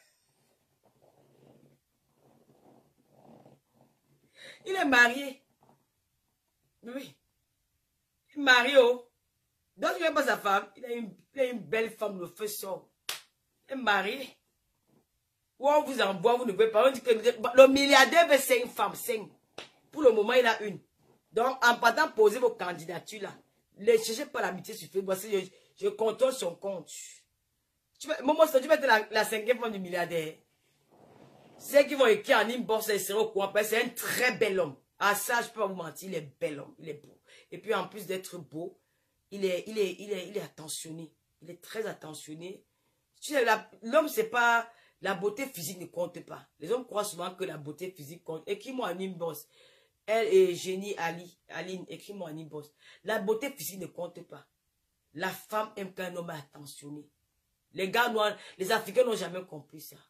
Il est marié. Oui. Il est marié, oh. Donc, il n'est pas sa femme. Il a, une, il a une belle femme, le feu sort. Il est marié. Ou on vous envoie, vous ne pouvez pas. On dit que le milliardaire veut cinq femmes, cinq. Pour le moment, il a une. Donc, en partant poser vos candidatures là, ne cherchez pas l'amitié sur Facebook. Je, je contrôle son compte. Tu vas, Momo, tu vas être la, la cinquième femme du milliardaire. Ceux qui vont écrire en inbox, ils seront au courant. C'est un très bel homme. Ah, ça, je peux pas vous mentir, il est bel homme. Il est beau. Et puis, en plus d'être beau, il est, il est, il est, il est attentionné. Il est très attentionné. Tu sais, l'homme, c'est pas... La beauté physique ne compte pas. Les hommes croient souvent que la beauté physique compte. Écris-moi en inbox. Elle et Génie Ali, Aline, écris-moi en inbox. La beauté physique ne compte pas. La femme aime qu'un homme est attentionné. Les gars noirs, les Africains n'ont jamais compris ça.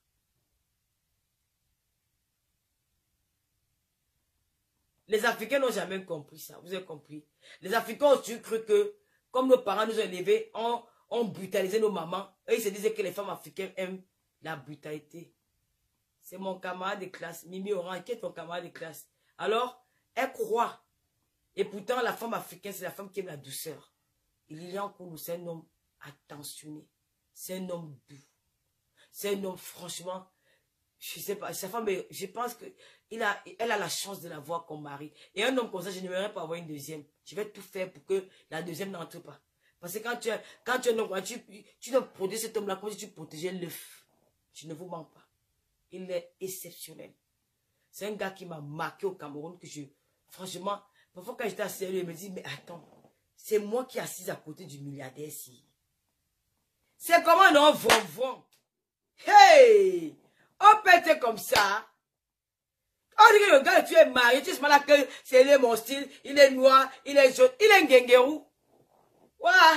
Les Africains n'ont jamais compris ça. Vous avez compris? Les Africains ont toujours cru que, comme nos parents nous ont élevés, on, on brutalisait nos mamans. Eux, ils se disaient que les femmes africaines aiment la brutalité. C'est mon camarade de classe, Mimi Oran, qui est ton camarade de classe. Alors, elle croit. Et pourtant, la femme africaine, c'est la femme qui aime la douceur. Il y a encore nous, c'est un homme attentionné. C'est un homme doux. C'est un homme, franchement, je sais pas, sa femme, je pense que il a, elle a la chance de l'avoir comme mari. Et un homme comme ça, je n'aimerais pas avoir une deuxième. Je vais tout faire pour que la deuxième n'entre pas. Parce que quand tu es, quand tu es un homme, tu, tu dois protéger cet homme-là comme si tu protégeais l'œuf. Je ne vous mens pas. Il est exceptionnel. C'est un gars qui m'a marqué au Cameroun que je... Franchement, parfois quand j'étais assis, il me dit, mais attends, c'est moi qui suis assise à côté du milliardaire ici. C'est comment non, Vonvon? Hey! On peut être comme ça. On dit que le gars, tu es marié, tu sais là que c'est mon style, il est noir, il est jaune, il est un guinguerou. Voilà.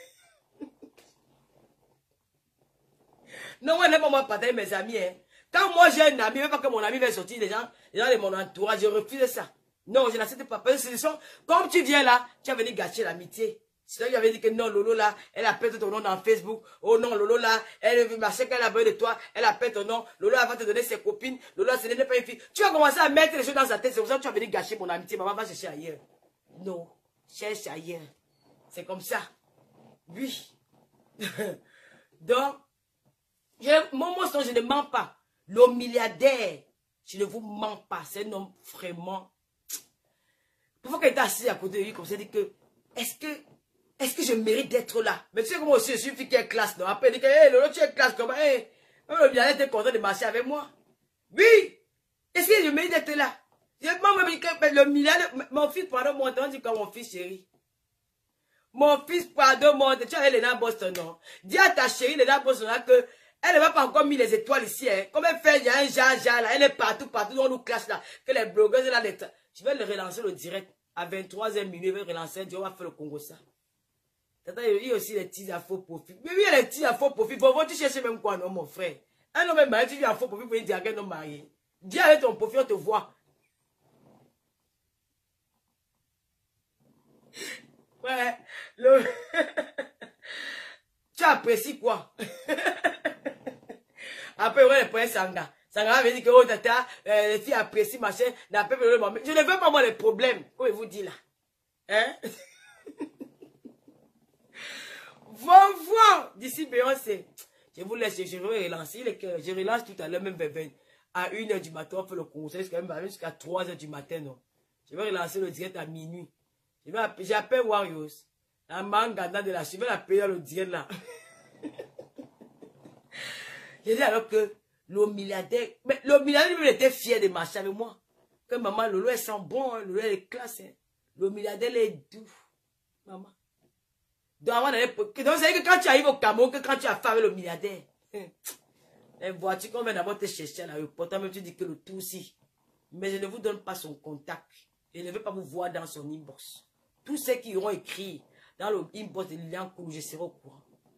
Non, moi, je n'aime pas moi partager mes amis. Hein. Quand moi j'ai un ami, même pas que mon ami va sortir, les gens, les gens de mon entourage, je refuse ça. Non, je n'accepte pas. Parce que ce sont, comme tu viens là, tu as venu gâcher l'amitié. C'est là qu'il avait dit que non, Lolo là, elle appelle ton nom dans Facebook. Oh non, Lolo là, elle veut marcher qu'elle a besoin de toi, elle appelle ton nom. Lolo elle va te donner ses copines. Lolo, ce n'est pas une fille. Tu vas commencer à mettre les choses dans sa tête. C'est pour ça que tu as venu gâcher mon amitié. Maman va chercher ailleurs. Non, cherche ailleurs. C'est comme ça. Oui. Donc, je, mon mot, je ne mens pas. Le milliardaire, je ne vous mens pas. C'est un homme vraiment. Pourquoi qu'il était assis à côté de lui comme ça, il dit que, est-ce que, est-ce que je mérite d'être là? Mais tu sais comment aussi, je suis une fille qui est classe, non? Après, il dit que, hé, hey, Lolo, tu es classe, comment, hé, hey, même le milliardaire était content de marcher avec moi. Oui! Est-ce que je mérite d'être là? Moi, le milliardaire, mon fils, pardon-moi, on dit comme mon fils chéri. Mon fils, pardon-moi, tu as Elena Boston, non? Dis à ta chérie, Elena Boston, là, que, elle ne va pas encore mis les étoiles ici, hein. Comme elle fait, il y a un Jean-Jean là, elle est partout, partout, on nous classe là. Que les blogueuses là, les... je vais le relancer le direct. À vingt-troisième minute, je vais relancer, on va faire le Congo ça. Il y a aussi les petits à faux profit. Mais oui, il y a les petits à faux profit. Bon, tu cherches même quoi, non, mon frère? Un homme est marié, tu viens à faux profit pour dire qu'un homme marié. Dis avec ton profit, on te voit. Ouais, le... tu apprécies quoi? Après, on va les prendre Sanga. Sanga va me dire que, oh, tata, euh, les filles apprécient, machin, n'appelle pas le moment. Je ne veux pas, moi, les problèmes. Comment je vous dis là? Hein? Bon, bon, d'ici Beyoncé. Je vous laisse, je vais relancer. Je relance tout à l'heure, même à une heure du matin, on fait le conseil, c'est quand même jusqu'à trois heures du matin, non? Je vais relancer le direct à minuit. J'appelle Warriors. La manganda de la, je vais l'appeler dans le direct là. J'ai dit alors que le milliardaire, mais le milliardaire il était fier de marcher avec moi. Que maman, Lolo elle sent bon, hein, Lolo elle est classe. Hein. Le milliardaire il est doux. Maman. Donc, c'est que quand tu arrives au Cameroun, que quand tu as fait avec le milliardaire, les voitures qu'on vient d'abord te chercher à l'aéroport, même tu dis que le tout aussi. Mais je ne vous donne pas son contact. Je ne veux pas vous voir dans son inbox. Tous ceux qui auront écrit dans le inbox de Lilian Koulou, je serai au courant.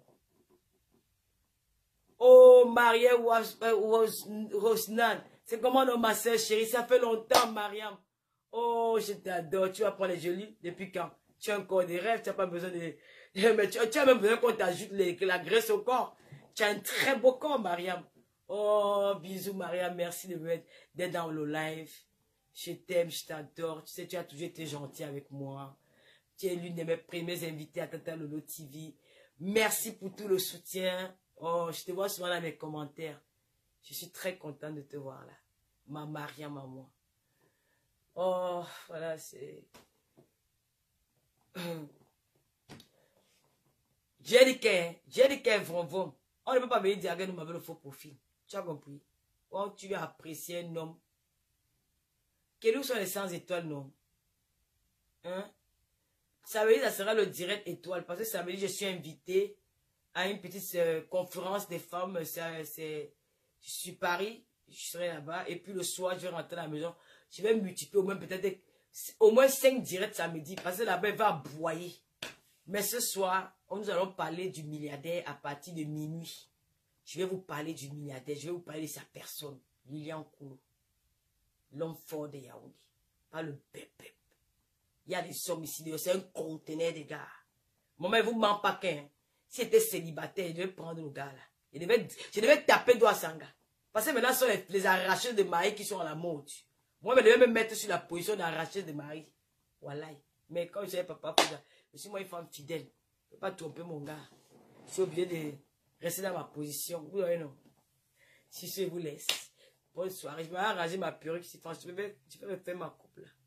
Oh, Mariam Rosnan, c'est comment non, ma soeur chérie, ça fait longtemps, Mariam. Oh, je t'adore, tu vas prendre les jolis depuis quand? Tu as encore des rêves, tu n'as pas besoin de... Mais tu, tu as même besoin qu'on t'ajoute la graisse au corps. Tu as un très beau corps, Mariam. Oh, bisous, Mariam, merci d'être dans le live. Je t'aime, je t'adore. Tu sais, tu as toujours été gentil avec moi. Tu es l'une de mes premières invitées à Tata Lolo T V. Merci pour tout le soutien. Oh, je te vois souvent dans mes commentaires. Je suis très contente de te voir là. Ma Mariam, maman. Oh, voilà, c'est... J'ai dit que, j'ai dit que, vroom, vroom. On ne peut pas venir dire que nous avons le faux profil. Tu as compris? Quand tu veux apprécier un homme, quels sont les cent étoiles, non? Hein? Ça veut dire que ça sera le direct étoile. Parce que ça veut dire que je suis invité à une petite euh, conférence des femmes. C'est, je suis Paris, je serai là-bas. Et puis le soir, je vais rentrer à la maison. Je vais multiplier au moins peut-être au moins cinq directs samedi. Parce que là-bas, il va aboyer. Mais ce soir, nous allons parler du milliardaire à partir de minuit. Je vais vous parler du milliardaire. Je vais vous parler de sa personne. Lilian Koulou. L'homme fort de Yaoundé. Pas le pépé. Il y a des sommes ici. C'est un conteneur de gars. Maman, vous ne ment pas qu'un. Si j'étais célibataire, je devais prendre le gars là. Je devais, je devais taper doigt Sanga. Parce que maintenant, ce sont les, les arracheuses de mari qui sont à la mode. Moi, je devais me mettre sur la position d'arracheuse de mari. Voilà. Mais quand je savais papa, je suis moi une femme fidèle. Je ne peux pas tromper mon gars. Je suis obligé de rester dans ma position. Vous voyez, non? Si je vous laisse. Bonne soirée. Je vais arranger ma perruque. Si je vais, je vais me faire ma coupe là.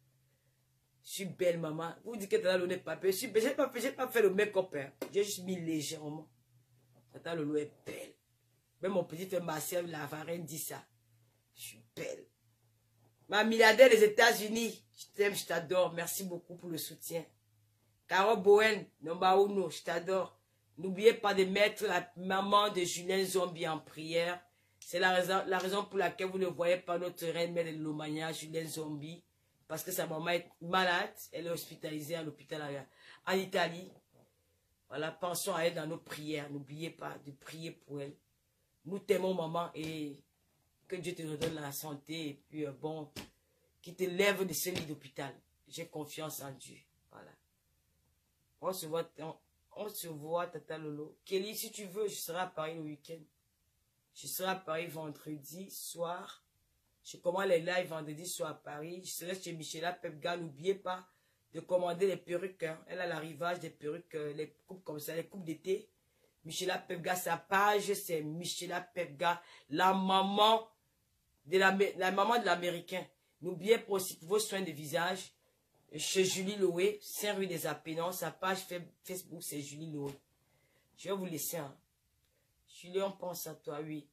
Je suis belle, maman. Vous dites que Tata Lolo n'est pas belle. Je n'ai pas, pas fait le make-up. Hein. J'ai juste mis légèrement. Tata Lolo est belle. Même mon petit frère Marcel, la varenne dit ça. Je suis belle. Ma milliardaire des États-Unis. Je t'aime, je t'adore. Merci beaucoup pour le soutien. Caro Bowen, number uno, je t'adore. N'oubliez pas de mettre la maman de Julien Zombie en prière. C'est la raison, la raison pour laquelle vous ne voyez pas notre reine mère de Lomania, Julien Zombie. Parce que sa maman est malade. Elle est hospitalisée à l'hôpital en Italie. Voilà, pensons à elle dans nos prières. N'oubliez pas de prier pour elle. Nous t'aimons, maman, et que Dieu te redonne la santé. Et puis, euh, bon, qu'il te lève de ce lit d'hôpital. J'ai confiance en Dieu. Voilà. On se voit, on, on se voit, Tata Lolo. Kelly, si tu veux, je serai à Paris le week-end. Je serai à Paris vendredi soir. Je commande les lives vendredi soir à Paris. Je serai chez Michela Pepga. N'oubliez pas de commander les perruques. Hein. Elle a l'arrivage des perruques, euh, les coupes comme ça, les coupes d'été. Michela Pepga, sa page, c'est Michela Pepga, la maman de la, la maman de l'Américain. N'oubliez pas aussi pour vos soins de visage. Chez Julie Loé, Saint-Rue des Apénons, sa page Facebook, c'est Julie Loé. Je vais vous laisser. Hein. Julie, on pense à toi, oui.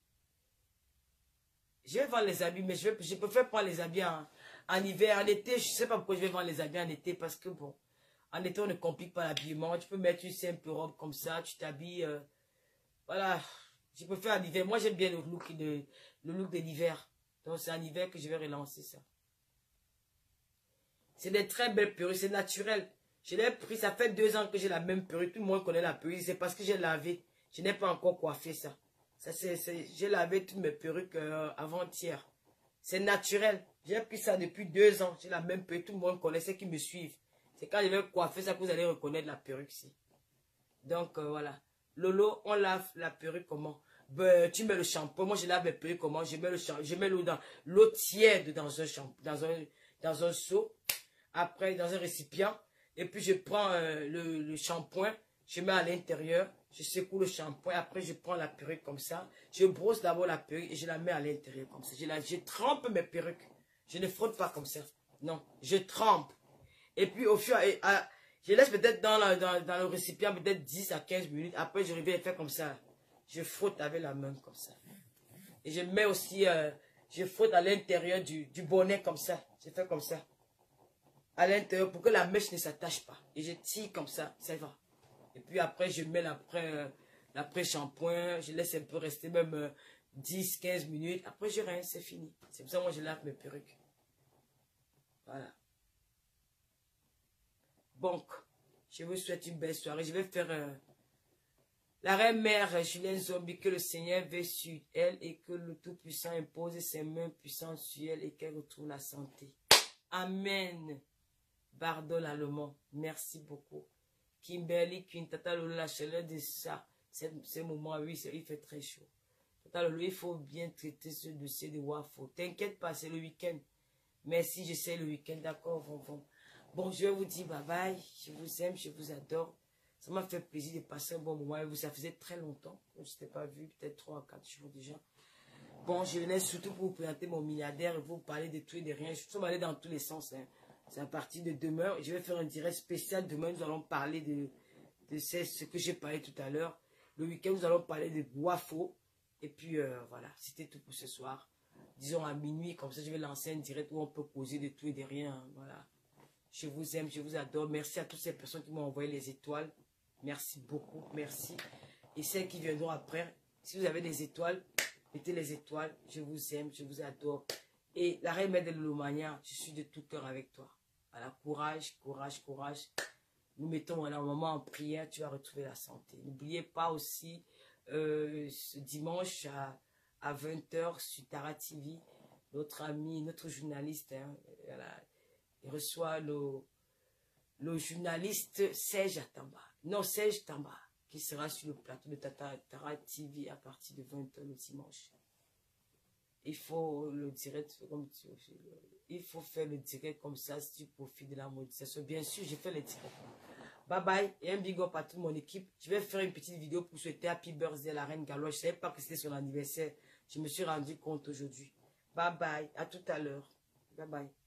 Je vais vendre les habits, mais je, vais, je préfère prendre les habits en, en hiver. En été, je ne sais pas pourquoi je vais vendre les habits en été, parce que bon, en été, on ne complique pas l'habillement. Tu peux mettre une simple robe comme ça, tu t'habilles. Euh, voilà, je préfère en hiver. Moi, j'aime bien le look de, le look de l'hiver. Donc, c'est en hiver que je vais relancer ça. C'est des très belles perruques, c'est naturel. Je l'ai pris, ça fait deux ans que j'ai la même perruque. Tout le monde connaît la perruque, c'est parce que j'ai lavé. Je n'ai pas encore coiffé ça. Ça c'est, j'ai lavé toutes mes perruques euh, avant-hier. C'est naturel. J'ai pris ça depuis deux ans. J'ai la même perruque, tout le monde connaît, ceux qui me suivent. C'est quand je vais coiffer ça que vous allez reconnaître la perruque ici. Donc euh, voilà. Lolo, on lave la perruque comment? ben, tu mets le shampoing. Moi, je lave mes perruques comment? Je mets le je mets l'eau dans l'eau tiède dans un shampoing, dans un dans un seau. Après, dans un récipient. Et puis, je prends euh, le, le shampoing. Je mets à l'intérieur. Je secoue le shampoing. Après, je prends la perruque comme ça. Je brosse d'abord la perruque et je la mets à l'intérieur comme ça. Je, la, je trempe mes perruques. Je ne frotte pas comme ça. Non, je trempe. Et puis, au fur et à... Je laisse peut-être dans, dans, dans le récipient peut-être dix à quinze minutes. Après, je reviens et faire comme ça. Je frotte avec la main comme ça. Et je mets aussi, euh, je frotte à l'intérieur du, du bonnet comme ça. Je fais comme ça. À l'intérieur pour que la mèche ne s'attache pas. Et je tire comme ça, ça va. Et puis après, je mets l'après-shampoing. Je laisse un peu rester même euh, dix à quinze minutes. Après, je rince, c'est fini. C'est pour ça que moi, je lave mes perruques. Voilà. Donc, je vous souhaite une belle soirée. Je vais faire euh, la reine mère Julien Zombie, que le Seigneur veille sur elle et que le Tout-Puissant impose ses mains puissantes sur elle et qu'elle retrouve la santé. Amen. Bardol Allemand, merci beaucoup. Kimberly Queen, Tata Lolo, la chaleur de ça, ces moments, oui, il fait très chaud. Tata Lolo, il faut bien traiter ce dossier de Wafo. T'inquiète pas, c'est le week-end. Merci, je sais le week-end, d'accord, bon, bon. Bon, je vais vous dire bye bye. Je vous aime, je vous adore. Ça m'a fait plaisir de passer un bon moment avec vous. Ça faisait très longtemps que je ne t'ai pas vu, peut-être trois à quatre jours déjà. Bon, je venais surtout pour vous présenter mon milliardaire et vous parler de tout et de rien. Je suis allé dans tous les sens. Hein. C'est à partir de demain. Je vais faire un direct spécial. Demain, nous allons parler de, de ce que j'ai parlé tout à l'heure. Le week-end, nous allons parler de Wafo. Et puis, euh, voilà, c'était tout pour ce soir. Disons à minuit, comme ça, je vais lancer un direct où on peut causer de tout et de rien. Hein. Voilà. Je vous aime, je vous adore. Merci à toutes ces personnes qui m'ont envoyé les étoiles. Merci beaucoup, merci. Et celles qui viendront après, si vous avez des étoiles, mettez les étoiles. Je vous aime, je vous adore. Et la reine mère de l'Olomania, je suis de tout cœur avec toi. Voilà, courage, courage, courage. Nous mettons un moment en prière, tu vas retrouver la santé. N'oubliez pas aussi, euh, ce dimanche à, à vingt heures sur Tara T V, notre ami, notre journaliste, hein, voilà, il reçoit le, le journaliste Serge Atamba. Non, Serge Tamba, qui sera sur le plateau de Tata, Tara T V à partir de vingt heures le dimanche. Il faut le direct comme tu, il faut faire le direct comme ça si tu profites de la monétisation. Bien sûr, j'ai fait le direct. Bye bye et un big up à toute mon équipe. Je vais faire une petite vidéo pour souhaiter Happy Birthday à la reine Gallois. Je ne savais pas que c'était son anniversaire. Je me suis rendu compte aujourd'hui. Bye bye, à tout à l'heure. Bye bye.